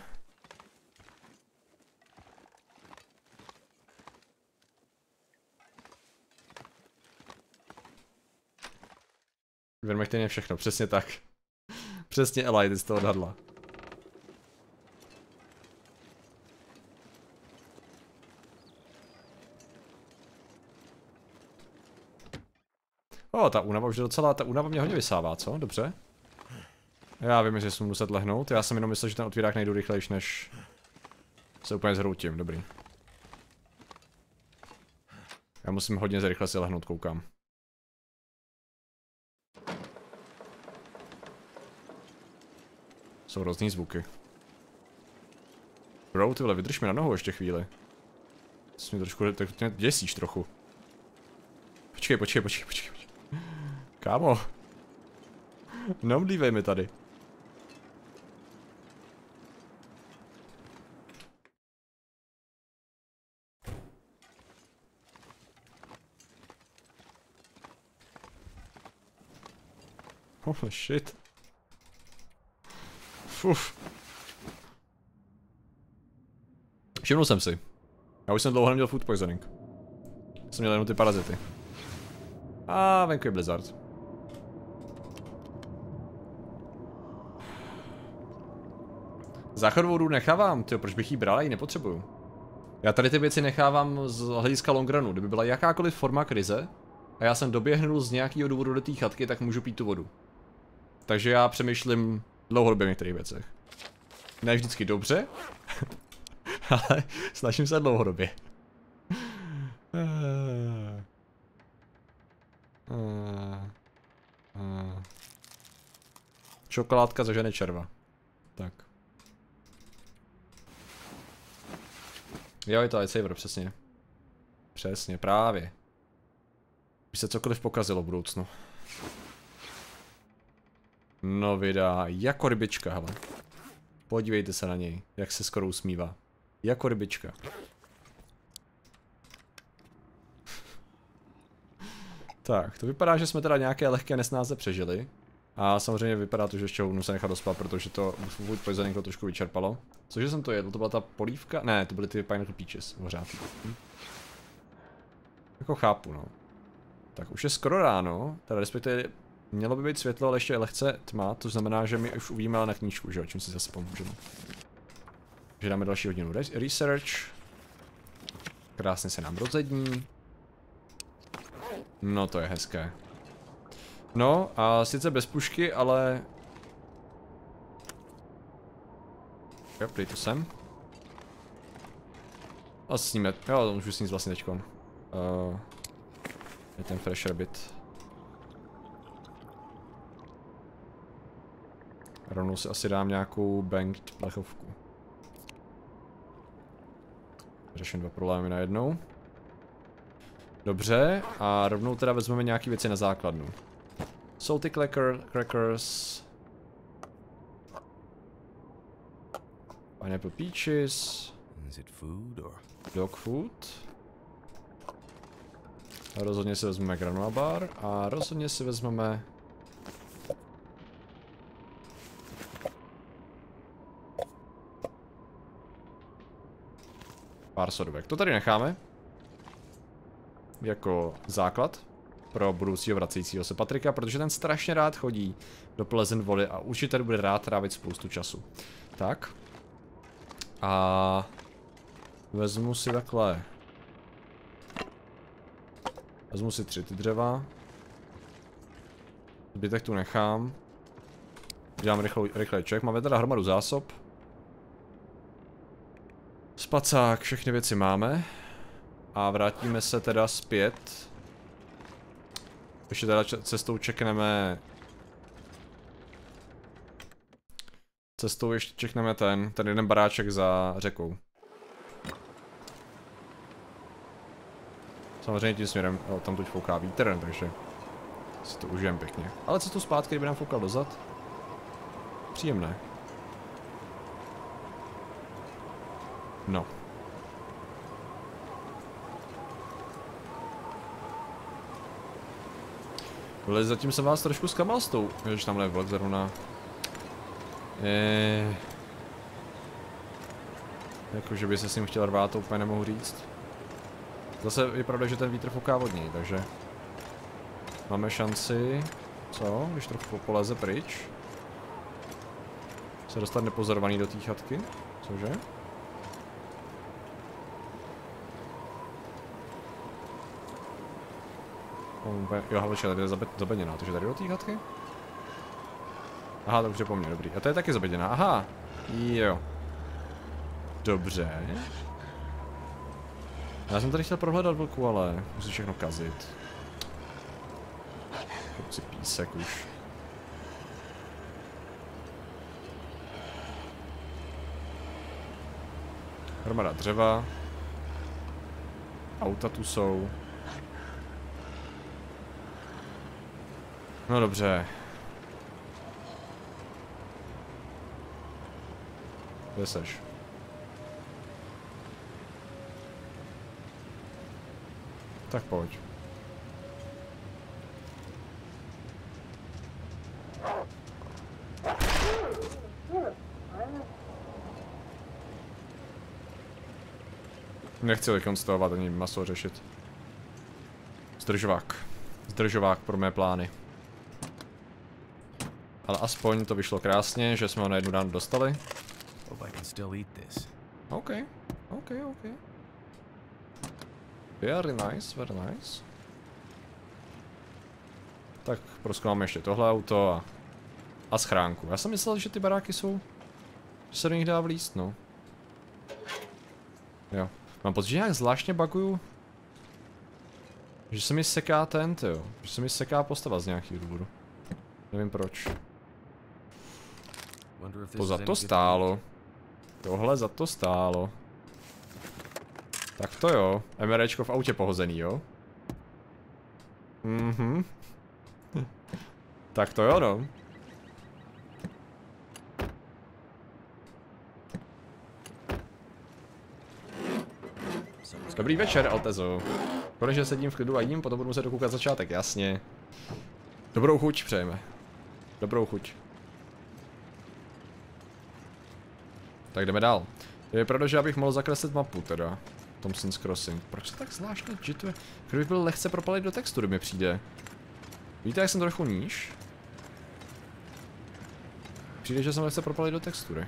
S1: Vermectin je všechno, přesně tak. Přesně Eli, ty z toho odhadla. Ta únava už je docela, ta únava mě hodně vysává, co? Dobře. Já vím, že jsem muset lehnout, já jsem jenom myslel, že ten otvírák najdu rychlejš, než se úplně zhroutím, dobrý. Já musím hodně rychle si lehnout, koukám. Jsou různý zvuky. Bro, tyhle, vydrž mi na nohu ještě chvíli. Jsi mě trošku, tak mě děsíš trochu. Počkej. Kámo. Neomdívej mi tady. Holy shit. Uf. Všimnul jsem si. Já už jsem dlouho neměl food poisoning. Jsem měl jenom ty parazity. A venku je blizzard. Záchodovou vodu nechávám, tyjo, proč bych jí bral, já ji nepotřebuju. Já tady ty věci nechávám z hlediska longrunu, kdyby byla jakákoliv forma krize a já jsem doběhnul z nějakého důvodu do té chatky, tak můžu pít tu vodu. Takže já přemýšlím dlouhodobě v některých věcech. Ne vždycky dobře, ale snažím se dlouhodobě. Čokoládka zažene červa. Tak. Jo, je to lightsaber, přesně. Přesně, právě. By se cokoliv pokazilo v budoucnu. No vydá, jako rybička, hele. Podívejte se na něj, jak se skoro usmívá. Jako rybička. Tak, to vypadá, že jsme teda nějaké lehké nesnáze přežili. A samozřejmě vypadá to, že ještě houvnu se nechat dospat, protože to food poisoning to trošku vyčerpalo. Cože jsem to jedl? To byla ta polívka? Ne, to byly ty pineapple peaches, hořátý. Jako chápu, no. Tak už je skoro ráno, teda respektive mělo by být světlo, ale ještě je lehce tma, to znamená, že my už uvidíme ale na knížku, že o čem si zase pomůžeme. Takže dáme další hodinu research. Krásně se nám rozední. No to je hezké. No a sice bez pušky, ale... Jo, dej to sem. A sníme, jo, to můžu snít vlastně teďkon. Je ten fresh rabbit. Rovnou si asi dám nějakou banked plechovku. Řeším 2 problémy najednou. Dobře, a rovnou teda vezmeme nějaké věci na základnu. Salty crackers. Pineapple peaches. Dog food. A rozhodně si vezmeme granola bar a rozhodně si vezmeme... pár sodovek. To tady necháme. Jako základ pro budoucího vracejícího se Patrika, protože ten strašně rád chodí do Pleasant Valley a určitě tady bude rád trávit spoustu času. Tak. A vezmu si takhle. Vezmu si 3 ty dřeva. Zbytek tu nechám. Dělám rychlej check. Máme teda hromadu zásob. Spacák, všechny věci máme. A vrátíme se teda zpět. Ještě teda cestou čekneme... Cestou ještě čekneme ten jeden baráček za řekou. Samozřejmě tím směrem, tam tu fouká vítr, takže si to užijem pěkně. Ale cestou zpátky, kdyby nám foukal dozad. Příjemné. No. Ale zatím jsem vás trošku zklamal s tou, že tamhle je vlk zrovna. Jakože by se s ním chtěl rvát, to úplně nemohu říct. Zase je pravda, že ten vítr fouká od něj, takže máme šanci, co, když trochu poleze pryč, se dostat nepozorovaný do té chatky, cože? Jo, havlečka, tady je zabeděná, takže tady do té chatky? Aha, dobře po mně, dobrý. A to je taky zabeděná, aha, jo. Dobře. Já jsem tady chtěl prohledat vlku, ale musím všechno kazit. Si písek už. Hromada dřeva. Auta tu jsou. No dobře. Kde seš? Tak pojď. Nechci rekonstruovat ani maso řešit. Zdržovák. Zdržovák pro mé plány. Ale aspoň to vyšlo krásně, že jsme ho na jednu ránu dostali. OK. Very nice, very nice. Tak prozkoumáme ještě tohle auto a schránku. Já jsem myslel, že ty baráky jsou... že se do nich dá vlízt, no. Jo. Mám pocit, že nějak zvláštně buguju. Že se mi seká ten, jo. Že se mi seká postava z nějakých důvodů. Nevím proč. To za to stálo. Tohle za to stálo. Tak to jo. MRčko v autě pohozený, jo? Mhm. Tak to jo, no. Dobrý večer, Altezo. Konečně sedím v klidu a jím, potom budu muset dokoukat začátek, jasně. Dobrou chuť přejeme. Dobrou chuť. Tak jdeme dál. Je pravda, že abych mohl zakreslit mapu teda. Thompson's Crossing. Proč se tak zvláštně jituje? Kdybych byl lehce propalit do textury mi přijde. Víte, jak jsem trochu níž? Přijde, že jsem lehce propalit do textury.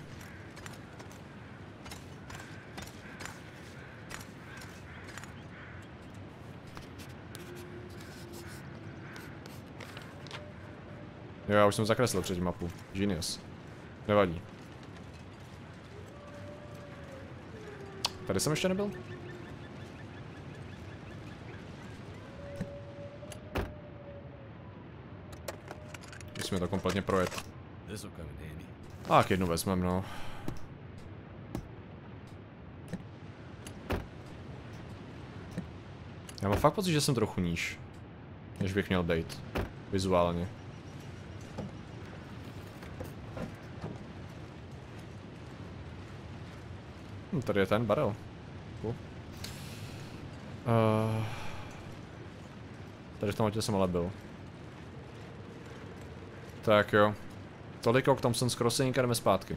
S1: Jo, já už jsem zakreslil předtím mapu. Genius. Nevadí. Tady jsem ještě nebyl? Musíme to kompletně projet. Tak, jednu vezmeme, no. Já mám fakt pocit, že jsem trochu níž, než bych měl být. Vizuálně. Tady je ten barel. Tady v tom letě jsem ale byl. Tak jo. Toliko k Thompson's Crossing a jdeme zpátky.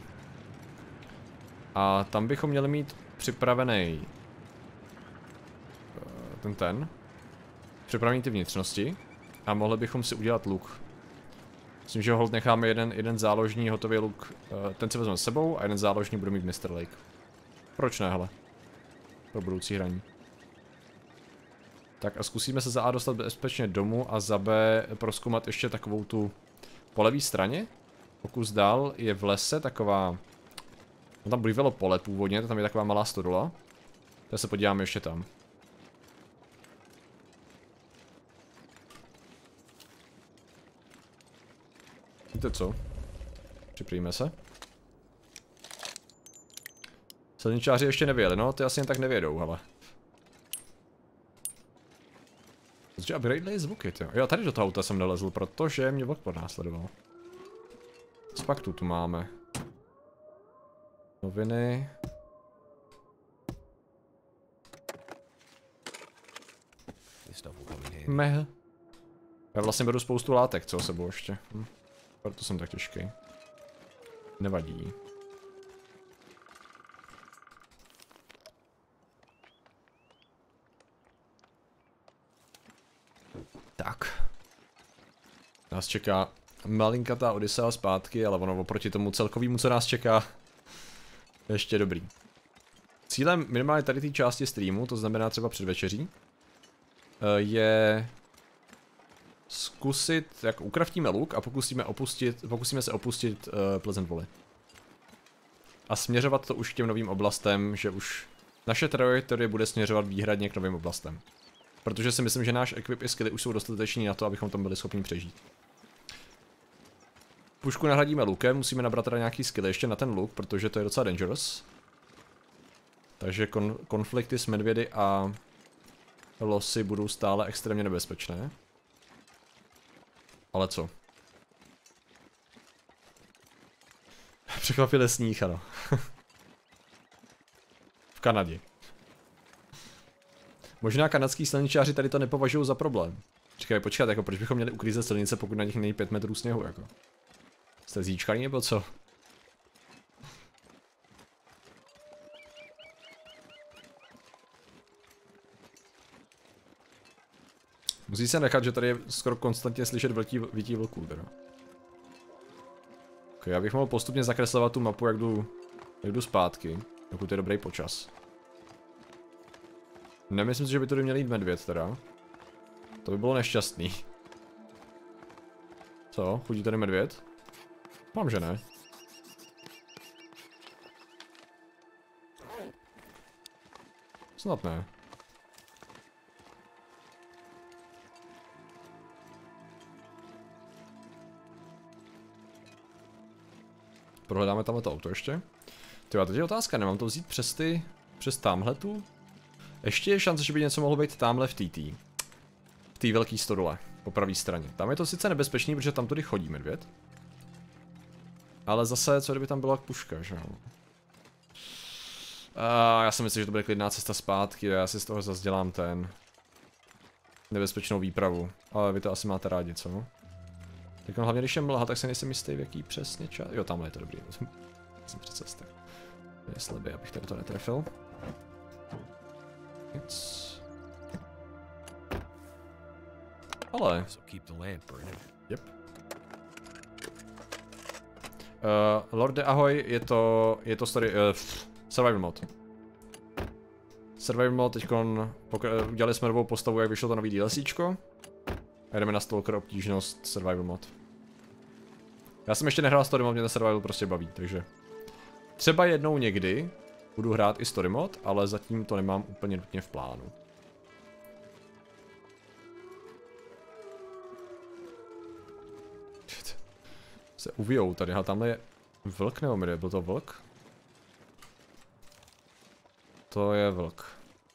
S1: A tam bychom měli mít připravený připravený ty vnitřnosti. A mohli bychom si udělat luk. Myslím, že hold necháme jeden záložní hotový luk. Ten si vezmeme s sebou a jeden záložní bude mít Mr. Lake. Proč ne, hele? Pro budoucí hraní. Tak a zkusíme se za A dostat bezpečně domů a za B prozkoumat ještě takovou tu po levé straně. Pokus dál je v lese taková... No tam bývalo pole původně, tam je taková malá stodola. Tak se podíváme ještě tam. Víte co? Připrýme se. Silničáři ještě nevěděli, no, ty asi jen tak nevědou, hele. Protože upgradelej zvuky, jo. Jo, tady do toho auta jsem nelezl, protože mě vlk podnásledoval. Co pak tu máme? Noviny. Meh. Já vlastně beru spoustu látek, co sebou ještě. Proto jsem tak těžký. Nevadí. Tak. Nás čeká malinkatá Odyssea zpátky, ale ono oproti tomu celkovému, co nás čeká, ještě dobrý. Cílem minimálně tady té části streamu, to znamená třeba před večeří, je zkusit, jak ukraftíme luk a pokusíme se opustit Pleasant Valley. A směřovat to už k těm novým oblastem, že už naše trajektorie bude směřovat výhradně k novým oblastem. Protože si myslím, že náš equip i skilly už jsou dostateční na to, abychom tam byli schopni přežít. Pušku nahradíme lukem, musíme nabrat teda nějaký skilly ještě na ten luk, protože to je docela dangerous. Takže konflikty s medvědy a losy budou stále extrémně nebezpečné. Ale co? Překvapil sníh, ano. V Kanadě. Možná kanadský silničáři tady to nepovažují za problém. Říkají, počkat, jako proč bychom měli uklízet silnice, pokud na nich není 5 metrů sněhu, jako. Jste zíčkaný nebo co? Musí se nechat, že tady je skoro konstantně slyšet vytí vlků, teda. Ok, já bych mohl postupně zakreslovat tu mapu, jak jdu zpátky, dokud je dobrý počas. Nemyslím si, že by tady měl jít medvěd, teda. To by bylo nešťastný. Co? Chodí tady medvěd? Mám, že ne. Snad ne. Prohledáme tamhle to auto ještě. Tyjo, teď je otázka, nemám to vzít přes tamhletu? Ještě je šance, že by něco mohlo být tamhle v TT. V té velké stodole, po pravé straně. Tam je to sice nebezpečný, protože tam tudy chodí medvěd. Ale zase, co kdyby tam byla puška, že jo? Já si myslím, že to bude klidná cesta zpátky, já si z toho zase dělám ten nebezpečnou výpravu. Ale vy to asi máte rádi, co? Tak hlavně když je mlha, tak se nejsem jistý, v jaký přesně čas. Jo, tamhle je to dobrý. Jsem před cestou. Je slabý, abych tady to netrefil. Nic. Ale. Yep. Lorde, ahoj, je to story, survival mod. Survival mod, teďkon udělali jsme novou postavu, jak vyšlo to nový DLCčko. A jdeme na Stalker obtížnost survival mod. Já jsem ještě nehrál story mod, mě ten survival prostě baví, takže třeba jednou někdy budu hrát i story mod, ale zatím to nemám úplně nutně v plánu. Se uvějou tady, a tamhle je vlk nebo mi byl to vlk? To je vlk.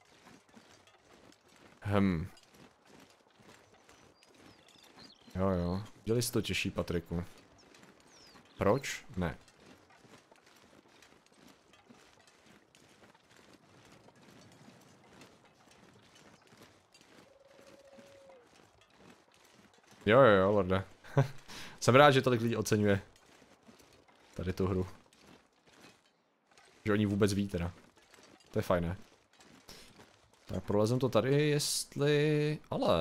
S1: Jo, děli si to těžší, Patriku. Proč? Ne. Jo, lorde. Jsem rád, že tolik lidí oceňuje tady tu hru. Že oni vůbec ví teda. To je fajné. Tak prolezem to tady, jestli...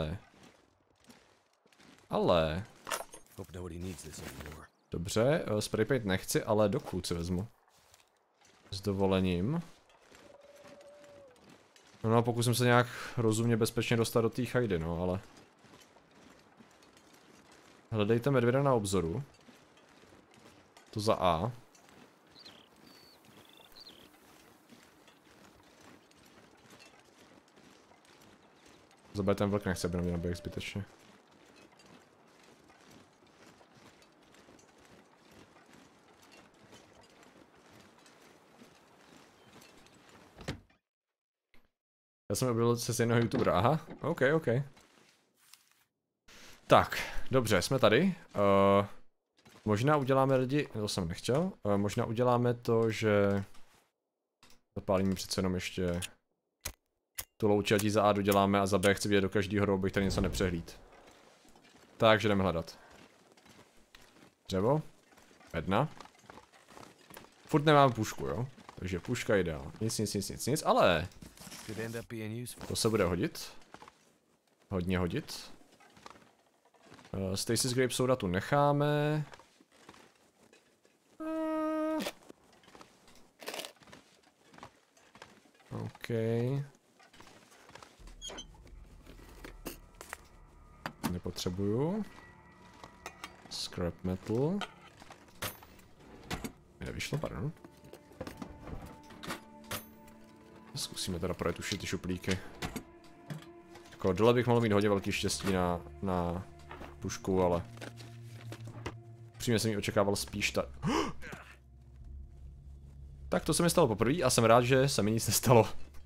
S1: Ale... Dobře, spray paint nechci, ale dokud si vezmu. S dovolením. No a pokusím se nějak rozumně bezpečně dostat do té chajdy, no ale... Hledejte medvěda na obzoru. To za A. Za B ten vlk nechce, aby na mě naběh zbytečně. Já jsem objevil se stejného youtubera, aha, ok. Tak, dobře, jsme tady. Možná uděláme lidi, to jsem nechtěl, možná uděláme to, že zapálíme přece jenom ještě tu louči, ať ji za A doděláme a za B chci vidět do každého hru, abych tady něco nepřehlíd. Takže jdeme hledat. Dřevo. Bedna. Furt nemám pušku, jo? Takže puška je ideál. Nic, ale... To se bude hodit. Hodně hodit. Stasis Grape Soda tu necháme. OK. Nepotřebuju. Scrap metal. Nevyšlo, pardon. Zkusíme teda projetušit ty šuplíky. Jako dole bych mohl mít hodně velký štěstí na pušku, ale... Přímě jsem ji očekával spíš ta... Tak to se mi stalo poprvé a jsem rád, že se mi nic nestalo.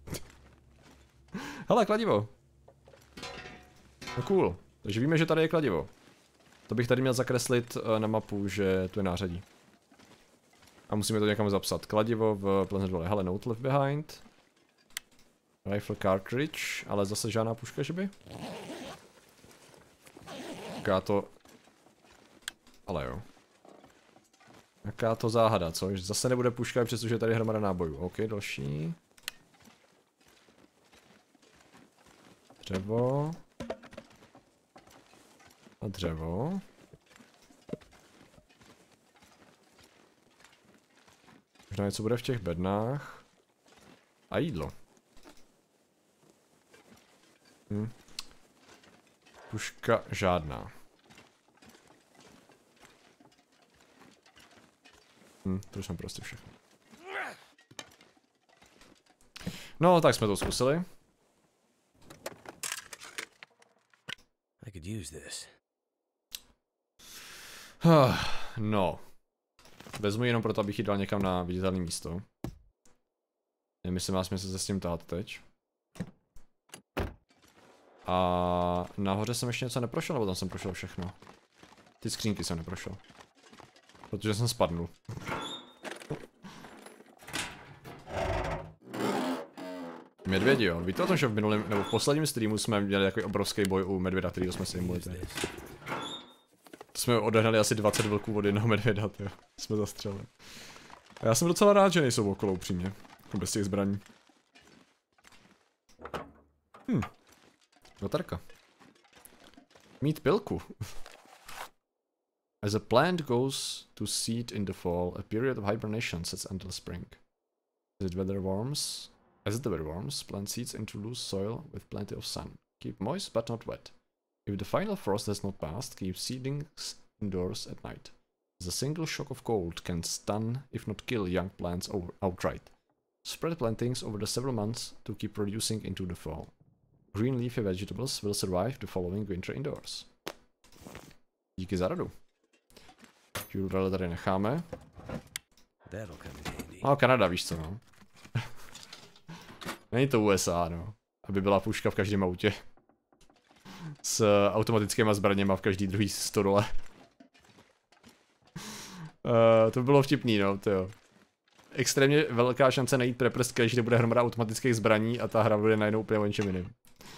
S1: Hele, kladivo. No cool. Takže víme, že tady je kladivo. To bych tady měl zakreslit na mapu, že tu je nářadí. A musíme to někam zapsat. Kladivo v Pleasant Valley. Hele, note left behind. Rifle cartridge, ale zase žádná puška, že by? Jaká to... Ale jo. Jaká to záhada, co? Že zase nebude puška, přestože je tady hromada nábojů. OK, další. Dřevo. A dřevo. Možná něco bude v těch bednách. A jídlo. Puška žádná. To jsme prostě všechno. No, tak jsme to zkusili. No. Vezmu ji jenom proto, abych ji dal někam na viditelné místo. Nevím, jestli má smysl se s tím tát teď. A nahoře jsem ještě něco neprošel, nebo tam jsem prošel všechno? Ty skřínky jsem neprošel. Protože jsem spadnul. Medvědi, jo. Víte o tom, že v minulém, nebo v posledním streamu jsme měli takový obrovský boj u medvěda, který jsme si jim to jsme odehnali asi 20 vlků od jednoho medvěda, tyjo. Jsme zastřelili. A já jsem docela rád, že nejsou okolo upřímně. Jako bez těch zbraní. Latarka. Mít pilku. As a plant goes to seed in the fall, a period of hibernation sets until spring. As the weather warms, plant seeds into loose soil with plenty of sun. Keep moist but not wet. If the final frost has not passed, keep seedlings indoors at night. As a single shock of cold can stun, if not kill, young plants outright. Spread plantings over the several months to keep producing into the fall. Green leafy vegetables will survive the following winter indoors. Díky za radu. Fuel tady necháme. No, Kanada, víš co, no. Není to USA, no. Aby byla puška v každém autě. S automatickýma zbraněma v každý druhý stodole. To by bylo vtipný, no, tyjo. Extrémně velká šance najít preprst, když bude hromada automatických zbraní a ta hra bude najednou úplně o něčem jiným.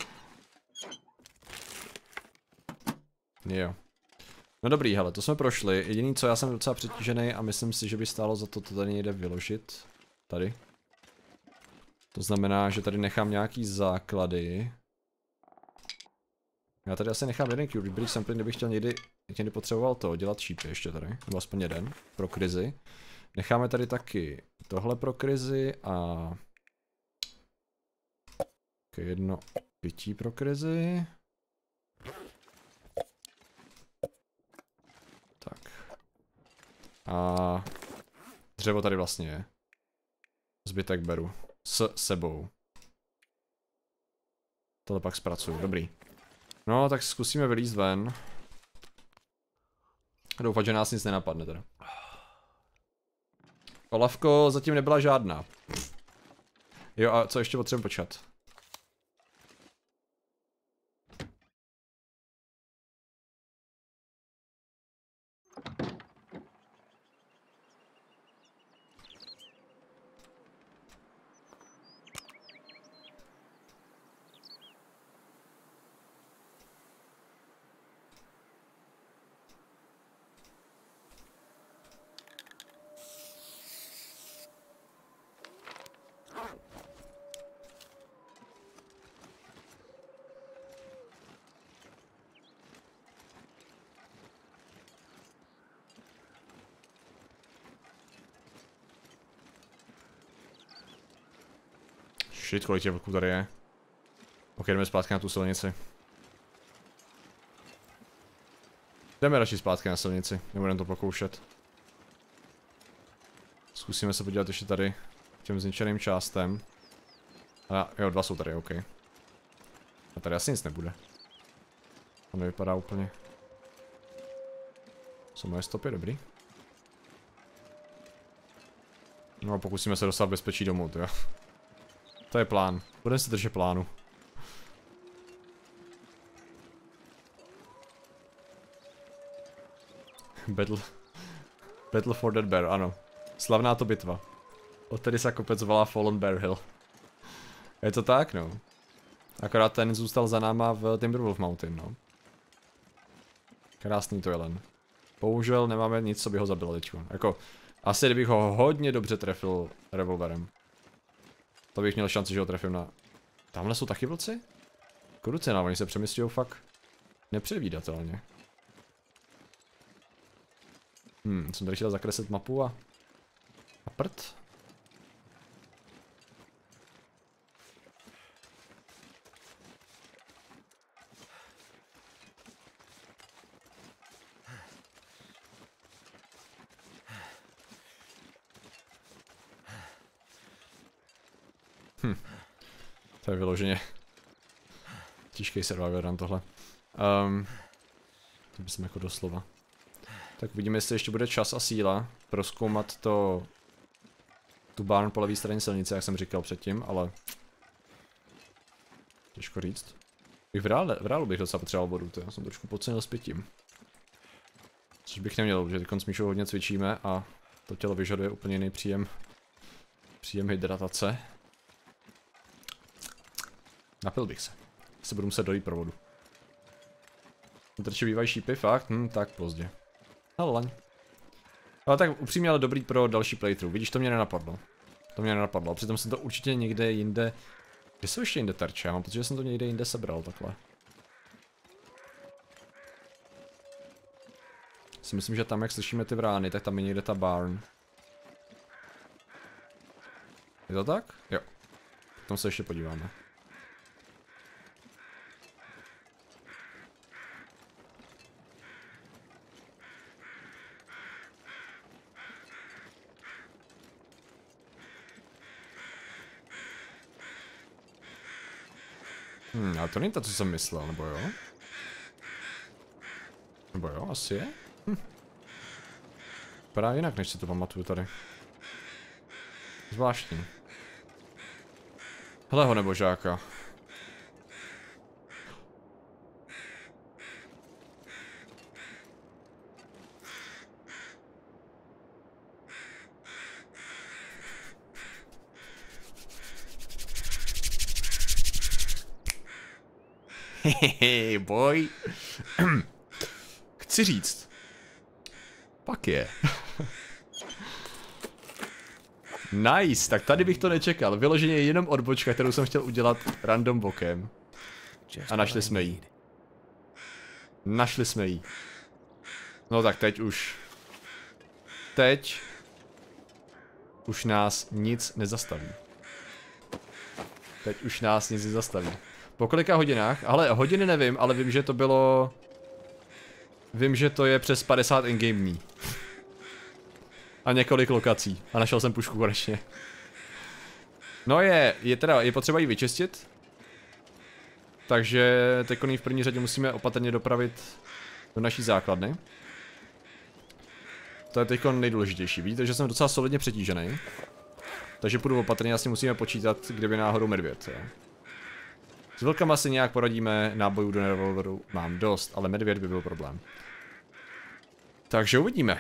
S1: Jo. No dobrý, hele, to jsme prošli. Jediný co, já jsem docela přetížený a myslím si, že by stálo za to tady někde vyložit. Tady. To znamená, že tady nechám nějaký základy. Já tady asi nechám jeden Curie Bridge Sampling, kdybych chtěl někdy potřeboval to, dělat šípy ještě tady, nebo aspoň jeden, pro krizi. Necháme tady taky tohle pro krizi a... jedno pití pro krizi. Tak. A... dřevo tady vlastně je. Zbytek beru. S sebou. Tohle pak zpracuju, dobrý. No, tak zkusíme vylízt ven. Doufat, že nás nic nenapadne teda. Olavko zatím nebyla žádná. Jo, a co ještě potřebujeme počkat? Shit, kolik těch vlků tady je. Ok, jdeme zpátky na tu silnici. Jdeme radši zpátky na silnici, nebudeme to pokoušet. Zkusíme se podívat ještě tady k těm zničeným částem. A jo, dva jsou tady, ok. A tady asi nic nebude. To nevypadá úplně. Jsou moje stopy, dobrý. No a pokusíme se dostat v bezpečí domů, to jo. To je plán. Budeme se držet plánu. Battle for Dead Bear, ano. Slavná to bitva. Odtedy se kopec volá Fallen Bear Hill. Je to tak, no. Akorát ten zůstal za náma v Timberwolf Mountain, no. Krásný to jelen. Bohužel nemáme nic, co by ho zabilo teďko. Jako, asi kdybych ho hodně dobře trefil revolverem. To bych měl šanci, že ho trefím na... Tamhle jsou taky vlci? Krucena, oni se přemysťují fakt nepředvídatelně. Jsem tady chtěl zakreslit mapu a prd. To je vyloženě těžký survivor na tohle. To bychom jako doslova. Tak vidíme, jestli ještě bude čas a síla prozkoumat tu barn po levé straně silnice, jak jsem říkal předtím, ale těžko říct. V reálu bych docela potřeboval vodu, to já jsem trošku podcenil s pitím. Což bych neměl, protože teď s Míšou hodně cvičíme a to tělo vyžaduje úplně jiný příjem hydratace. Napil bych se. Se budu muset dojít pro vodu. Trče bývají šípy, fakt? Tak pozdě. Ale laň. Ale tak upřímně, ale dobrý pro další playthrough. Vidíš, to mě nenapadlo. To mě nenapadlo, přitom jsem to určitě někde jinde... Kde jsou ještě jinde terče? Já mám pocit, že jsem to někde jinde sebral, takhle. Si myslím, že tam, jak slyšíme ty vrány, tak tam je někde ta barn. Je to tak? Jo. Tam se ještě podíváme. Ale to není to, co jsem myslel, nebo jo? Nebo jo, asi je? Vypadá jinak, než si to pamatuju tady. Zvláštní. Hele ho, nebožáka. Hehehe, boj. Chci říct. Pak je. Nice, tak tady bych to nečekal. Vyloženě jenom odbočka, kterou jsem chtěl udělat random bokem. A našli jsme jí. Našli jsme jí. No tak teď už. Teď už nás nic nezastaví. Teď už nás nic nezastaví. Po kolika hodinách? Ale hodiny nevím, ale vím, že to bylo... Vím, že to je přes 50 in-game dní. A několik lokací. A našel jsem pušku konečně. No je potřeba ji vyčistit. Takže teď v první řadě musíme opatrně dopravit do naší základny. To je teď nejdůležitější. Vidíte, že jsem docela solidně přetížený. Takže půjdu opatrně, asi musíme počítat, kdyby náhodou medvěd. Jo. S vlkama si nějak poradíme, nábojů do revolveru mám dost, ale medvěd by byl problém. Takže uvidíme.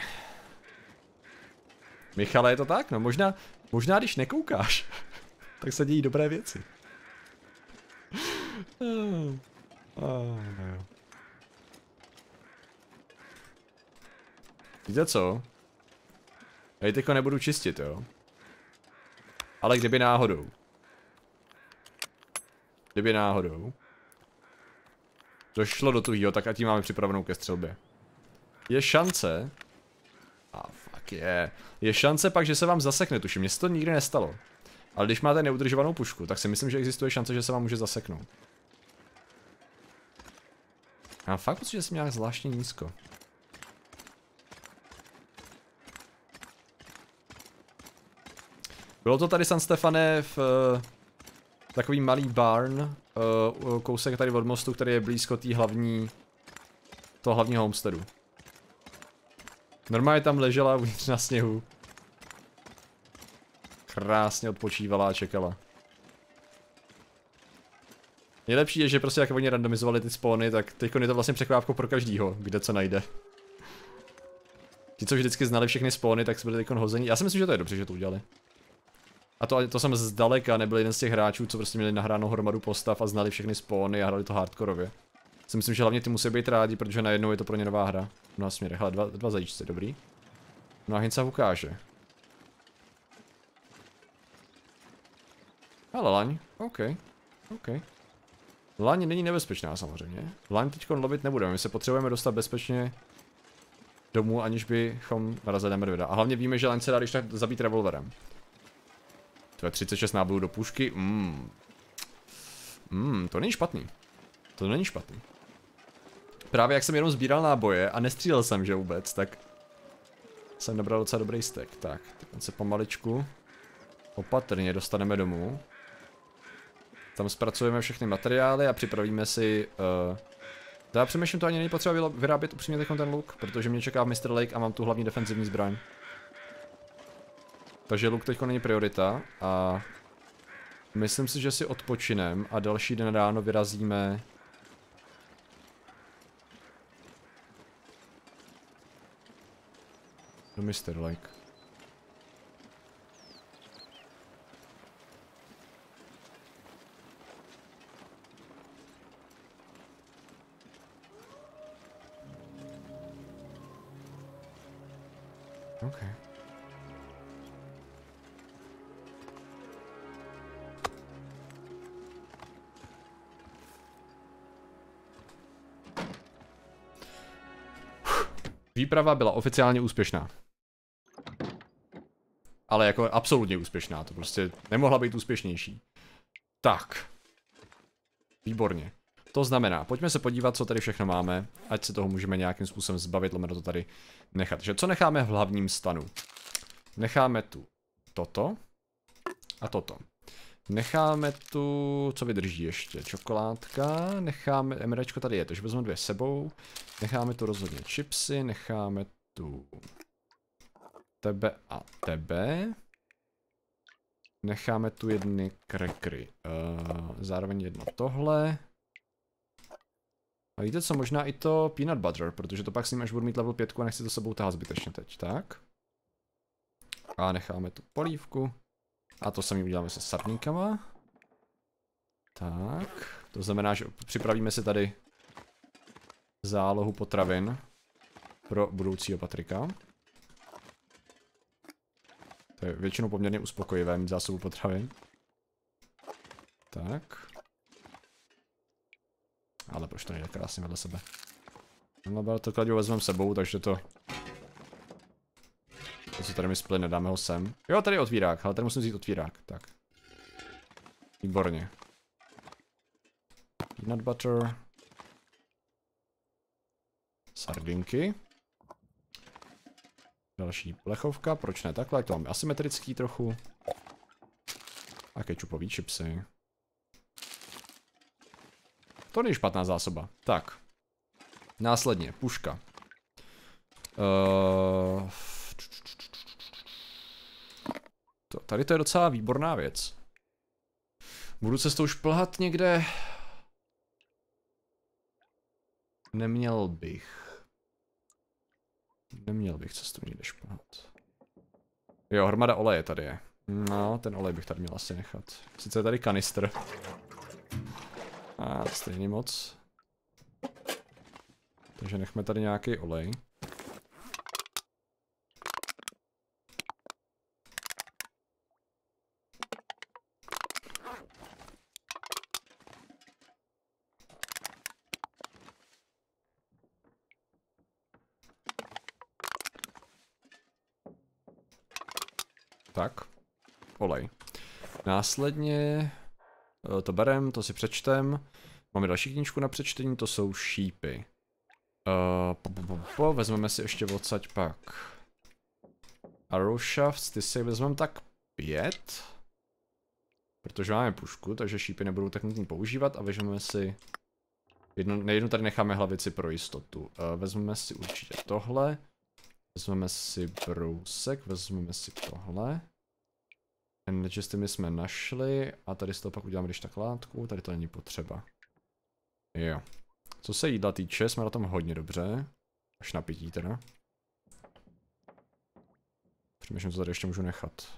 S1: Michale, je to tak? No možná když nekoukáš, tak se dějí dobré věci. Víte co? Já ji teďko nebudu čistit, jo? Ale kdyby náhodou. Kdyby náhodou došlo do tuhýho, tak ať ji máme připravenou ke střelbě. Je šance... fuck je. Je šance pak, že se vám zasekne, tuším, mně se to nikdy nestalo. Ale když máte neudržovanou pušku, tak si myslím, že existuje šance, že se vám může zaseknout. Já fakt pocit, že jsem nějak zvláštně nízko. Bylo to tady San Stefane v takový malý barn, kousek tady od mostu, který je blízko toho hlavního homesteadu. Normálně tam ležela uvnitř na sněhu. Krásně odpočívala a čekala. Nejlepší je, že prostě jak oni randomizovali ty spawny, tak teď je to vlastně překvápko pro každýho, kde co najde. Ti, co vždycky znali všechny spawny, tak byli teď hození. Já si myslím, že to je dobře, že to udělali. A to jsem zdaleka nebyl jeden z těch hráčů, co prostě měli nahránou hromadu postav a znali všechny spawny a hrali to hardkorově. Si myslím, že hlavně ty musí být rádi, protože najednou je to pro ně nová hra. V mnoha směrech. Hele, dva zajíčci, dobrý. No a Hinca ukáže. Ale laň, OK. Laň není nebezpečná samozřejmě. Laň teďkon lovit nebudeme, my se potřebujeme dostat bezpečně domů, aniž bychom narazili na medvěda. A hlavně víme, že laň se dá když tak zabít revolverem. To je 36 nábojů do pušky, to není špatný. To není špatný. Právě jak jsem jenom sbíral náboje a nestřílel jsem, že vůbec, tak jsem nabral docela dobrý stack. Tak, teď se pomaličku opatrně dostaneme domů. Tam zpracujeme všechny materiály a připravíme si Já přemýšlím, to ani není potřeba vyrábět upřímně teď ten luk, protože mě čeká Mr. Lake a mám tu hlavní defenzivní zbraň. Takže luk teď není priorita a myslím si, že si odpočinem a další den ráno vyrazíme do Mr. Lake. Okay. Výprava byla oficiálně úspěšná. Ale jako absolutně úspěšná, to prostě nemohla být úspěšnější. Tak. Výborně. To znamená, pojďme se podívat, co tady všechno máme, ať se toho můžeme nějakým způsobem zbavit, lomeno to tady nechat. Takže co necháme v hlavním stanu? Necháme tu toto a toto. Necháme tu, co vydrží ještě, čokoládka, necháme, MRčko tady je, takže vezmeme 2 sebou, necháme tu rozhodně chipsy, necháme tu tebe a tebe, necháme tu jedny krekry, zároveň jedno tohle. A víte co, možná i to peanut butter, protože to pak s ním až budu mít level 5 a nechci to sebou tahat zbytečně teď, tak. A necháme tu polívku. A to samý uděláme se sardínkama. Tak, to znamená, že připravíme si tady zálohu potravin pro budoucího Patrika. To je většinou poměrně uspokojivé mít zásobu potravin. Tak. Ale proč to nejde krásně vedle sebe. To kladivo vezmeme sebou, takže to... To, co tady mi splyne, dáme ho sem. Jo, tady je otvírák, ale tady musím vzít otvírák, tak. Výborně. Peanut butter. Sardinky. Další plechovka, proč ne takhle, to máme asymetrický trochu. A kečupový chipsy. To není špatná zásoba. Tak. Následně, puška. Tady to je docela výborná věc. Budu cestou šplhat někde. Neměl bych cestu někde šplhat. Jo, hromada oleje tady je. No, ten olej bych tady měl asi nechat. Sice je tady kanistr. A stejně moc. Takže nechme tady nějaký olej. Tak, olej. Následně to berem, to si přečtem. Máme další knížku na přečtení, to jsou šípy. Vezmeme si ještě odsaď pak arrow shafts, ty si vezmeme tak 5. Protože máme pušku, takže šípy nebudou tak nutně používat a vezmeme si jednu tady necháme hlavici pro jistotu. Vezmeme si určitě tohle. Vezmeme si brousek, vezmeme si tohle. Nečisty my jsme našli a tady z toho pak uděláme když tak látku, tady to není potřeba. Jo. Co se jídla týče, jsme na tom hodně dobře. Až na pití teda. Přemýšlím, co tady ještě můžu nechat.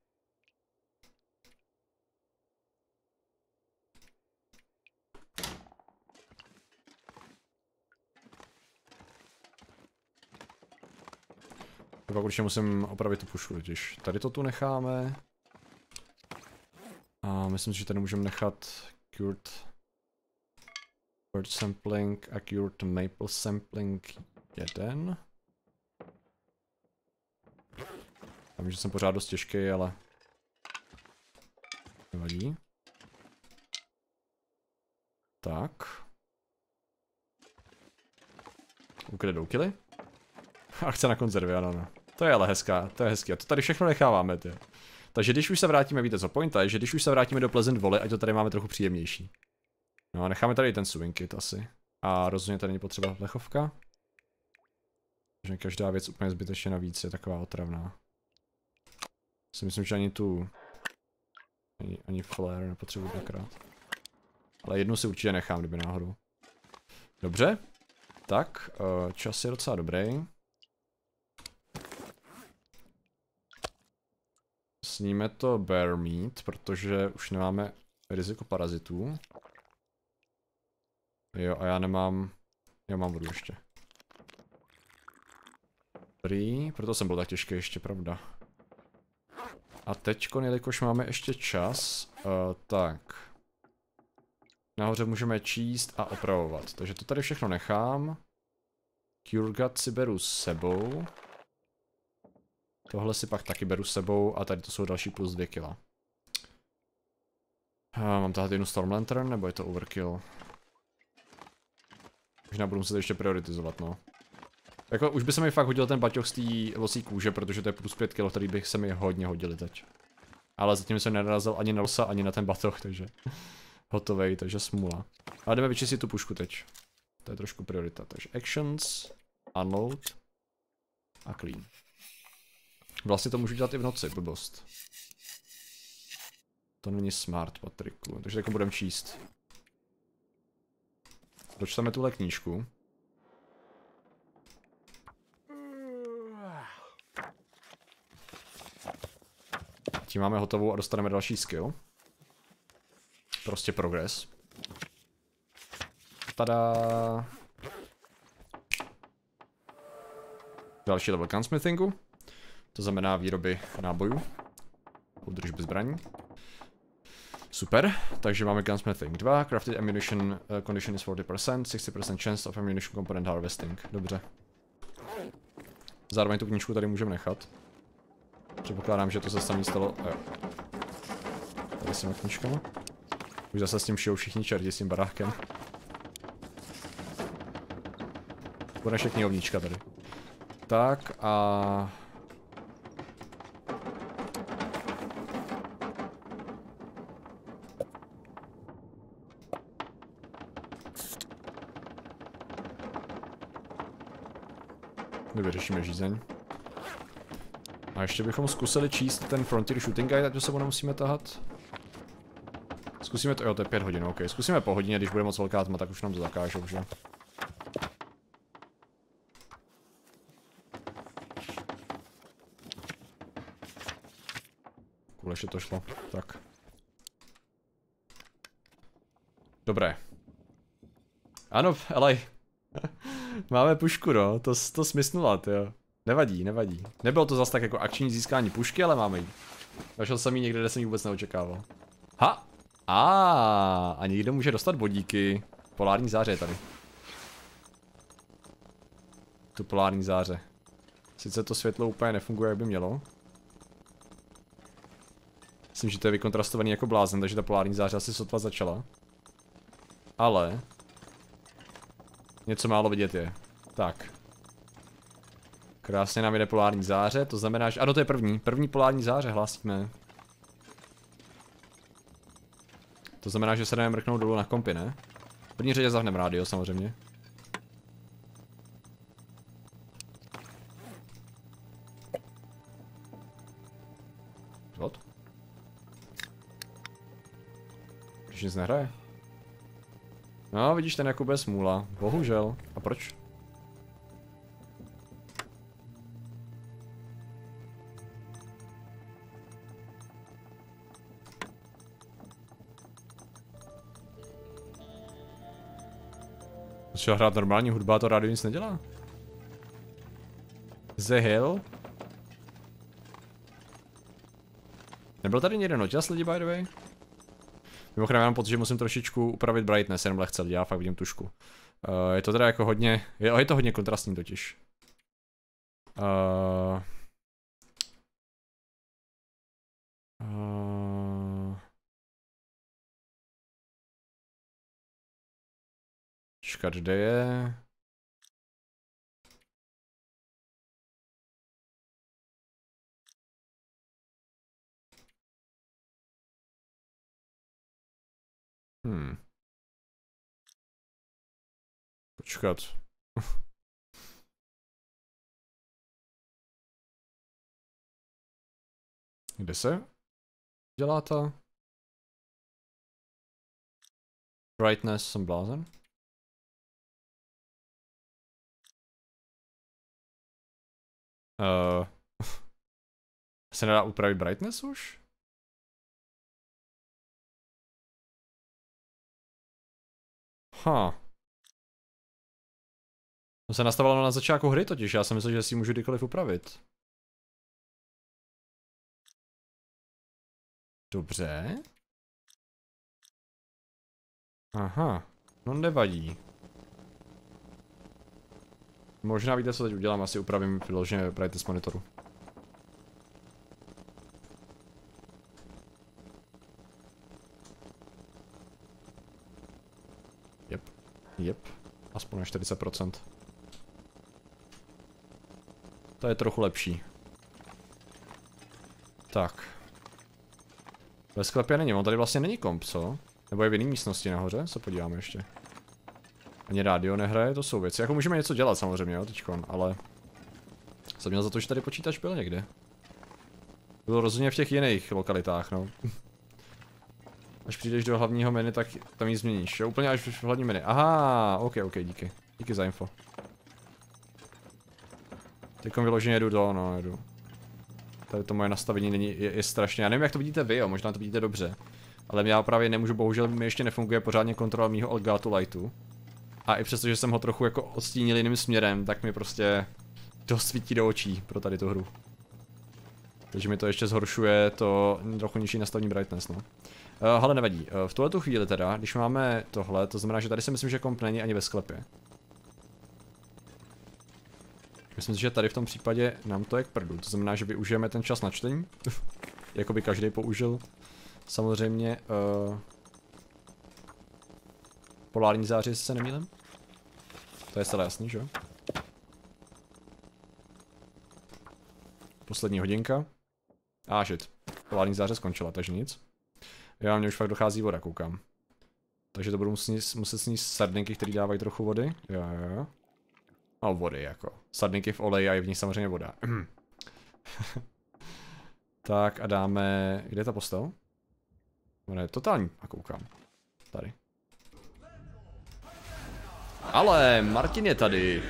S1: Pak určitě musím opravit tu pušku totiž. Tady to tu necháme. A myslím si, že tady můžeme nechat cured sampling a cured maple sampling 1. Já vím, že jsem pořád dost těžký, ale nevadí. Tak. Kde jdou kily? Akce na konzervy, ano. To je ale hezká, to je hezké. A to tady všechno necháváme, ty. Takže když už se vrátíme, víte co, pointa je, že když už se vrátíme do Pleasant Valley, ať to tady máme trochu příjemnější. No a necháme tady ten swing kit asi. A rozhodně tady není potřeba plechovka. Takže každá věc úplně zbytečně navíc je taková otravná. Si myslím, že ani tu... Ani flare nepotřebuji dvakrát. Ale jednu si určitě nechám, kdyby náhodou. Dobře. Tak, čas je docela dobrý. Sníme to bear meat, protože už nemáme riziko parazitů. Jo, a já nemám... Já mám vodu ještě. Dobrý, proto jsem byl tak těžký ještě, pravda. A teďko, jelikož máme ještě čas, tak. Nahoře můžeme číst a opravovat, takže to tady všechno nechám. Curgat si beru s sebou. Tohle si pak taky beru s sebou a tady to jsou další plus 2 kila. Mám tahat jednu Storm Lantern, nebo je to overkill? Možná budu muset ještě prioritizovat, no. Jako už by se mi fakt hodil ten baťoch z té losí kůže, protože to je plus 5 kg, který bych se mi hodně hodili teď. Ale zatím jsem nenarazil ani na losa, ani na ten batoh, takže hotovej, takže smůla. Ale jdeme vyčistit tu pušku teď. To je trošku priorita, takže actions, unload a clean. Vlastně to můžu dělat i v noci, blbost. To není smart, Patriku, takže jako budeme číst. Dočteme tuhle knížku. Tím máme hotovou a dostaneme další skill. Prostě progres. Tada. Další level gunsmithingu. To znamená výroby nábojů. Údržby zbraní. Super, takže máme gunsmithing 2. Crafted ammunition condition is 40%, 60% chance of ammunition component harvesting. Dobře. Zároveň tu knížku tady můžeme nechat. Předpokládám, že to se samý stalo. Tady s těma knížkama. Už zase s tím šijou všichni čerti s tím barákem. Bude naše knihovnička tady. Tak a... Vyřešíme žízeň. A ještě bychom zkusili číst ten Frontier Shooting Guide, ať to sebou nemusíme tahat. Zkusíme to, jo, to je 5 hodin, ok. Zkusíme po hodině, když bude moc velká tma, tak už nám to zakážou, že? Kůle, ještě to šlo, tak. Dobré. Ano, ale máme pušku, no, to smysnula, jo. Nevadí, nevadí. Nebylo to zas tak jako akční získání pušky, ale máme ji. Našel jsem ji někde, kde jsem ji vůbec neočekával. Ha! A někdo může dostat bodíky. Polární záře je tady. Tu polární záře. Sice to světlo úplně nefunguje, jak by mělo. Myslím, že to je vykontrastovaný jako blázen, takže ta polární záře asi sotva začala. Ale... něco málo vidět je. Tak. Krásně nám jde polární záře, to znamená, že... ano, to je první polární záře, hlásíme. To znamená, že se jdeme mrknout dolů na kompy, ne? V první řadě zahneme rádio, samozřejmě. What? Když nic nehraje? No, vidíš, ten jako bez smůla. Bohužel. A proč? Začal hrát normální hudba a to rádio nic nedělá. The Hill? Nebyl tady někde noťas lidi, by the way? Mimochodem, já mám pocit, že musím trošičku upravit brightness, jenom lehce lidi, já fakt vidím tušku. Je to teda jako hodně, je to hodně kontrastní totiž. Čekat, kde je? Počkat. Kde se dělá ta brightness, jsem blázen? Se nedá upravit brightness už? To se nastavilo na začátku hry totiž, já jsem myslel, že si ji můžu kdykoliv upravit. Dobře. Aha, no nevadí. Možná víte, co teď udělám, asi upravím vyloženě brightness monitoru. Jep, aspoň na 40%. To je trochu lepší. Tak. Ve sklepě není, on tady vlastně není komp, co? Nebo je v jiné místnosti nahoře? Se podíváme ještě. Ani rádio nehraje, to jsou věci. Jako můžeme něco dělat samozřejmě, jo, teďkon, ale... Jsem měl za to, že tady počítač byl někde. Bylo rozhodně v těch jiných lokalitách, no. Až přijdeš do hlavního menu, tak tam ji změníš, jo? Úplně až v hlavním menu. Aha, ok, díky. Díky za info. Teďkom vyloženě jedu jedu. Tady to moje nastavení je strašně, já nevím, jak to vidíte vy, jo, možná to vidíte dobře. Ale já právě nemůžu, bohužel mi ještě nefunguje pořádně kontrola mýho Elgato Lightu. A i přesto, že jsem ho trochu jako odstínil jiným směrem, tak mi prostě dost svítí do očí pro tady tu hru. Takže mi to ještě zhoršuje to trochu nižší nastavení brightness, no. Ale nevadí, v tuhletu chvíli teda, když máme tohle, to znamená, že tady si myslím, že komp není ani ve sklepě. Myslím si, že tady v tom případě nám to je k prdu, to znamená, že využijeme ten čas na čtení. Jako by každý použil. Samozřejmě polární záři, jestli se nemýlím. To je celé jasný, že jo? Poslední hodinka. Shit. Polární záře skončila, takže nic. Já mě už fakt dochází voda, koukám. Takže to budu muset sníst sardinky, které dávají trochu vody. Jo. No vody jako. Sardinky v oleji a je v nich samozřejmě voda. Tak a dáme... Kde je ta postel? Ono je totální, a koukám. Tady. Ale Martin je tady.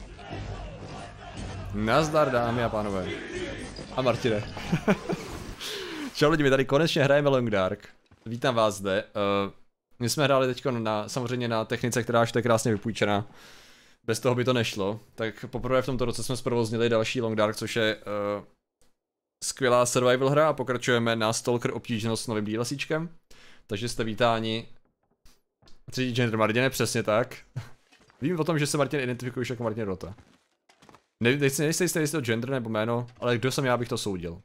S1: Nazdar, dámy a pánové. A Martine. Čau lidi, my tady konečně hrajeme Long Dark. Vítám vás zde. My jsme hráli teď samozřejmě na technice, která už je krásně vypůjčená. Bez toho by to nešlo. Tak poprvé v tomto roce jsme zprovoznili další Long Dark, což je skvělá survival hra a pokračujeme na Stalker obtížnost s novým DLCčkem. Takže jste vítáni. Třetí gender Martine, přesně tak. Vím o tom, že se Martin identifikuješ jako Martin Rota. Nejste jistý to gender nebo jméno, ale kdo jsem já, bych to soudil.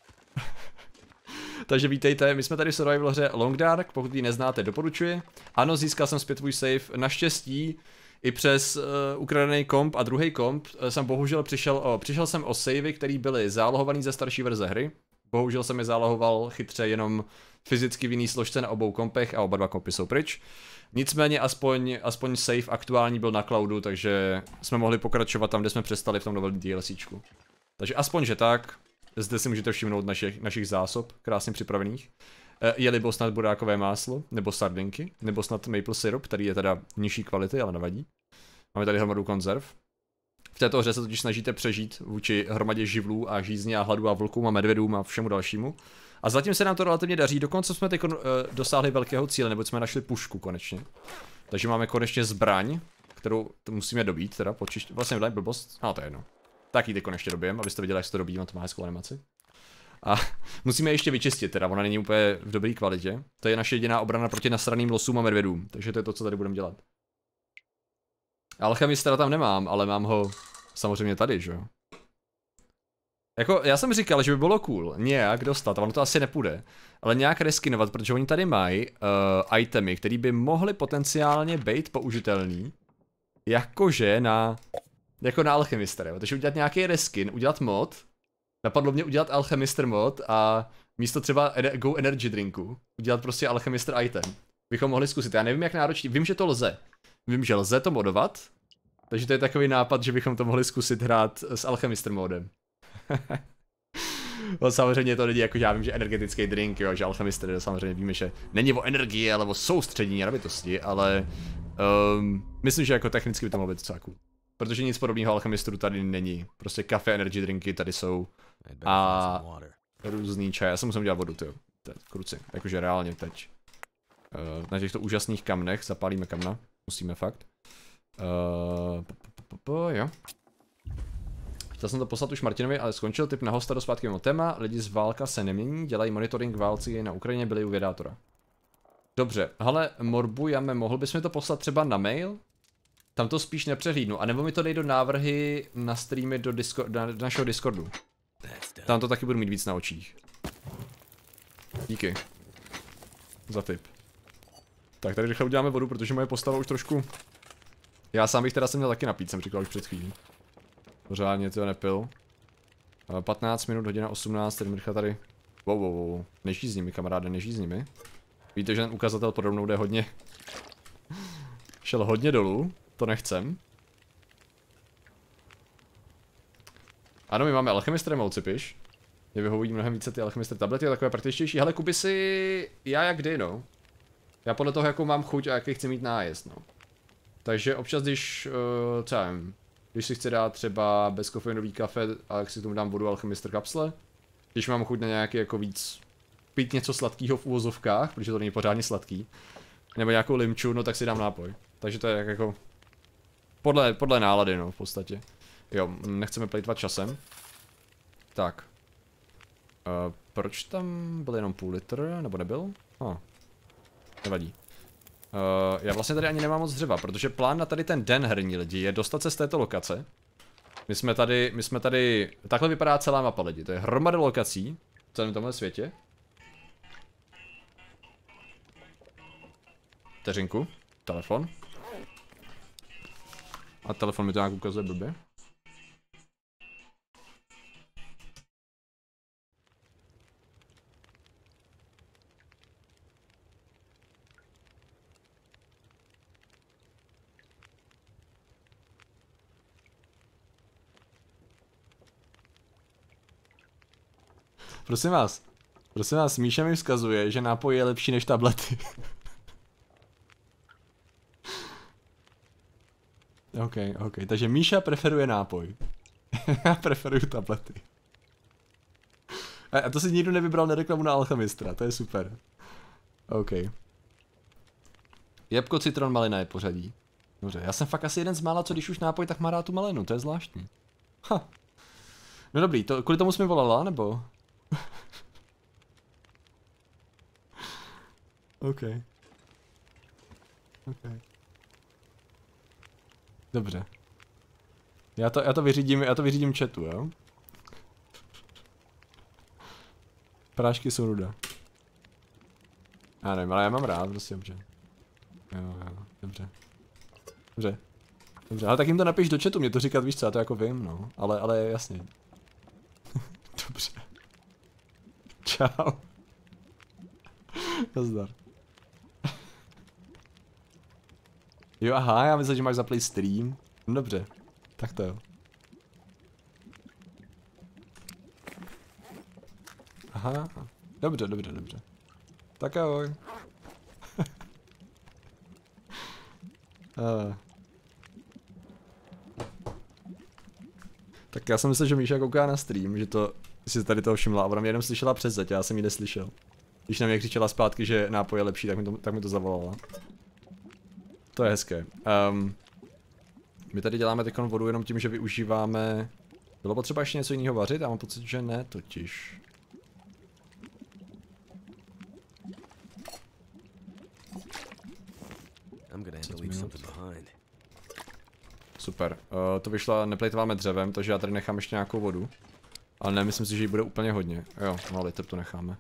S1: Takže vítejte, my jsme tady v survival hře Long Dark, pokud ji neznáte, doporučuji. Ano, získal jsem zpět tvůj save, naštěstí i přes ukradený komp a druhý komp jsem bohužel přišel jsem o savey, které byly zálohované ze starší verze hry. Bohužel jsem je zálohoval chytře jenom fyzicky v jiný složce na obou kompech a oba dva kompy jsou pryč. Nicméně aspoň save aktuální byl na cloudu, takže jsme mohli pokračovat tam, kde jsme přestali v tom novém DLCčku. Takže aspoň, že tak. Zde si můžete všimnout našich zásob, krásně připravených. Je-libo snad burákové máslo, nebo sardinky, nebo snad maple syrup, který je teda nižší kvality, ale nevadí. Máme tady hromadu konzerv. V této hře se totiž snažíte přežít vůči hromadě živlů a žízně a hladu a vlkům a medvědům a všemu dalšímu. A zatím se nám to relativně daří, dokonce jsme teď dosáhli velkého cíle, neboť jsme našli pušku konečně. Takže máme konečně zbraň, kterou musíme dobít, teda vlastně vydali blbost, to je jedno. Tak ji teď konečně dobijeme, abyste viděli, jak se to dobí, on to má hezkou animaci. A musíme ještě vyčistit, teda ona není úplně v dobré kvalitě. To je naše jediná obrana proti nasraným losům a medvědům, takže to je to, co tady budeme dělat. Alchemistera tam nemám, ale mám ho samozřejmě tady, že jo. Jako, já jsem říkal, že by bylo cool nějak dostat, a ono to asi nepůjde, ale nějak reskinovat, protože oni tady mají itemy, které by mohly potenciálně být použitelný, jakože jako na Alchemistera, jo. Takže udělat nějaký reskin, udělat mod, napadlo mě udělat Alchemister mod a místo třeba Go Energy drinku, udělat prostě Alchemister item. Bychom mohli zkusit, já nevím jak náročný, vím, že to lze. Vím, že lze to modovat, Takže to je takový nápad, že bychom to mohli zkusit hrát s Alchemister modem. No, samozřejmě to není jako, že já vím, že energetický drink, jo, že Alchemister samozřejmě víme, že není o energii, ale o soustředění a nabitosti, ale myslím, že jako technicky by to mohlo být docela cool. Protože nic podobného Alchemisteru tady není. Prostě kafe, energy drinky tady jsou a různý čaj. Já jsem musel dělat vodu, tyjo. To je kruci, jakože reálně teď. Na těchto úžasných kamnech zapálíme kamna, musíme fakt. Jo. Chtěl jsem to poslat už Martinovi, ale skončil tip na hosta do zpátky mimo téma. Lidi z válka se nemění, dělají monitoring válci na Ukrajině, byli u vědátora. Dobře, hele, Morbujame, mohl bys mi to poslat třeba na mail? Tam to spíš nepřehlídnu, anebo mi to dej do návrhy na streamy do našeho Discordu. Tam to taky budu mít víc na očích. Díky. Za tip. Tak tady rychle uděláme vodu, protože moje postava už trošku... Já sám bych teda se měl taky napít, jsem říkal už před chvílí. Pořádně to nepil. 15 minut, hodina 18, tedy rychle tady. Wow. Neží s nimi, kamaráde, neží s nimi. Víte, že ten ukazatel pod rovnou jde hodně. Šel hodně dolů, to nechcem. Ano, my máme Alchemister emoci, piš. Mě vyhovují mnohem více ty Alchemister tablety a takové praktičtější. Hele, kupi si já jak kdy, no. Já podle toho, jakou mám chuť a jaký chci mít nájezd, no. Takže občas, když, co já vím, když si chci dát třeba bezkofeinový kafe a jak si k tomu dám vodu Alchemister kapsle. Když mám chuť na nějaký jako víc, pít něco sladkého v uvozovkách, protože to není pořádně sladký. Nebo nějakou limču, no tak si dám nápoj. Takže to je jako, podle nálady, no v podstatě. Jo, nechceme plejtvat časem. Tak. Proč tam byl jenom půl litr, nebo nebyl? Nevadí. Já vlastně tady ani nemám moc dřeva, protože plán na tady ten den herní lidi je dostat se z této lokace. My jsme tady, takhle vypadá celá mapa lidi, to je hromada lokací v celém tomhle světě. Vteřinku, telefon. A telefon mi to nějak ukazuje blbě. Prosím vás, Míša mi vzkazuje, že nápoj je lepší než tablety. OK, takže Míša preferuje nápoj. Já preferuju tablety. A to si nikdo nevybral na reklamu na Alchemistra, to je super. OK. Jabko, citron, malina je pořadí. Dobře, já jsem fakt asi jeden z mála, co když už nápoj, tak má rád tu malinu, to je zvláštní. No dobrý, kvůli tomu jsi mi volala, nebo? OK. Dobře. Já to vyřídím chatu, jo? Prášky jsou nuda. Já nevím, ale já mám rád, prostě dobře. Jo, dobře. Dobře, ale tak jim to napiš do chatu, mě to říkat, víš co, já to jako vím, no. Ale jasně. Dobře. Čau. Nazdar. Jo, aha, já myslím, že máš zaplý stream. No dobře, tak to jo. Aha, dobře. Tak ahoj. Tak já jsem myslel, že Míša kouká na stream, že to si tady toho všimla a ona mě jenom slyšela přes zeď, já jsem ji neslyšel. Když na mě křičela zpátky, že nápoj je lepší, tak mi to zavolala. To je hezké. My tady děláme teď vodu jenom tím, že využíváme... Bylo potřeba ještě něco jiného vařit? Já mám pocit, že ne totiž. Super, to vyšlo, neplejtováme dřevem, takže já tady nechám ještě nějakou vodu. Ale ne, myslím si, že jí bude úplně hodně. Jo, no litr tu necháme.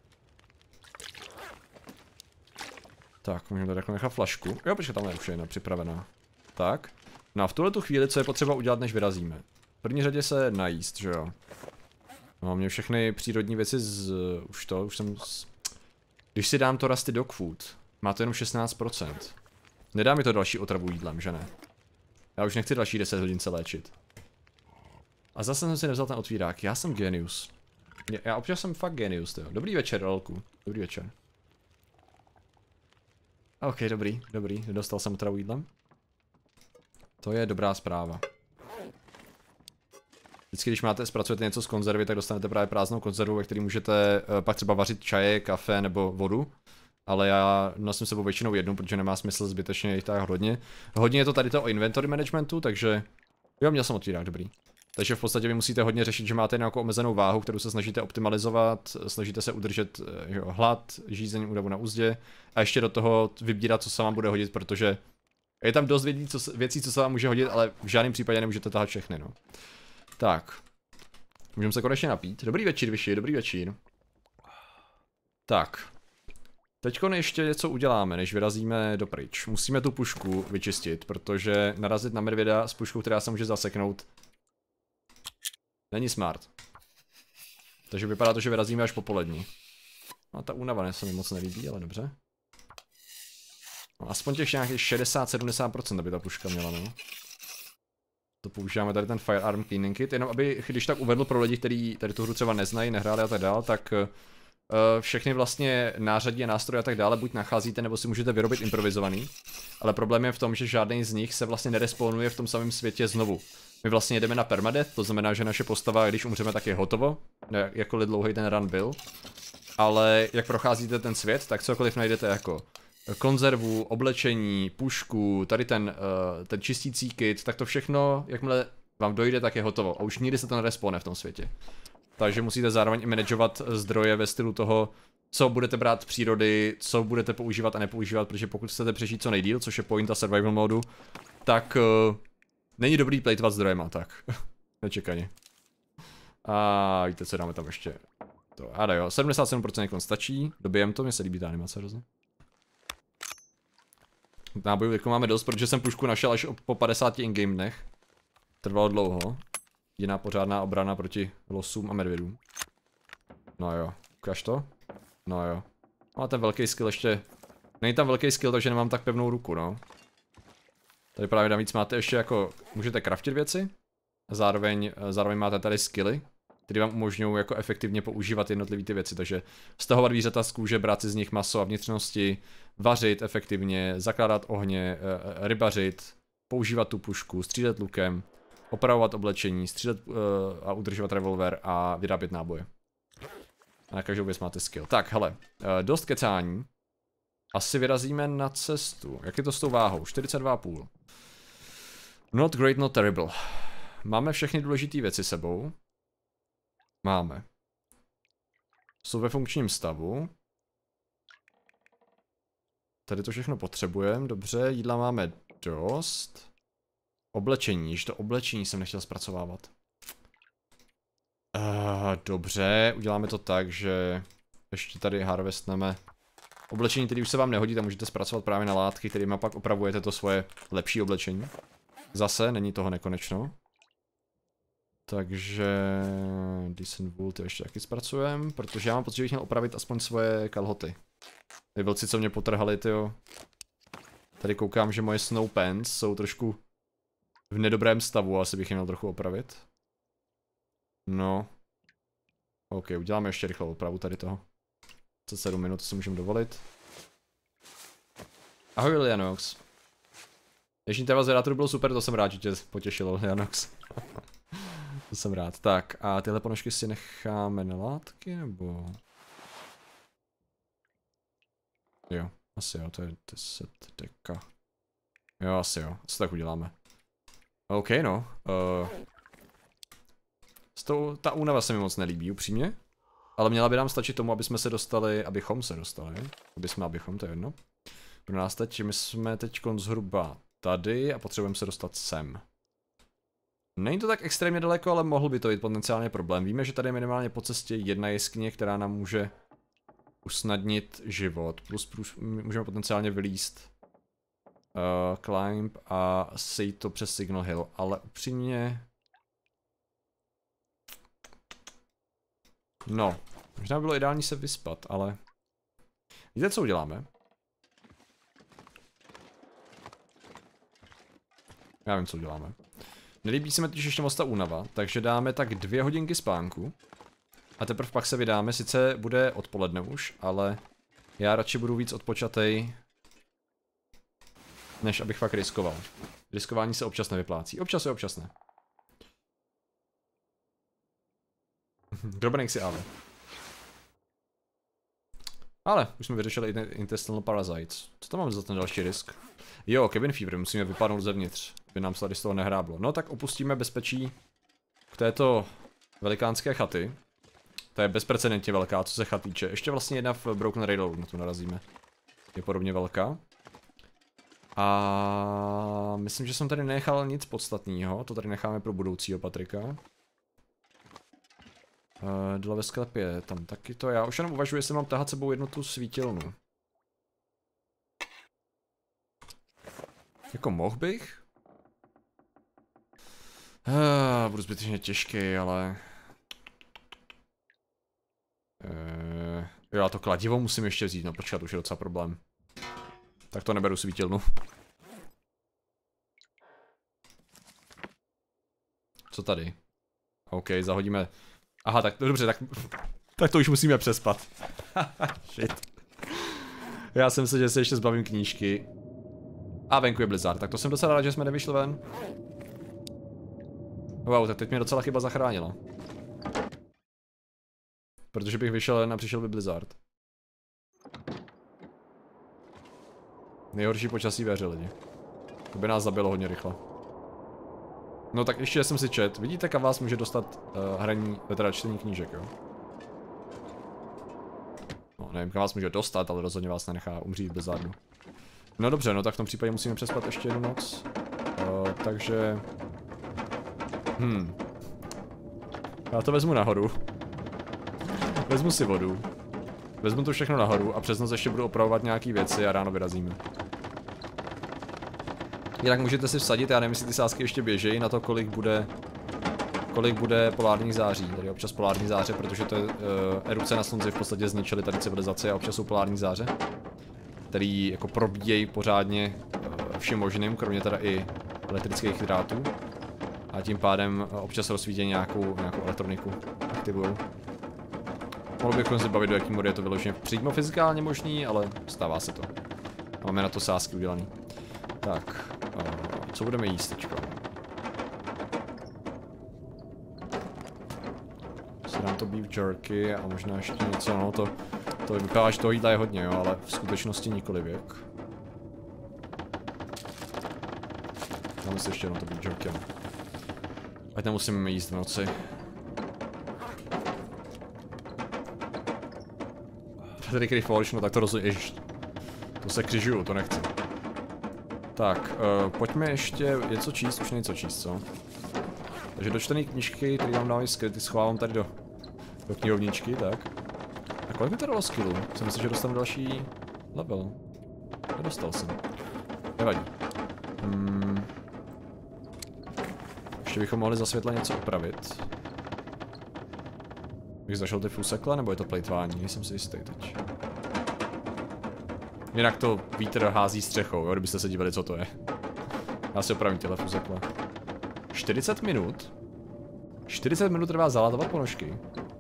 S1: Tak, můžeme tady nechat flašku. Jo, počkej, tam je už jedna připravená. Tak. No a v tuhletu chvíli, co je potřeba udělat, než vyrazíme? V první řadě se najíst, že jo? No, mě všechny přírodní věci už jsem... Když si dám to Rusty Dog Food, má to jenom 16%. Nedá mi to další otravu jídlem, že ne? Já už nechci další 10 hodin se léčit. A zase jsem si nevzal ten otvírák, já jsem genius. Já občas jsem fakt genius, jo. Dobrý večer, Lolku. Dobrý večer. OK, dobrý, dostal jsem otravu jídlem. To je dobrá zpráva. Vždycky, když zpracujete něco z konzervy, tak dostanete právě prázdnou konzervu, ve které můžete pak třeba vařit čaje, kafe nebo vodu. Ale já nosím sebou většinou jednu, protože nemá smysl zbytečně jich tak hodně. Hodně je to tady to o inventory managementu, takže... Jo, měl jsem otvírák, dobrý. Takže v podstatě vy musíte hodně řešit, že máte nějakou omezenou váhu, kterou se snažíte optimalizovat, snažíte se udržet hlad, žízeň údavu na úzdě a ještě do toho vybírat, co se vám bude hodit, protože je tam dost věcí, co se vám může hodit, ale v žádném případě nemůžete tahat všechny, no. Tak. Můžeme se konečně napít. Dobrý večer, Vyši, dobrý večer. Tak. Teďko ještě něco uděláme, než vyrazíme dopryč. Musíme tu pušku vyčistit, protože narazit na medvěda s puškou, která se může zaseknout, není smart. Takže vypadá to, že vyrazíme až popolední. No ta únava se mi moc nelíbí, ale dobře. No, aspoň těch nějakých 60-70% aby ta puška měla, no. To používáme tady ten Firearm Cleaning Kit, jenom aby, když tak uvedl pro lidi, kteří tady tu hru třeba neznají, nehráli a tak dál, tak všechny vlastně nářadí a nástroje a tak dále buď nacházíte, nebo si můžete vyrobit improvizovaný. Ale problém je v tom, že žádný z nich se vlastně nerespawnuje v tom samém světě znovu. My vlastně jedeme na permadeath, to znamená, že naše postava, když umřeme, tak je hotovo, jakkoliv dlouhý ten run byl. Ale jak procházíte ten svět, tak cokoliv najdete jako konzervu, oblečení, pušku, tady ten čistící kit, tak to všechno, jakmile vám dojde, tak je hotovo. A už nikdy se to nerespawne v tom světě. Takže musíte zároveň i manažovat zdroje ve stylu toho, co budete brát z přírody, co budete používat a nepoužívat, protože pokud chcete přežít co nejdýl, což je pointa survival modu, tak není dobrý plejtvat zdrojema, tak. Nečekaně. A víte co, dáme tam ještě to. A jo, 77% někon stačí, dobijem to, mně se líbí ta animace hrozně. Nábojů jako máme dost, protože jsem pušku našel až po 50 in-game dnech. Trvalo dlouho. Jiná pořádná obrana proti losům a medvědům. No jo, ukáž to? No jo. Má ten velký skill ještě. Není tam velký skill, takže nemám tak pevnou ruku, no. Tady právě navíc máte ještě jako, můžete craftit věci. Zároveň máte tady skilly, které vám umožňují jako efektivně používat jednotlivé ty věci. Takže stahovat zvířata z kůže, brát si z nich maso a vnitřnosti, vařit efektivně, zakládat ohně, rybařit, používat tu pušku, střílet lukem, opravovat oblečení, střílet a udržovat revolver a vyrábět náboje. A na každou věc máte skill. Tak, hele, dost kecání. Asi vyrazíme na cestu. Jak je to s tou váhou? 42,5. Not great, not terrible. Máme všechny důležité věci sebou. Máme. Jsou ve funkčním stavu. Tady to všechno potřebujeme, dobře, jídla máme dost. Oblečení, že to oblečení jsem nechtěl zpracovávat. Dobře, uděláme to tak, že ještě tady harvestneme oblečení, který už se vám nehodí, tam můžete zpracovat právě na látky, kterými pak opravujete to svoje lepší oblečení. Zase, není toho nekonečno. Takže decent wool ty ještě taky zpracujeme, protože já mám pocit, že bych měl opravit aspoň svoje kalhoty. Ty vlci, co mě potrhali, tyjo. Tady koukám, že moje snow pants jsou trošku v nedobrém stavu, asi bych je měl trochu opravit. No. OK, uděláme ještě rychlou opravu tady toho. 7 minut, to si můžeme dovolit. Ahoj Lianox. Dnešní téma z generátoru bylo super, to jsem rád, že tě potěšilo Lianox. To jsem rád. Tak, a tyhle ponožky si necháme na látky, nebo... Jo, asi jo, to je 10 deka. Jo, asi tak uděláme. OK, no. Ta únava se mi moc nelíbí, upřímně. Ale měla by nám stačit tomu, abychom se dostali, abychom, to je jedno. Pro nás teď, my jsme teď zhruba tady a potřebujeme se dostat sem. Není to tak extrémně daleko, ale mohl by to být potenciálně problém. Víme, že tady je minimálně po cestě jedna jeskyně, která nám může usnadnit život. Plus můžeme potenciálně vylízt climb a sejít to přes Signal Hill, ale upřímně... No, možná by bylo ideální se vyspat, ale... Víte, co uděláme? Já vím, co uděláme. Nelíbí se mi totiž ještě moc ta únava, takže dáme tak 2 hodinky spánku. A teprve pak se vydáme, sice bude odpoledne už, ale já radši budu víc odpočatej, než abych fakt riskoval. Riskování se občas nevyplácí. Občas je občas ne. Drobenek si ale. Ale, už jsme vyřešili intestinal parasites. Co tam máme za ten další risk? Jo, cabin fever, musíme vypadnout zevnitř, aby nám se tady z toho nehráblo. No tak opustíme bezpečí k této velikánské chaty. Ta je bezprecedentně velká, co se chat týče. Ještě vlastně jedna v Broken Railroad, na to narazíme. Je podobně velká. A myslím, že jsem tady nenechal nic podstatného, to tady necháme pro budoucího Patrika. Dole ve sklepě, tam taky to, já už jenom uvažuji, jestli mám tahat sebou jednu tu svítilnu. Jako mohl bych? Budu zbytečně těžký, ale... Jo, to kladivo musím ještě vzít, no počkat, už je docela problém. Tak to neberu svítilnu. Co tady? OK, zahodíme. Aha, tak dobře, tak to už musíme přespat. Shit. Já jsem se, že se ještě zbavím knížky. A venku je blizzard, tak to jsem docela rád, že jsme nevyšli ven. Wow, tak teď mě docela chyba zachránila. Protože bych vyšel ven a přišel by blizzard. Nejhorší počasí ve hře, lidi. To by nás zabilo hodně rychle. No tak ještě jsem si čet. Vidíte, kam vás může dostat hraní, teda čtení knížek, jo? No, nevím, kam vás může dostat, ale rozhodně vás nenechá umřít v blizzardu. No dobře, no tak v tom případě musíme přespat ještě jednu noc. Takže... Já to vezmu nahoru. Vezmu si vodu. Vezmu to všechno nahoru a přes noc ještě budu opravovat nějaký věci a ráno vyrazíme. Jinak můžete si vsadit, já nevím, jestli ty sázky ještě běžejí na to, kolik bude polárních září. Tady občas polární záře, protože to je erupce na slunci v podstatě zničily tady civilizaci a občas jsou polární záře, který jako probíjejí pořádně všem možným, kromě teda i elektrických hydrátů. A tím pádem občas rozsvítějí nějakou elektroniku aktivujou. Mohl bychom se bavit, do jaký mody je to vyloženě přímo fyzikálně možný, ale stává se to. Máme na to sázky udělaný. Tak, co budeme jíst teďko? Si dám to beef jerky a možná ještě něco, no to vypadá, že toho jídla je hodně, jo, ale v skutečnosti nikoli věk. Dáme si ještě jedno to beef jerky. Ať nemusíme jíst v noci. Tady kryforš, no tak to rozhodně, to se křižuju, to nechci. Tak, pojďme ještě něco číst, už něco číst, co? Takže dočtený knížky, které vám dávají skryty, schovávám tady do knihovničky, tak. A kolik mi to dalo skillu? Jsem myslel, že dostanu další level. Nedostal jsem. Nevadí. Ještě bychom mohli za světla něco upravit. Bych zašel ty fusekle, nebo je to plejtvání? Nejsem si jistý teď. Jinak to vítr hází střechou, jo, kdybyste se dívali, co to je. Já si opravím tyhle fusekle. 40 minut? 40 minut trvá zalatovat ponožky.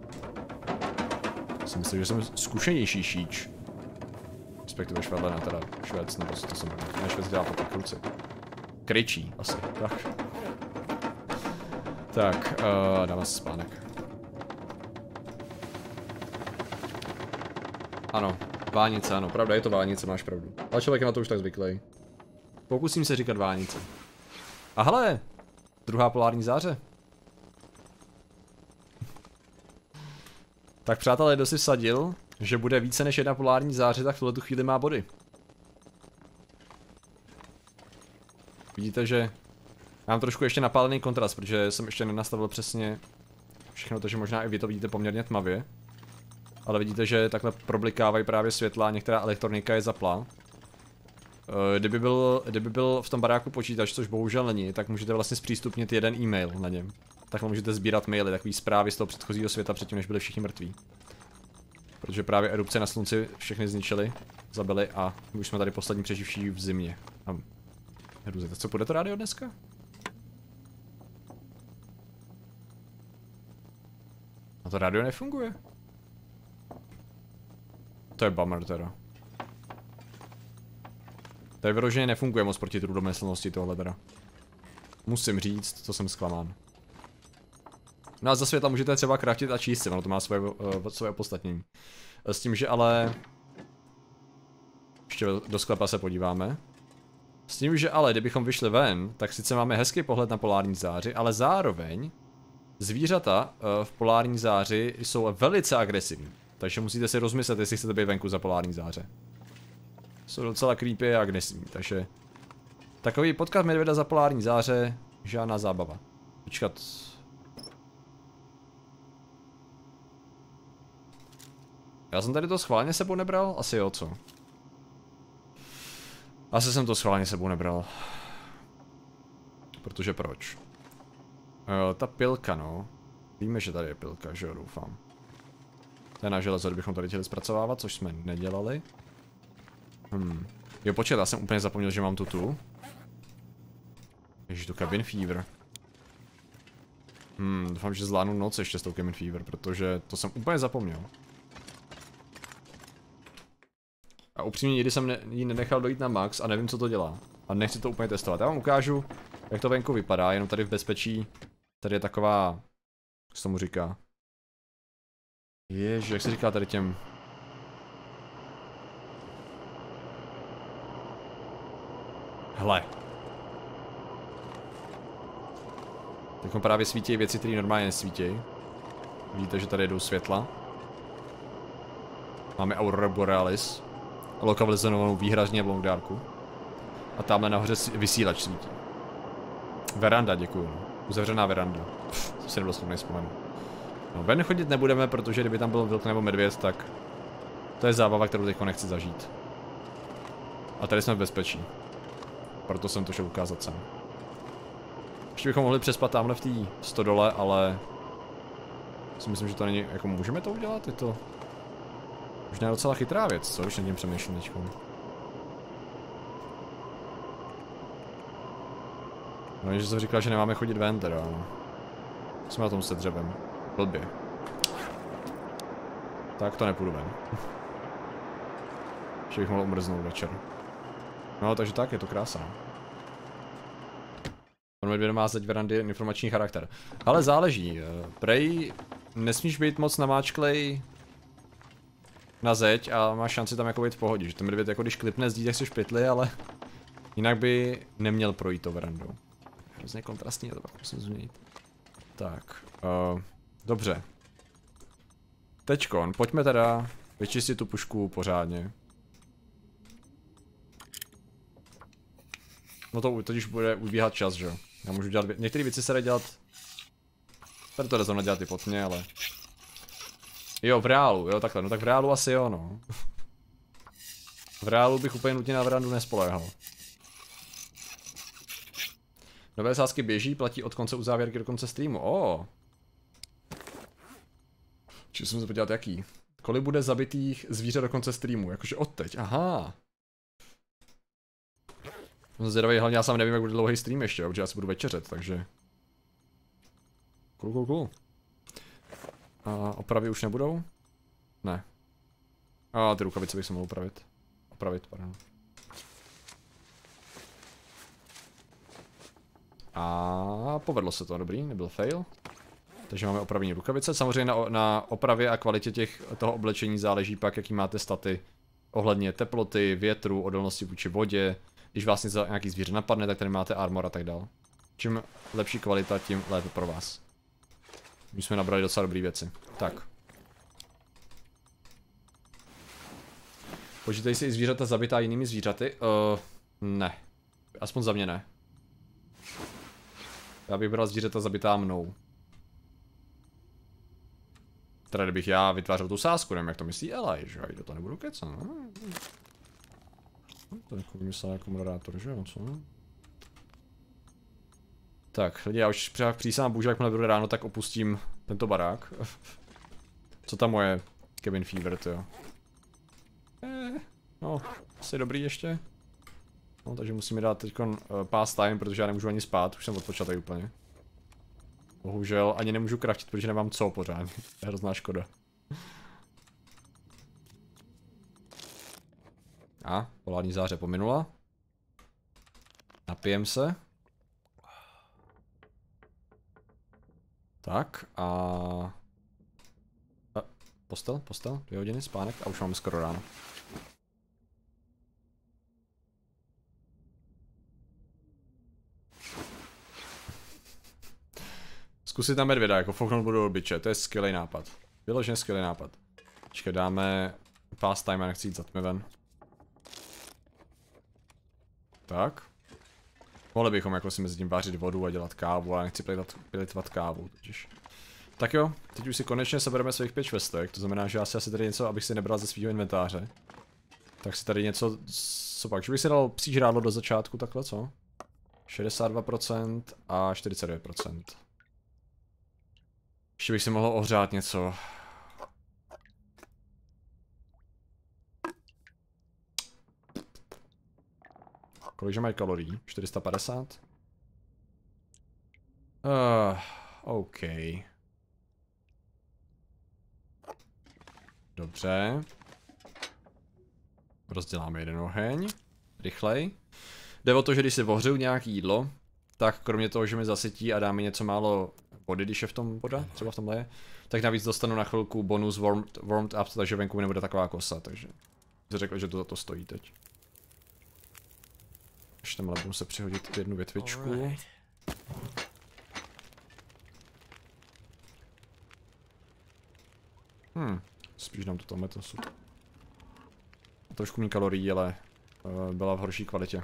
S1: Jsem myslel, že jsem zkušenější šíč. Respektive švedlena, teda švec, nebo to jsem ne, švec dělá po tak ruce. Kryčí, asi, tak. Tak, dáme si spánek. Ano, vánice, ano, pravda, je to vánice, máš pravdu. Ale člověk je na to už tak zvyklý. Pokusím se říkat vánice. A hele, druhá polární záře. Tak přátelé, kdo si vsadil, že bude více než jedna polární záře, tak v tuhletu chvíli má body. Vidíte, že mám trošku ještě napálený kontrast, protože jsem ještě nenastavil přesně všechno to, že možná i vy to vidíte poměrně tmavě. Ale vidíte, že takhle problikávají právě světla a některá elektronika je zaplá. Kdyby byl v tom baráku počítač, což bohužel není, tak můžete vlastně zpřístupnit jeden e-mail na něm. Takhle můžete sbírat maily, takový zprávy z toho předchozího světa předtím, než byli všichni mrtví. Protože právě erupce na slunci všechny zničili, zabili a už jsme tady poslední přeživší v zimě. Hruze, co půjde to rádio dneska? A to rádio nefunguje. To je bummer teda. Tady vyloženě nefunguje moc proti trůdomyslnosti tohle teda. Musím říct, co jsem zklamán. No a za světla můžete třeba craftit a číst si, ono to má svoje opodstatnění. S tím, že ale... Ještě do sklepa se podíváme. S tím, že ale kdybychom vyšli ven, tak sice máme hezký pohled na polární záři, ale zároveň zvířata v polární záři jsou velice agresivní. Takže musíte si rozmyslet, jestli chcete být venku za polární záře. Jsou docela creepy a agresivní, takže... Takový potkat medvěda za polární záře, žádná zábava. Počkat... Já jsem tady to schválně sebou nebral? Asi jo, co? Asi jsem to schválně sebou nebral. Protože proč? Ta pilka, no. Víme, že tady je pilka, že jo, doufám. To je na železo, kdybychom tady chtěli zpracovávat, což jsme nedělali. Jo, počkat, já jsem úplně zapomněl, že mám tu. Ježiš, to cabin fever. Doufám, že zvládnu noc ještě s tou cabin fever, protože to jsem úplně zapomněl. A upřímně nikdy jsem ji nenechal dojít na max a nevím, co to dělá. A nechci to úplně testovat. Já vám ukážu, jak to venku vypadá, jenom tady v bezpečí. Tady je taková... Jak se tomu říká? Ježiš, jak se říká tady těm... Hele. Tak právě svítí věci, které normálně nesvítí. Vidíte, že tady jdou světla. Máme Aurora Borealis. Lokalizovanou výhradně v Long Darku. A tamhle nahoře vysílač svítí. Veranda, děkuju. Uzavřená veranda. To si nebyl schopný vzpomenout. No, ven chodit nebudeme, protože kdyby tam byl vlk nebo medvěd, tak... To je zábava, kterou teďko nechci zažít. A tady jsme v bezpečí. Proto jsem to šel ukázat sem. Ještě bychom mohli přespat tamhle v té stodole, ale... Si myslím, že to není... Jako můžeme to udělat? Je to... Možná je docela chytrá věc, co? Když nad tím přemýšlím teďko. No, že jsem říkal, že nemáme chodit ven teda, no. Jsme na tom se dřevem. Blbě. Tak to nepůjdu ven. Že bych mohl umrznout večer. No, takže tak, je to krása. Pan medvěd má zeď verandy informační charakter. Ale záleží. Prej nesmíš být moc namáčklej na zeď a máš šanci tam jako být v pohodě. Že ten medvěd jako když klipne zdí, tak si špitli, ale jinak by neměl projít to verandou. Hrozně kontrastní, to pak musím změnit. Tak, dobře. Teďkon, pojďme teda vyčistit tu pušku pořádně. No to totiž bude ubíhat čas, že jo. Já můžu dělat, některé věci se dají dělat. Tady to jde zrovna dělat i pod mě, ale... Jo, v reálu, jo takhle, no tak v reálu asi jo, no. V reálu bych úplně nutně na verandu nespoléhal. Nové sázky běží, platí od konce uzávěrky do konce streamu, Či jsem se podívat jaký. Kolik bude zabitých zvířat do konce streamu, jakože odteď, aha. Jsem zvědavý, hlavně já sám nevím, jak bude dlouhý stream ještě, protože já si budu večeřet, takže... Cool. A opravy už nebudou? Ne. A ty rukavice bych se mohl opravit, pardon. A povedlo se to, dobrý, nebyl fail. Takže máme opravení rukavice. Samozřejmě na opravě a kvalitě toho oblečení záleží pak, jaký máte staty ohledně teploty, větru, odolnosti vůči vodě. Když vás něco nějaký zvíře napadne, tak tady máte armor a tak dál. Čím lepší kvalita, tím lépe pro vás. My jsme nabrali docela dobré věci. Tak. Počítají si i zvířata zabitá jinými zvířaty? Ne. Aspoň za mě ne. Já bych bral zvířata zabitá mnou. Teda kdybych já vytvářel tu sázku, nevím jak to myslí Eli, že do toho nebudu kecat, no. To je jako vymyslel jako moderátor, že jo, co? Tak, lidi, já už přísám bože, jakmile bude ráno, tak opustím tento barák. Co tam moje cabin fever, to jo? No, asi dobrý ještě. No, takže musíme dát teďkon pass time, protože já nemůžu ani spát, už jsem odpočatý úplně. Bohužel ani nemůžu craftit, protože nemám co pořádně. To je hrozná škoda. A, polární záře pominula. Napijem se. Tak a postel, 2 hodiny, spánek a už máme skoro ráno. Zkusit na medvěda, jako fouknout budu do biče, to je skvělý nápad. Vyloženě skvělý nápad. Počkej, dáme fast time a nechci jít za tmy ven. Tak. Mohli bychom jako si mezi tím vařit vodu a dělat kávu, ale nechci plitvat kávu totiž. Tak jo, teď už si konečně sebereme svých 5 švestek, to znamená, že já si asi tady něco, abych si nebral ze svého inventáře. Tak si tady něco, co pak, že bych si dal psí žrádlo do začátku takhle, co? 62% a 49%. Ještě bych si mohl ohřát něco. Kolikže mají kalorií? 450? OK. Dobře. Rozděláme jeden oheň. Rychlej. Jde o to, že když si ohřeju nějaký jídlo, tak kromě toho, že mi zasytí a dá mi něco málo vody, když je v tom voda, třeba v tomhle je, tak navíc dostanu na chvilku bonus warmed up, takže venku mi nebude taková kosa, takže jsem řekl, že to za to stojí teď. Ještě tamhle budu se přihodit jednu větvičku. Spíš nám to tam metosud. Trošku méně kalorií, ale byla v horší kvalitě.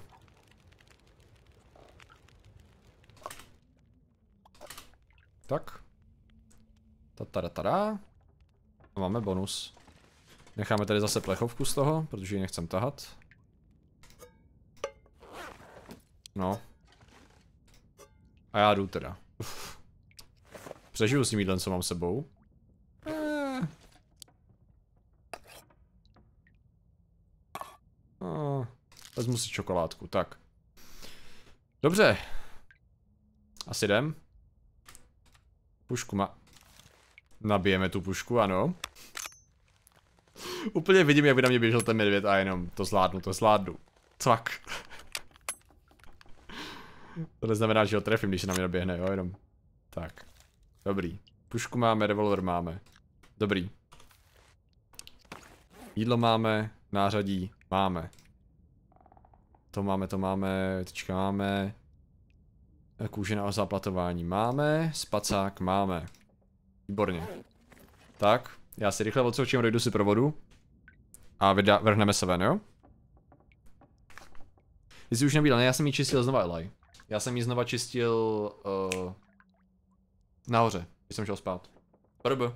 S1: Tak. Tataratara. A máme bonus. Necháme tady zase plechovku z toho, protože ji nechcem tahat. No. A já jdu teda. Přežiju s tím jídlem, co mám sebou. Vezmu si čokoládku, tak. Dobře. Asi jdem. Pušku má. Nabijeme tu pušku, ano. Úplně vidím, jak by na mě běžel ten medvěd a jenom to zvládnu. Cvak. To neznamená, že ho trefím, když se na mě naběhne, jo, jenom. Tak. Dobrý. Pušku máme, revolver máme. Dobrý. Jídlo máme, nářadí máme. To máme, tyčka máme. Kůže na zaplatování máme, spacák máme. Výborně. Tak, já si rychle odskočím, dojdu si pro vodu. A vrhneme se ven, jo? Jestli už nebyla, ne, já jsem ji čistil znova, Eli. Já jsem ji znova čistil nahoře, když jsem šel spát. Prb.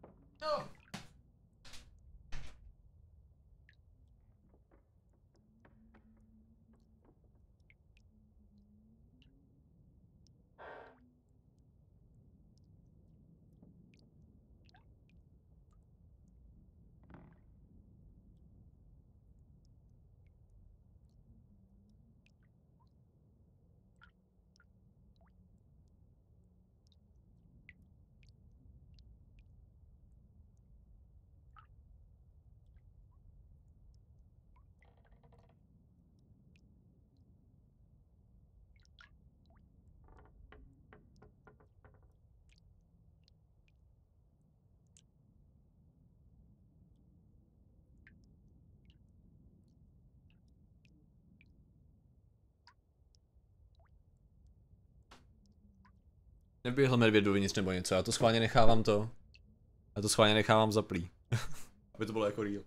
S1: Neběhl medvěd dovnitř nebo něco, já to schválně nechávám to. Já to schválně nechávám zaplý. Aby to bylo jako real.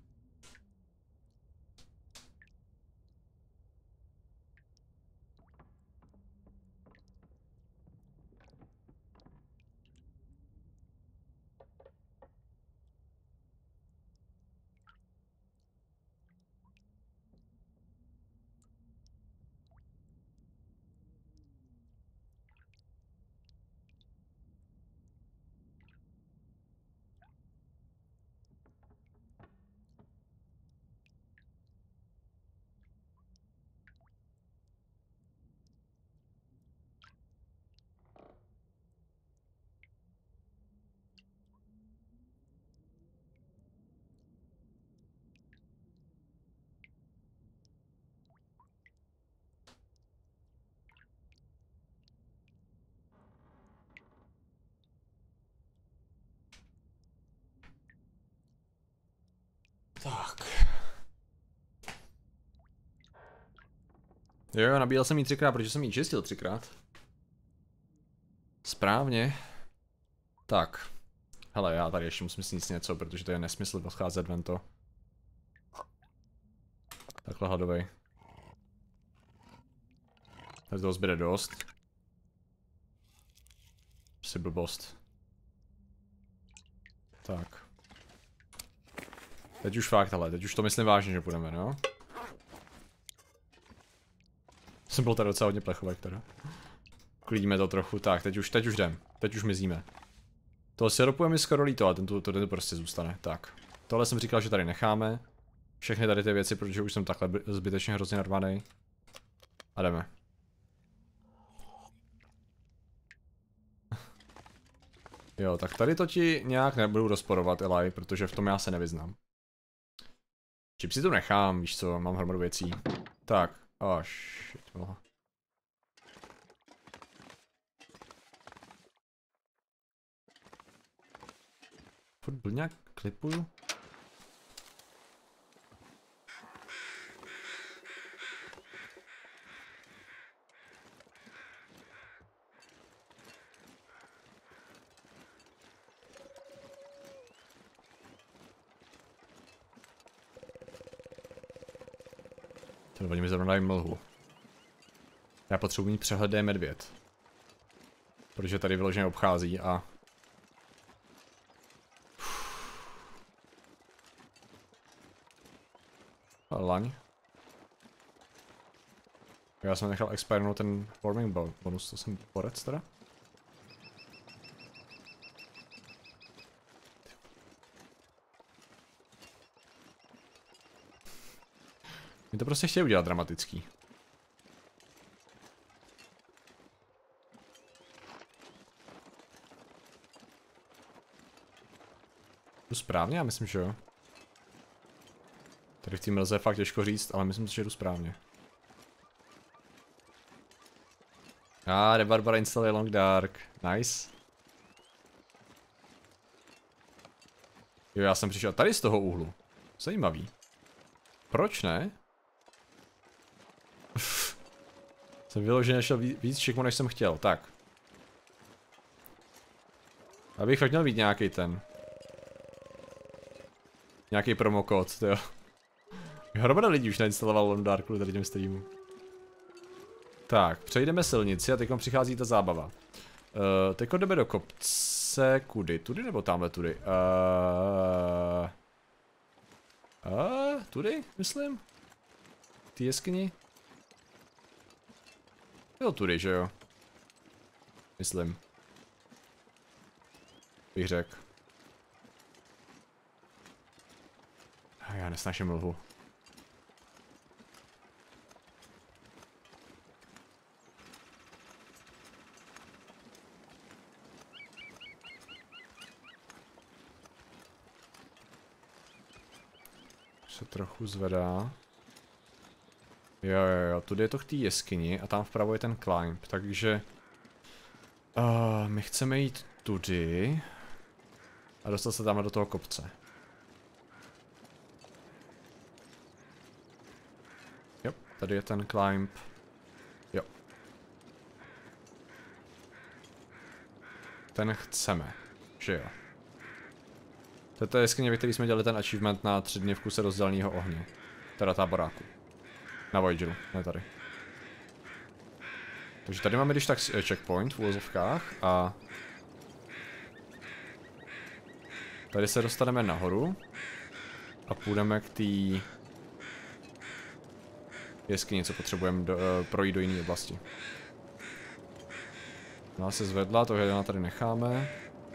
S1: Jo, nabíjel jsem jí 3krát, protože jsem jí čistil 3krát. Správně. Tak. Hele, já tady ještě musím sníst něco, protože to je nesmysl odcházet ven to. Takhle hladovej. Tady toho zbyde dost. Prostě blbost. Tak. Teď už fakt, ale teď už to myslím vážně, že půjdeme, no? Jsem byl tady docela hodně plechovek teda. Klidíme to trochu, tak, teď už jdem. Teď už mizíme. To syrupuje mi skoro líto, ale ten tu prostě zůstane, tak. Tohle jsem říkal, že tady necháme. Všechny tady ty věci, protože už jsem takhle zbytečně hrozně narvaný. A jdeme. Jo, tak tady to ti nějak nebudu rozporovat, Eli, protože v tom já se nevyznám. Chipsy tu nechám, víš co, mám hromadu věcí. Tak, shit, no. Furt blňák klipuju. Oni mi zrovna dají mlhu. Já potřebuji mít přehled, kde je medvěd. Protože tady vyloženě obchází a... Laň. Já jsem nechal expirenout ten warming bonus, to jsem porec teda. My to prostě chtějí udělat dramatický. Jdu správně? Já myslím, že jo. Tady v té mlze je fakt těžko říct, ale myslím si, že jdu správně. The Barbara installuje Long Dark. Nice. Jo, já jsem přišel tady z toho úhlu. Zajímavý. Proč ne? Jsem vyloženě šel víc všechno, než jsem chtěl, tak. Abych fakt měl být nějaký ten. Nějaký promokód, jo. Hromada lidí už nainstaloval Long Dark kvůli tady těm streamům. Tak, přejdeme silnici a teď přichází ta zábava. Teď jdeme do kopce, kudy? Tudy nebo tamhle tudy? Tudy, myslím? Ty jeskyni? Jo, tudy, že jo? Myslím. Bych řekl. Já nesnáším mlhu. Se trochu zvedá. Jo, tudy je to k té jeskyni a tam vpravo je ten climb, takže... my chceme jít tudy a dostat se tam do toho kopce. Jo, tady je ten climb. Jo. Ten chceme, že jo. To je jeskyně, ve které jsme dělali ten achievement na 3 dny v kuse rozděleného ohně. Teda táboráku. Na Voyageru, ne tady. Takže tady máme když tak checkpoint v uvozovkách a... Tady se dostaneme nahoru. A půjdeme k té... jeskyni, co potřebujeme projít do jiné oblasti. Ona se zvedla, to jedna tady necháme.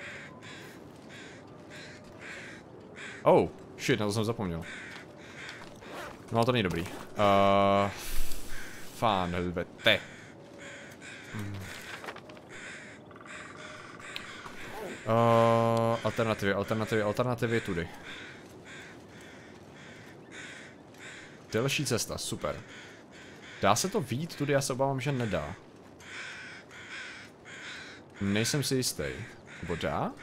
S1: Oh, shit, na to jsem zapomněl. No to není dobrý. Fán, helvete. Alternativy tudy. Delší cesta, super. Dá se to vyjít tudy, já se obávám, že nedá. Nejsem si jistý. Nebo dá?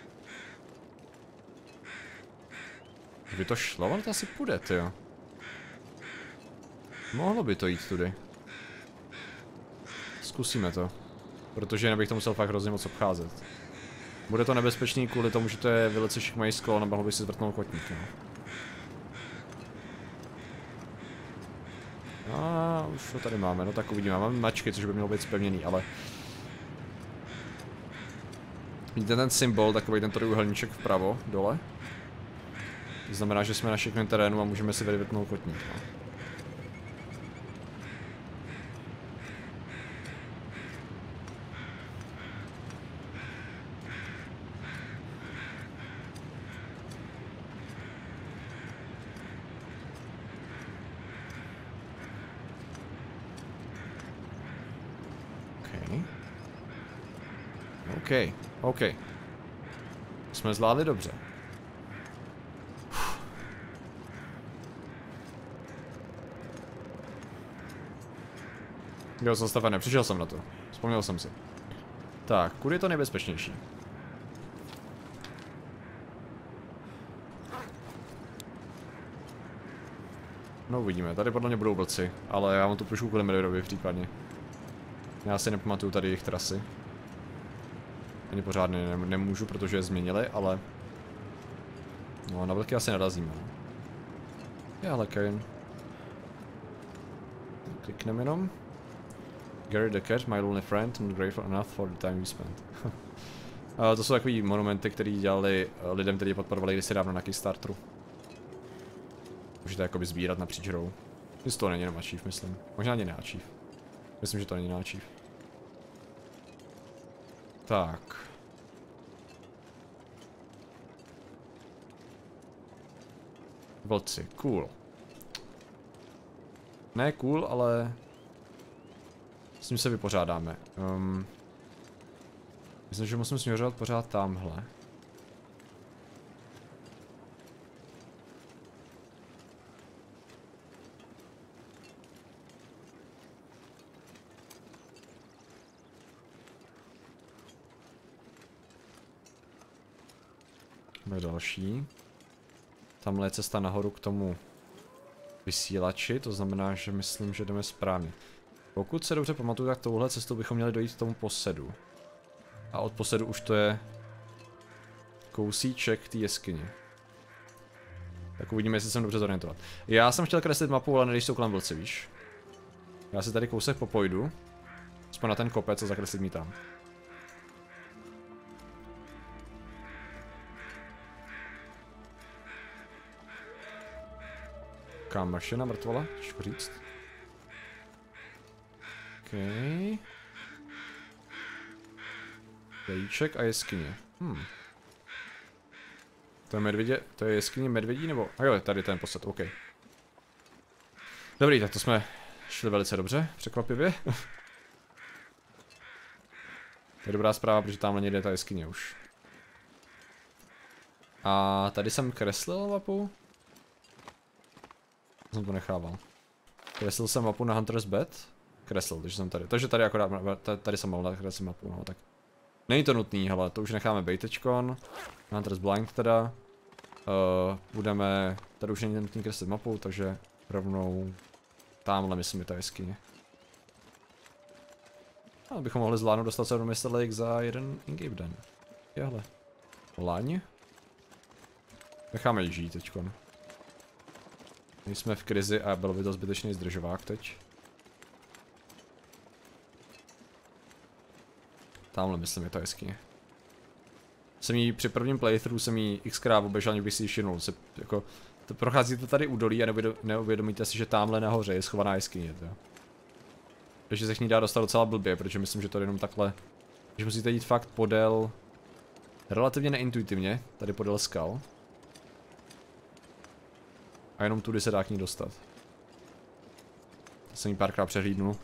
S1: Kdyby to šlo, ale to asi půjde, tyjo. Mohlo by to jít tudy. Zkusíme to. Protože jinak bych to musel fakt hrozně moc obcházet. Bude to nebezpečný kvůli tomu, že to je velice šikmý sklon a mohl by si zvrtnout kotník, no. A už to tady máme, no tak uvidíme. Máme mačky, což by mělo být zpevněný, ale... Vidíte ten symbol, takový ten trojúhelníček vpravo, dole? To znamená, že jsme na šikmém terénu a můžeme si vyvrtnout kotník, no. OK. Jsme zvládli dobře. Jo, jsem stavený, přišel jsem na to. Vzpomněl jsem si. Tak, kudy je to nejbezpečnější? No uvidíme, tady podle mě budou vlci, ale já mám tu pušku kvůli Medvedovi případně. Já si nepamatuju tady jejich trasy. Ani pořádně nemůžu, protože je změnili, ale... No, na vlky asi narazíme. Já lekajím. Klikneme jenom. Gary the Cat, my lonely friend, not grateful enough for the time we spent. To jsou takový monumenty, které dělali lidem, kteří podporovali kdysi dávno na Kickstarteru. Můžete jakoby sbírat napříč hrou. Jestli to není jenom achieve, myslím. Možná ani ne achieve. Myslím, že to není na achieve. Tak. Vlci, cool. Ne cool, ale... S ním se vypořádáme. Myslím, že musím směřovat pořád tamhle. Další. Tamhle je cesta nahoru k tomu vysílači, to znamená, že myslím, že jdeme správně. Pokud se dobře pamatuju, tak touhle cestou bychom měli dojít k tomu posedu. A od posedu už to je kousíček té jeskyně. Tak uvidíme, jestli jsem dobře zorientovat. Já jsem chtěl kreslit mapu, ale když jsou kolem vlci, víš. Já si tady kousek popojdu. Aspoň na ten kopec a zakreslit mi tam. Kam mašina mrtvola? Těžko říct. OK. Jajíček a jeskyně. To je medvědě, to je jeskyně medvědí nebo? A jo, tady ten posad, OK. Dobrý, tak to jsme šli velice dobře, překvapivě. To je dobrá zpráva, protože tamhle někde je ta jeskyně už. A tady jsem kreslil mapu. Jsem to nechával. Kreslil jsem mapu na Hunter's Bed. Kreslil, takže jsem tady. Takže tady akorát, tady jsem mal nakreslit mapu, no tak. Není to nutný, hele, to už necháme bejt teďkon. Hunter's Blind teda. Tady už není nutný kreslit mapu, takže rovnou tamhle myslím je ta jeskyně. A bychom mohli zvládnout dostat se do Mr. Lake za jeden ingame den. Jahle. Laň. Necháme jí žít teďkon. Nejsme v krizi a byl by to zbytečný zdržovák teď. Tamhle myslím je ta jeskyně. Při prvním playthrough jsem jí xkrát obešel, aniž bych si ji všimnul. Jako, procházíte tady údolí a neuvědomíte si, že tamhle nahoře je schovaná jeskyně. Takže se k ní dá dostat docela blbě, protože myslím, že to je jenom takhle. Že musíte jít fakt podél... Relativně neintuitivně, tady podél skal. A jenom tudy se dá k ní dostat. To jsem jí párkrát přehlídnul.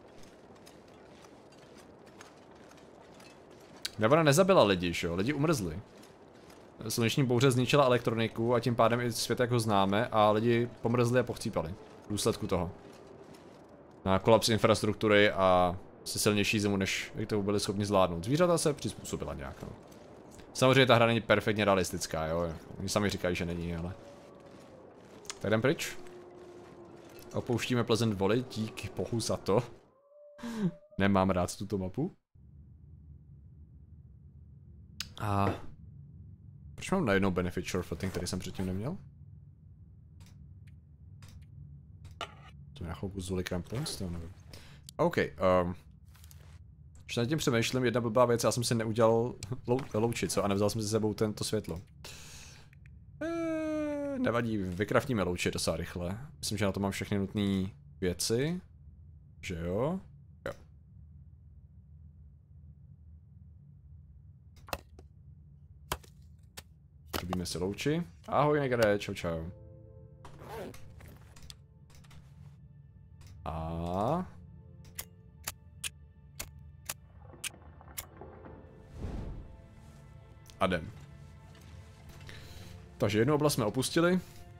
S1: Nevada nezabila lidi, že jo? Lidi umrzli. Sluneční bouře zničila elektroniku a tím pádem i svět, jak ho známe, a lidi pomrzli a pochcípali. V důsledku toho. Na kolaps infrastruktury a si silnější zimu, než to byli schopni zvládnout. Zvířata se přizpůsobila nějak, no. Samozřejmě ta hra není perfektně realistická, jo? Oni sami říkají, že není, ale... Tak jdem pryč. Opouštíme Pleasant Valley, díky bohu za to. Nemám rád tuto mapu. A proč mám najednou benefit shortfooting, který jsem předtím neměl? To na chvilku zuli crampons, to nevím. OK, když nad tím přemýšlím, jedna blbá věc, já jsem si neudělal louči, co? A nevzal jsem si sebou tento světlo. Nevadí, vykraftíme louči docela rychle. Myslím, že na to mám všechny nutné věci. Že jo? Jo. Robíme si louči. Ahoj, Negade, čau čau. A jdem. Takže jednu oblast jsme opustili.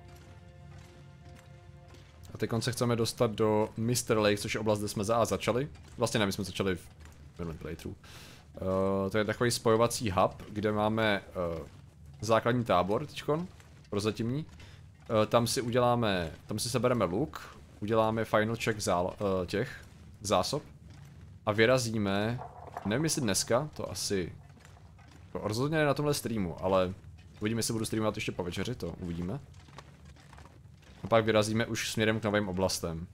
S1: A teď se chceme dostat do Mr. Lake, což je oblast, kde jsme začali. Vlastně ne, my jsme začali v minulém playthrough. To je takový spojovací hub, kde máme základní tábor teďkon, prozatímní. Tam si sebereme luk, uděláme final check těch zásob a vyrazíme, nevím jestli dneska, to asi rozhodně ne na tomhle streamu, ale uvidíme, jestli budu streamovat ještě po večeři, to uvidíme. A pak vyrazíme už směrem k novým oblastem.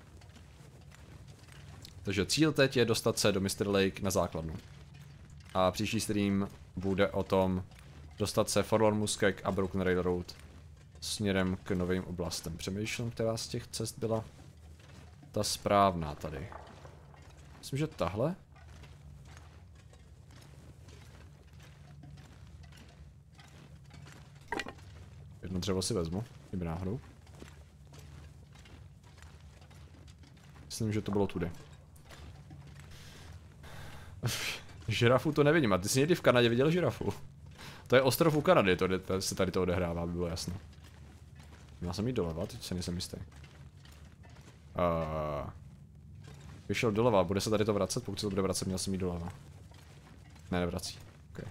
S1: Takže cíl teď je dostat se do Mr. Lake na základnu. A příští stream bude o tom dostat se Forlorn Muskeg a Broken Railroad směrem k novým oblastem. Přemýšlím, která z těch cest byla ta správná tady. Myslím, že tahle. Jedno dřevo si vezmu, kdyby náhodou. Myslím, že to bylo tudy. Žirafu to nevidím, a ty jsi někdy v Kanadě viděl žirafu? To je ostrov u Kanady, to se tady to odehrává, aby bylo jasno. Měl jsem jít doleva, teď se nejsem jistý. Vyšel doleva, bude se tady to vracet? Pokud se to bude vracet, měl jsem jít doleva. Ne, nevrací. Okay.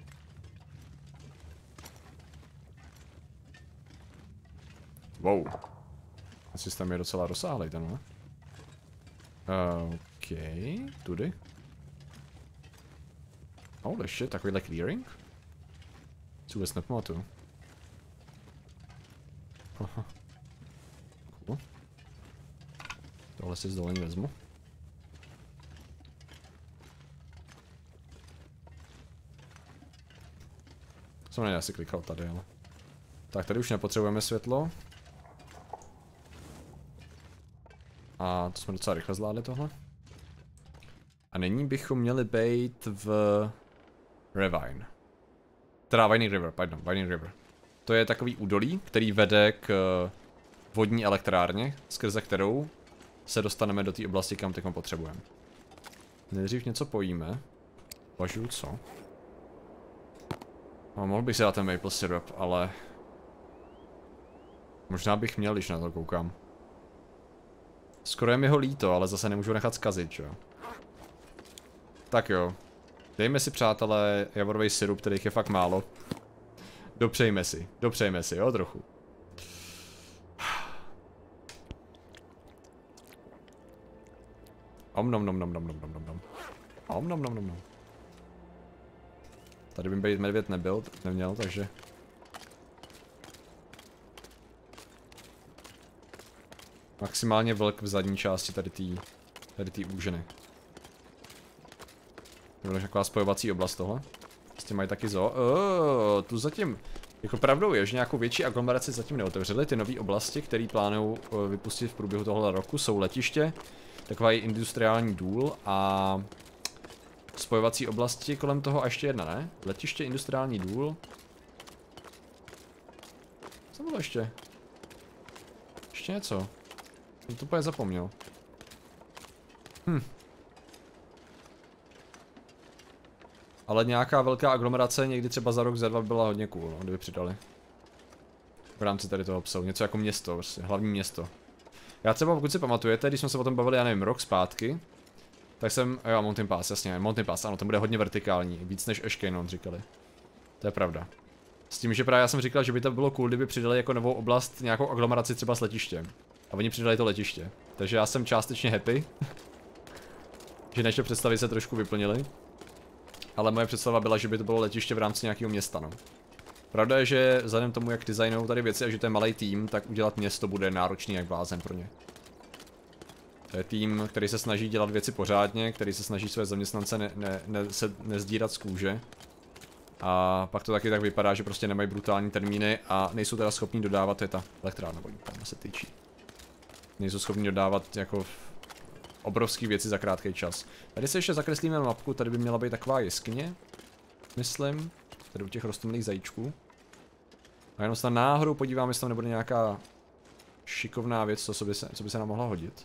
S1: Wow. Ten systém je docela rozsáhlej tenhle. OK, tudy. Holy shit, takovýhle clearing? Co vůbec nepamatuju. Cool. Tohle si z dolení vezmu. Jsem nejde asi klikal tady, ale... Tak, tady už nepotřebujeme světlo. A to jsme docela rychle zvládli tohle. A nyní bychom měli být v Ravine. Teda Vining River, pardon, Vining River. To je takový údolí, který vede k vodní elektrárně, skrze kterou se dostaneme do té oblasti, kam teď potřebujeme. Nejdřív něco pojíme. Uvažuju co? No, mohl bych si dát ten maple syrup, ale... Možná bych měl, když na to koukám. Skoro je mi ho líto, ale zase nemůžu nechat zkazit, jo. Tak jo. Dejme si, přátelé, javorový syrup, kterých je fakt málo. Dopřejme si, jo, trochu. Om nom nom nom nom nom nom nom. Om nom nom nom nom. Tady by být medvěd neměl, takže... Maximálně vlk v zadní části tady té úžiny. To je taková spojovací oblast tohle. Prostě mají taky zoo. Tu zatím, jako pravdou je, že nějakou větší aglomeraci zatím neotevřeli. Ty nové oblasti, které plánují vypustit v průběhu tohle roku, jsou letiště, takový industriální důl a spojovací oblasti kolem toho a ještě jedna, ne? Letiště, industriální důl. Co bylo ještě? Ještě něco. Jsem to úplně zapomněl. Ale nějaká velká aglomerace někdy třeba za rok, za dva byla hodně cool, no, kdyby přidali. V rámci tady toho psou, něco jako město, vlastně, hlavní město. Já třeba, pokud si pamatujete, když jsme se o tom bavili, já nevím, rok zpátky, tak jsem, jo, Mountain Pass, jasně, Mountain Pass, ano, ten bude hodně vertikální, víc než Ashcannon říkali. To je pravda. S tím, že právě já jsem říkal, že by to bylo cool, kdyby přidali jako novou oblast nějakou aglomeraci třeba s letištěm. A oni přidali to letiště. Takže já jsem částečně happy. Že naše představy se trošku vyplnily. Ale moje představa byla, že by to bylo letiště v rámci nějakého města, no. Pravda je, že vzhledem tomu, jak designují tady věci a že to je malý tým, tak udělat město bude náročný jak blázen pro ně. To je tým, který se snaží dělat věci pořádně, který se snaží své zaměstnance nezdírat z kůže. A pak to taky tak vypadá, že prostě nemají brutální termíny a nejsou teda schopní dodávat, to je ta elektrárna, tam se tyčí. Nejsou schopní dodávat jako obrovský věci za krátký čas. Tady se ještě zakreslíme mapku, tady by měla být taková jeskyně, myslím, tady u těch rostomilých zajíčků. A jenom se tam náhodou podívám, jestli tam nebude nějaká šikovná věc, co by se nám mohla hodit.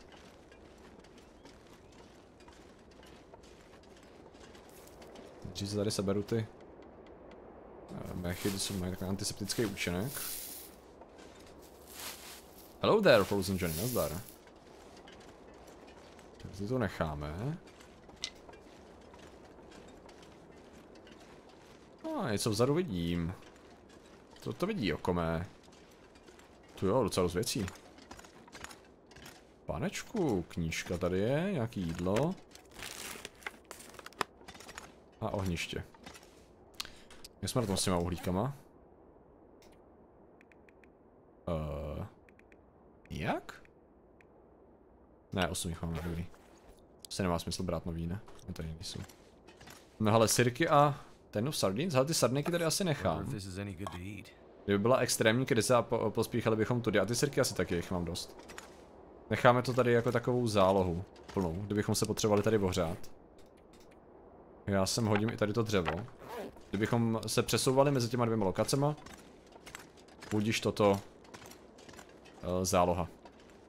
S1: Takže se tady seberu ty mechy, jsou mají takový antiseptický účinek. Hello there, Frozen Johnny, nazdar. Tak si to necháme. Něco vzadu vidím. Co to vidí oko mé? Tu jo, docela dost věcí. Panečku, knížka tady je, nějaký jídlo. A ohniště. My jsme na tom s těma uhlíkama. Jak? Ne, 8 jich mám na dobrý. Se nemá smysl brát nový, ne? No tady nejsou. No hele, sirky a ten sardines, ale ty sardinky tady asi nechám. Kdyby byla extrémní krize a pospíchali bychom tudy, a ty sirky asi taky jich mám dost. Necháme to tady jako takovou zálohu plnou, kdybychom se potřebovali tady ohřát. Já sem hodím i tady to dřevo. Kdybychom se přesouvali mezi těma dvěma lokacema, budíš toto záloha.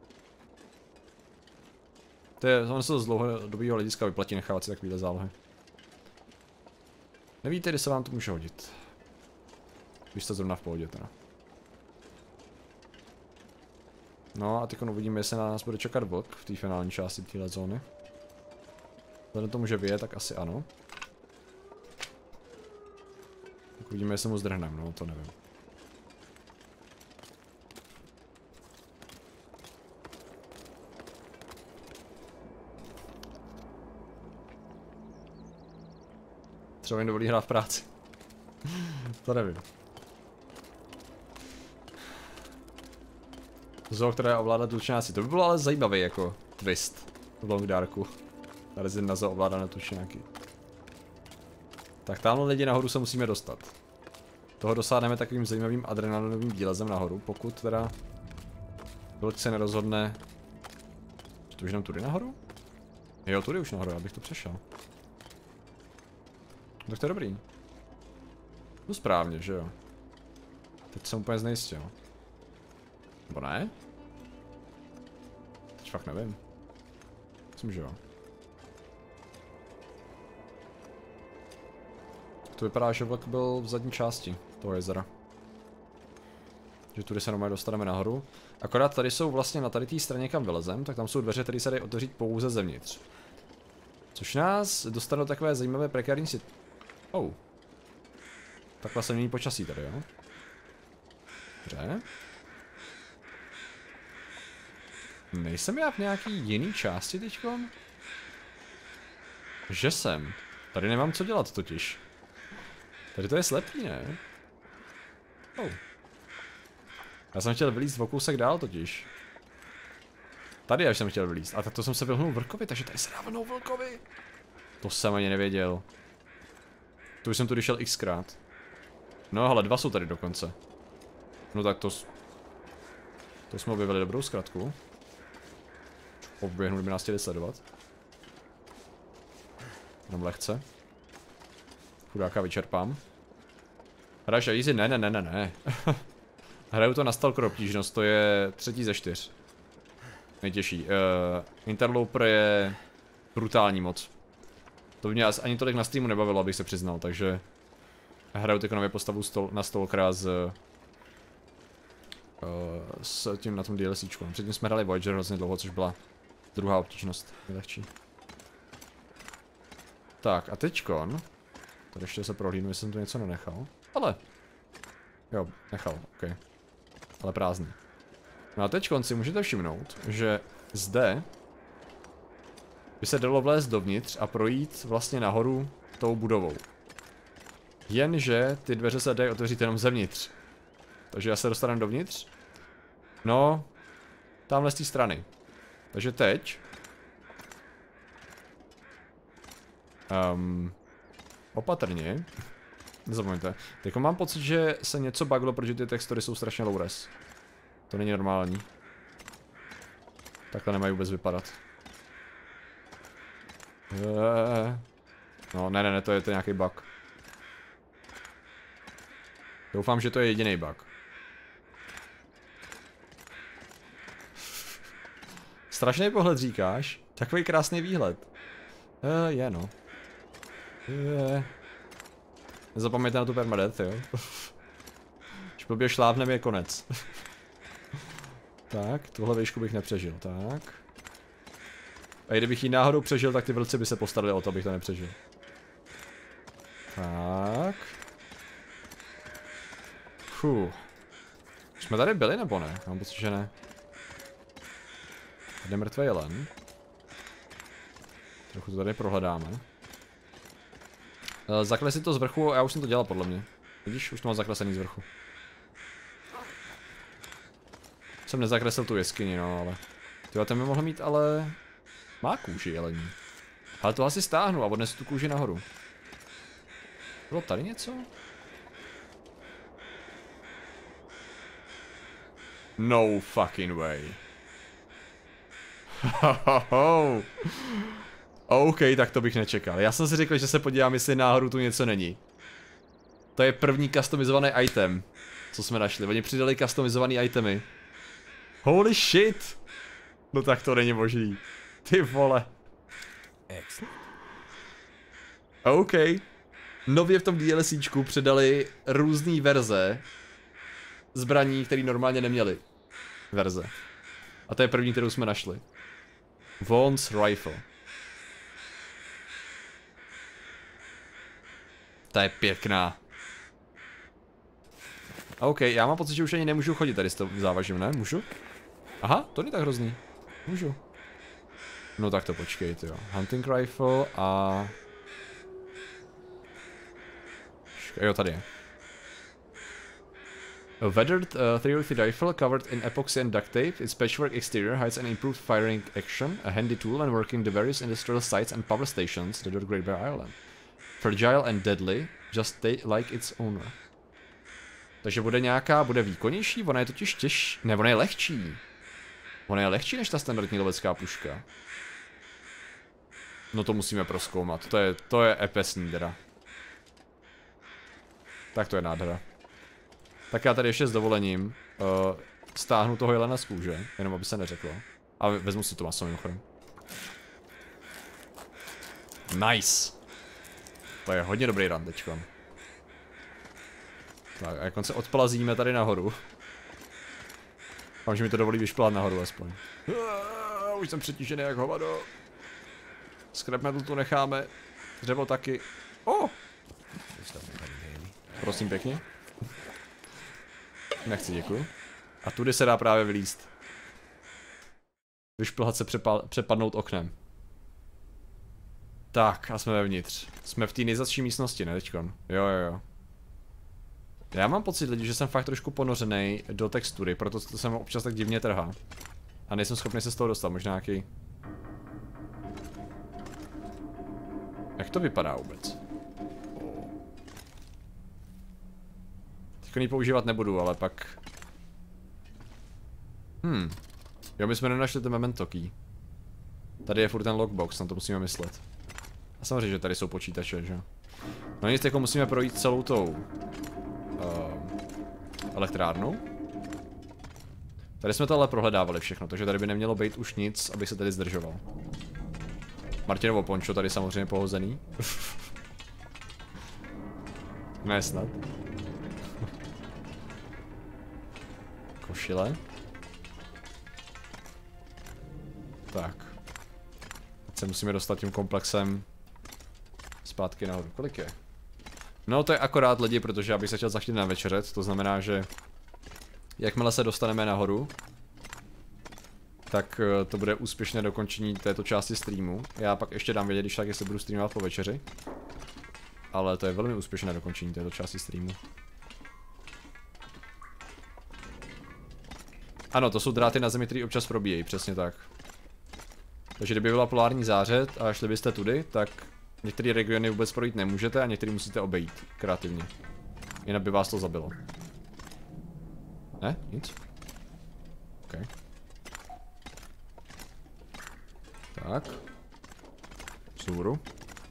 S1: On se z dlouhodobého hlediska vyplatí nechávat si takovýhle zálohy. Nevíte, kdy se vám to může hodit. Když jste zrovna v pohodě teda. No a teď uvidíme, jestli na nás bude čekat vlk v té finální části téhle zóny. Vzhledem tomu, že vyje, tak asi ano. Tak uvidíme, jestli mu zdrhneme, no to nevím. Třeba jim dovolí hrát v práci. To nevím. Zoo, které ovládá tučňáci. To by bylo ale zajímavý jako twist v Long Darku. Ta rezidna zoo ovládá na tučňáky. Tak tamhle lidi nahoru se musíme dostat. Toho dosáhneme takovým zajímavým adrenalinovým výlezem nahoru, pokud teda vlk se nerozhodne. Že to už jenom tudy nahoru? Jo, tudy už nahoru, abych to přešel. Tak to je dobrý. No správně, že jo. Teď jsem úplně znejistil. Nebo ne? Teď fakt nevím. Myslím, že jo. To vypadá, že vlk byl v zadní části toho jezera. Že tudy se normálně dostaneme nahoru. Akorát tady jsou vlastně na tady té straně, kam vylezem, tak tam jsou dveře, které se dají otevřít pouze zevnitř. Což nás dostane do takové zajímavé prekární situace. Oh. Takhle se mění počasí tady, jo? Dobře. Nejsem já v nějaký jiný části teďkon? Že jsem. Tady nemám co dělat totiž. Tady to je slepý, ne? Oh. Já jsem chtěl vylízt o kousek dál totiž. Tady až jsem chtěl vylízt. A tak to jsem se vyhnul vlkovi, takže tady se dá vlnou vlkovi. To jsem ani nevěděl. To už jsem tu šel xkrát. No ale 2 jsou tady dokonce. No tak to jsme objevili dobrou zkratku. Poběhnu, kdyby nás chtěli sledovat. Jenom lehce. Chudáka vyčerpám. Hraješ easy? Ne. Hraju to na stalker obtížnost, to je 3. ze 4. Nejtěžší. Interloper je brutální moc. To by mě ani tolik na streamu nebavilo, abych se přiznal, takže hraju teď nově postavu na Stalkera s tím na tom DLCčku. Předtím jsme hrali Voyager hrozně dlouho, což byla druhá obtížnost, nejlehčí. Tak a teďkon, tady ještě se prohlídnu, jestli jsem tu něco nenechal, ale jo, nechal, ok, ale prázdný. No a teď si můžete všimnout, že zde by se dalo vlézt dovnitř a projít vlastně nahoru tou budovou. Jenže ty dveře se dají otevřít jenom zevnitř. Takže já se dostanu dovnitř. No, tamhle z té strany. Takže teď. Opatrně. Nezapomeňte. Teď mám pocit, že se něco buglo, protože ty textury jsou strašně low res. To není normální. Takhle nemají vůbec vypadat. No, ne, to je nějaký bug. Doufám, že to je jediný bug. Strašný pohled říkáš? Takový krásný výhled. Je no. Nezapomeňte na tu permadeath, jo. Když blbě šlápnem je konec. Tak, tuhle výšku bych nepřežil, tak. A kdybych ji náhodou přežil, tak ty vlci by se postarali o to, abych to nepřežil. Tak. Jsme tady byli nebo ne? Mám pocit, že ne. Tady je mrtvý jelen. Trochu to tady prohledáme. Zakles si to z vrchu, já už jsem to dělal podle mě. Vidíš, už to mám zaklesený z vrchu. Jsem nezakreslil tu jeskyni, no ale... Tyhle ten by mohl mít, ale... Má kůži jelení. Ale to asi stáhnu a odnesu tu kůži nahoru. Bylo tady něco? No fucking way. OK, tak to bych nečekal. Já jsem si řekl, že se podívám, jestli náhodou tu něco není. To je první customizovaný item, co jsme našli. Oni přidali customizovaný itemy. Holy shit! No tak to není možný. Ty vole. OK. Nově v tom DLCčku přidali různé verze zbraní, které normálně neměly verze. A to je první, kterou jsme našli. Vaughn's Rifle. Ta je pěkná. OK, já mám pocit, že už ani nemůžu chodit tady s tou závažím, ne? Můžu? Aha, to není tak hrozný. Můžu. No tak to počkejte, jo. Hunting Rifle a... Jo, tady je. A weathered 303 rifle covered in epoxy and duct tape. Its patchwork exterior hides an improved firing action, a handy tool when working the various industrial sites and power stations that are Great Bear Island. Fragile and deadly, just like its owner. Takže bude výkonnější? Ona je totiž těžší. Ne, ona je lehčí. Ona je lehčí než ta standardní lovecká puška. No to musíme prozkoumat, to je epesný teda. Tak to je nádhera. Tak já tady ještě s dovolením stáhnu toho jelena z kůže, jenom aby se neřeklo. A vezmu si to maso mimochodem. Nice! To je hodně dobrý run teďkon. Tak a jak se odplazíme tady nahoru. Mám, že mi to dovolí vyšplat nahoru aspoň. Už jsem přetížený jak hovado. Scrap metal tu necháme. Dřevo taky. Prosím pěkně. Nechci, děkuju. A tudy se dá právě vylízt. Vyšplhat se, přepadnout oknem. Tak, a jsme vevnitř. Jsme v té nejzazší místnosti, ne teďkon? Jo. Já mám pocit lidi, že jsem fakt trošku ponořený do textury, proto to jsem občas tak divně trhá. A nejsem schopný se z toho dostat, možná nějaký... Jak to vypadá vůbec? Teďko ji používat nebudu, ale pak... Jo, my jsme nenašli ten memento key. Tady je furt ten lockbox, na to musíme myslet. A samozřejmě, že tady jsou počítače, že? No nic, jako musíme projít celou tou... elektrárnou. Tady jsme to ale prohledávali všechno, takže tady by nemělo být už nic, aby se tady zdržoval. Martinovo pončo tady samozřejmě pohozený. Ne snad. Košile. Tak. Teď se musíme dostat tím komplexem zpátky nahoru. Kolik je? No to je akorát lidi, protože já bych se chtěl za chvíli navečeřet, to znamená, že jakmile se dostaneme nahoru, tak to bude úspěšné dokončení této části streamu. Já pak ještě dám vědět, když tak, jestli budu streamovat po večeři. Ale to je velmi úspěšné dokončení této části streamu. Ano, to jsou dráty na zemi, které občas probíjejí, přesně tak. Takže kdyby byla polární zářez a šli byste tudy, tak některé regiony vůbec projít nemůžete a některé musíte obejít kreativně. Jinak by vás to zabilo. Ne? Nic? OK. Tak. Vzhůru.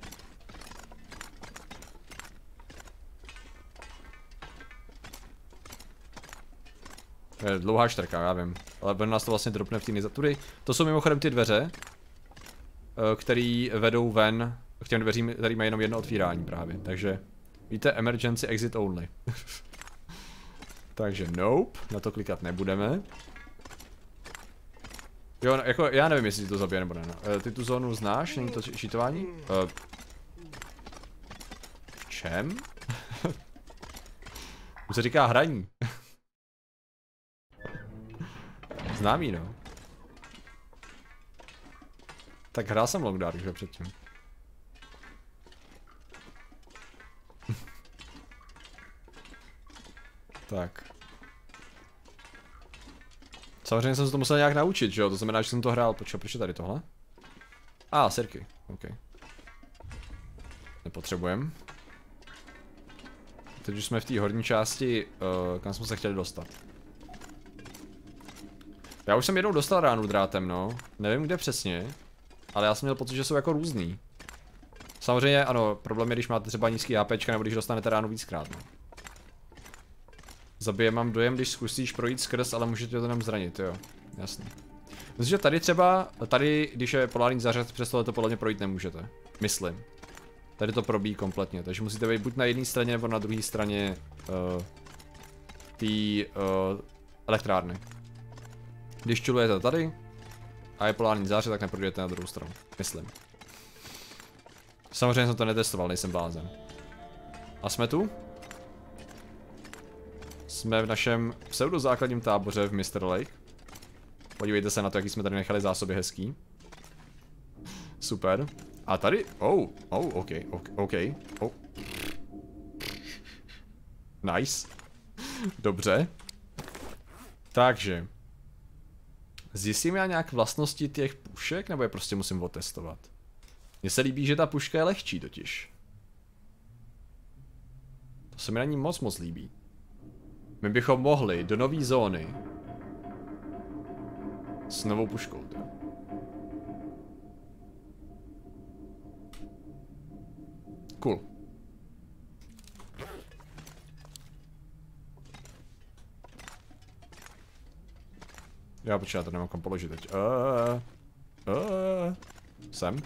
S1: To je dlouhá štrka, já vím. Ale bude nás to vlastně dropne v té nejzatury. To jsou mimochodem ty dveře, které vedou ven k těm dveřím, který mají jenom jedno otvírání právě. Takže víte, emergency exit only. Takže nope, na to klikat nebudeme. Jo, jako já nevím, jestli to zabije nebo ne. Ty tu zónu znáš, není to cheatování? V čem? To se říká hraní. Známý, no. Tak hrál jsem Long Dark už předtím. Tak. Samozřejmě jsem se to musel nějak naučit, že jo? To znamená, že jsem to hrál. Počkej, proč je tady tohle? Sirky. OK. Nepotřebujem. Teď už jsme v té horní části, kam jsme se chtěli dostat. Já už jsem jednou dostal ránu drátem, no. Nevím kde přesně. Ale já jsem měl pocit, že jsou jako různý. Samozřejmě, ano, problém je, když máte třeba nízký HPčka, nebo když dostanete ránu víckrát, no. Zabije mám dojem, když zkusíš projít skrz, ale můžete to jenom zranit, jo. Jasně. Myslím, že tady třeba, když je polární zářez, přes tohle to podle mě projít nemůžete. Myslím. Tady to probíjí kompletně, takže musíte být buď na jedné straně, nebo na druhé straně té elektrárny. Když čulujete tady a je polární zářez, tak neprojdete na druhou stranu. Myslím. Samozřejmě jsem to netestoval, nejsem blázen. A jsme tu? Jsme v našem pseudozákladním táboře v Mr. Lake. Podívejte se na to, jaký jsme tady nechali zásoby hezký. Super. A tady, OK. Nice. Dobře. Takže. Zjistím já nějak vlastnosti těch pušek, nebo je prostě musím otestovat? Mně se líbí, že ta puška je lehčí totiž. To se mi na ní moc líbí. My bychom mohli do nové zóny s novou puškou. Cool. Já počkej, já to nemám kam položit teď. Sem.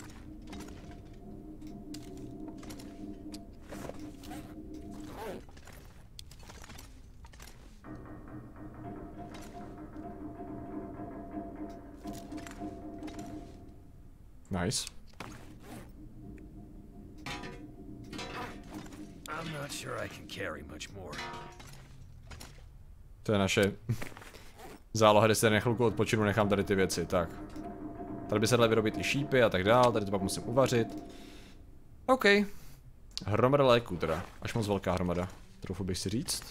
S1: Nice.
S3: I'm not sure I can carry much more.
S1: To je naše záloha, kde se na chvilku odpočinu, nechám tady ty věci, tak. Tady by se daly vyrobit i šípy a tak dál, tady to pak musím uvařit. OK. Hromada léků teda, až moc velká hromada, trochu bych si říct.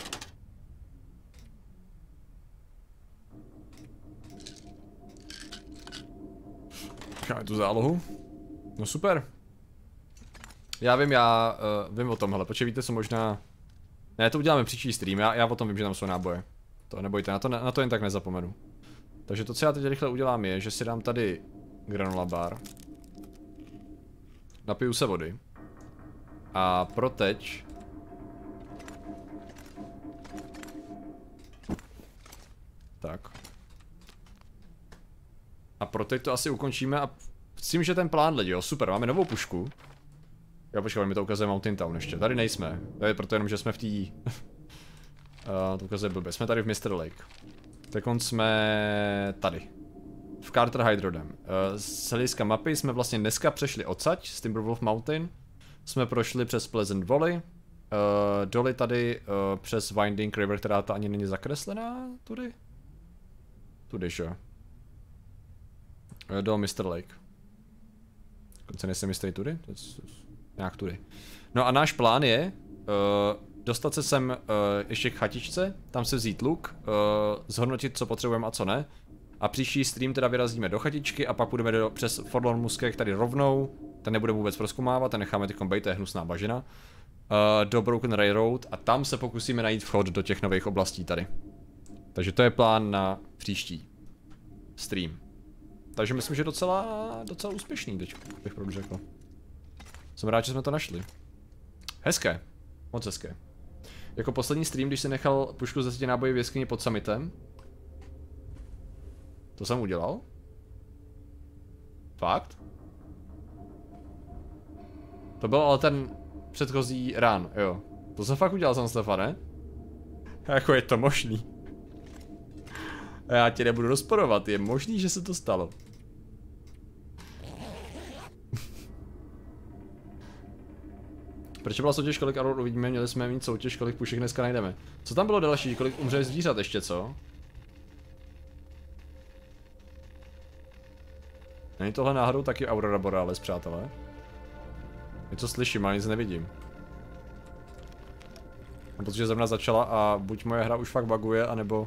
S1: Máme tu zálohu. No super. Já vím o tom, hele, počkej, víte co možná... Ne, to uděláme příští stream, já o tom vím, že tam jsou náboje. To nebojte, na to jen tak nezapomenu. Takže to, co já teď rychle udělám, je, že si dám tady granola bar. Napiju se vody. A pro teď... Tak. A pro teď to asi ukončíme a s tím, že ten plán lidi, jo, super, máme novou pušku. Jo, počkej, mi to ukazuje Mountain Town ještě, tady nejsme, to je proto jenom, že jsme v té... to ukazuje blbě, jsme tady v Mr. Lake. Tak jsme tady. V Carter Hydrodam. Z hlediska mapy jsme vlastně dneska přešli odsaď, z Timberwolf Mountain. Jsme prošli přes Pleasant Valley. Doli tady přes Winding River, která ta ani není zakreslená, tudy? Tudy, jo. Do Mr. Lake. Dokonce nejsem jistý tudy? Nějak tudy. No a náš plán je dostat se sem ještě k chatičce, tam se vzít luk, zhodnotit, co potřebujeme a co ne. A příští stream teda vyrazíme do chatičky a pak půjdeme přes Forlorn Muskeg tady rovnou. Ten nebude vůbec prozkumávat, ten necháme tykom bejt, to je hnusná bažina. Do Broken Railroad a tam se pokusíme najít vchod do těch nových oblastí tady. Takže to je plán na příští stream. Takže myslím, že docela úspěšný teď, bych pravdu řekl. Jsem rád, že jsme to našli. Hezké. Moc hezké. Jako poslední stream, když se nechal pušku ze náboje v jeskyni pod summitem. To jsem udělal? Fakt? To byl ale ten předchozí rán, jo. To jsem fakt udělal, Stefane. Jako je to možný. Já tě nebudu rozporovat, je možný, že se to stalo. Proč byla soutěž, kolik aror uvidíme, měli jsme mít soutěž, kolik pušek dneska najdeme. Co tam bylo další, kolik umře zvířat ještě, co? Není tohle náhodou taky Aurora Borealis, přátelé? Něco slyším, ale nic nevidím. Protože zrovna začala a buď moje hra už fakt buguje, anebo...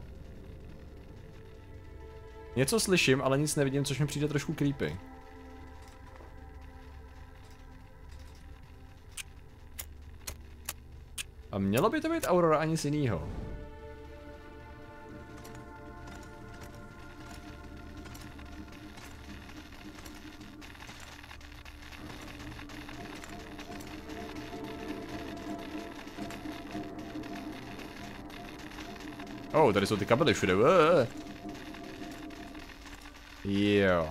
S1: Něco slyším, ale nic nevidím, což mi přijde trošku creepy. A mělo by to být Aurora a nic jinýho. Tady jsou ty kabely všude. Jo.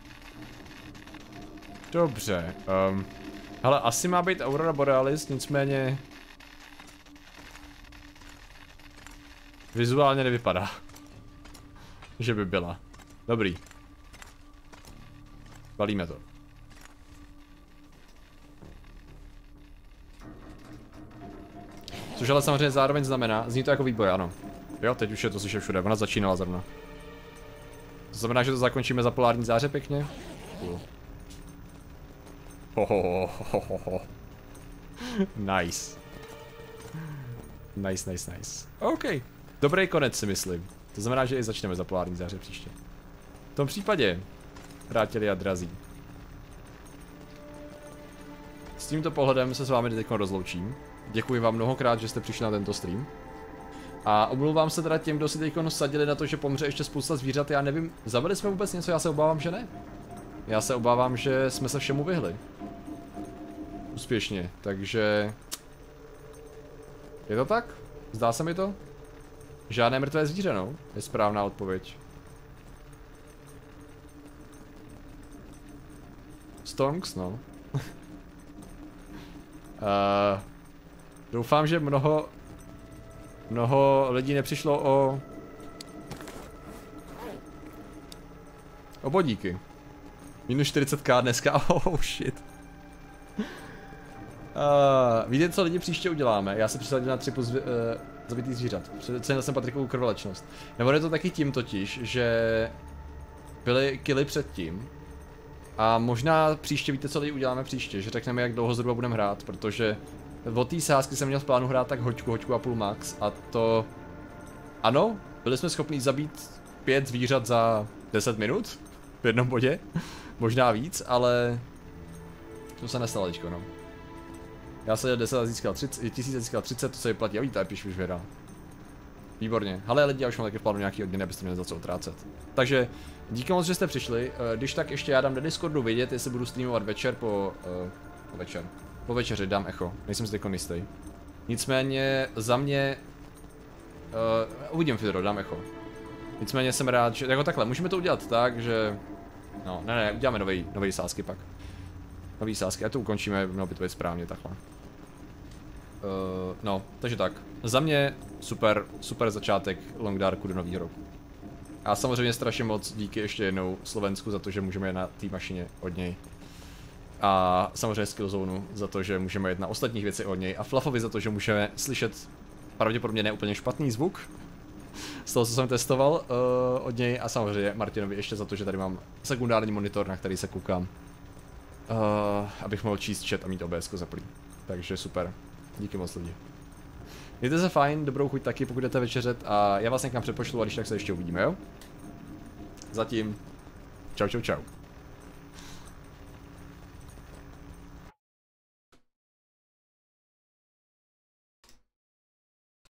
S1: Dobře. Hele, asi má být Aurora Borealis, nicméně... Vizuálně nevypadá. Že by byla. Dobrý. Balíme to. Což ale samozřejmě zároveň znamená, zní to jako výboj, ano. Jo, teď už je to slyšet všude, ona začínala zrovna. To znamená, že to zakončíme za polární záře pěkně? Nice. Nice. OK. Dobrý konec si myslím. To znamená, že i začneme za polární záře příště. V tom případě, přáteli a drazí. S tímto pohledem se s vámi teď rozloučím. Děkuji vám mnohokrát, že jste přišli na tento stream. A omlouvám se teda těm, kdo si teď sadili na to, že pomře ještě spousta zvířat. Já nevím, zabili jsme vůbec něco? Já se obávám, že ne. Já se obávám, že jsme se všemu vyhli. Úspěšně, takže... Je to tak? Zdá se mi to? Žádné mrtvé zvíře, no? Je správná odpověď. Stonks, no. Doufám, že mnoho lidí nepřišlo o bodíky. Minus 40k dneska, oh shit. Víte, co lidi příště uděláme? Já se přisadím na 3 plus zabitých zvířat. Cenil jsem Patrikovu krvelečnost. Nebo je to taky tím totiž, že byly killy předtím. A možná příště, víte, co lidi uděláme příště? Že řekneme, jak dlouho zhruba budeme hrát, protože od té sázky jsem měl v plánu hrát tak hoďku a půl max a to... Ano, byli jsme schopni zabít 5 zvířat za 10 minut v jednom bodě, možná víc, ale to se nestalo teďko, no. Já jsem 10 a získal 30, 1000 a získal 30, to se vyplatí a víte, a píšu už vyhrál. Výborně, ale lidi, já už mám taky v plánu nějaký odměny, abyste měli za co utrácet. Takže díky moc, že jste přišli, když tak ještě já dám do Discordu vědět, jestli budu streamovat večer po večeři dám echo, nejsem si teď jistý. Nicméně za mě, uvidím Fidro, dám echo. Nicméně jsem rád, že, jako takhle, můžeme to udělat tak, že, no, ne, uděláme nový sázky pak. Nový sázky, a to ukončíme, mělo by to být správně takhle. No, takže tak, za mě super začátek Long Darku do nového roku. A samozřejmě strašně moc díky ještě jednou Slovensku za to, že můžeme jít na té mašině od něj. A samozřejmě Skillzone za to, že můžeme jít na ostatních věci od něj. A Fluffovi za to, že můžeme slyšet pravděpodobně neúplně špatný zvuk. z toho, co jsem testoval od něj a samozřejmě Martinovi ještě za to, že tady mám sekundární monitor, na který se koukám. Abych mohl číst chat a mít OBS zaplý. Takže super. Díky moc lidi. Mějte se fajn, dobrou chuť taky, pokud jdete večeřet a já vás někam přepošlu a když tak se ještě uvidíme, jo? Zatím. Čau, čau, čau.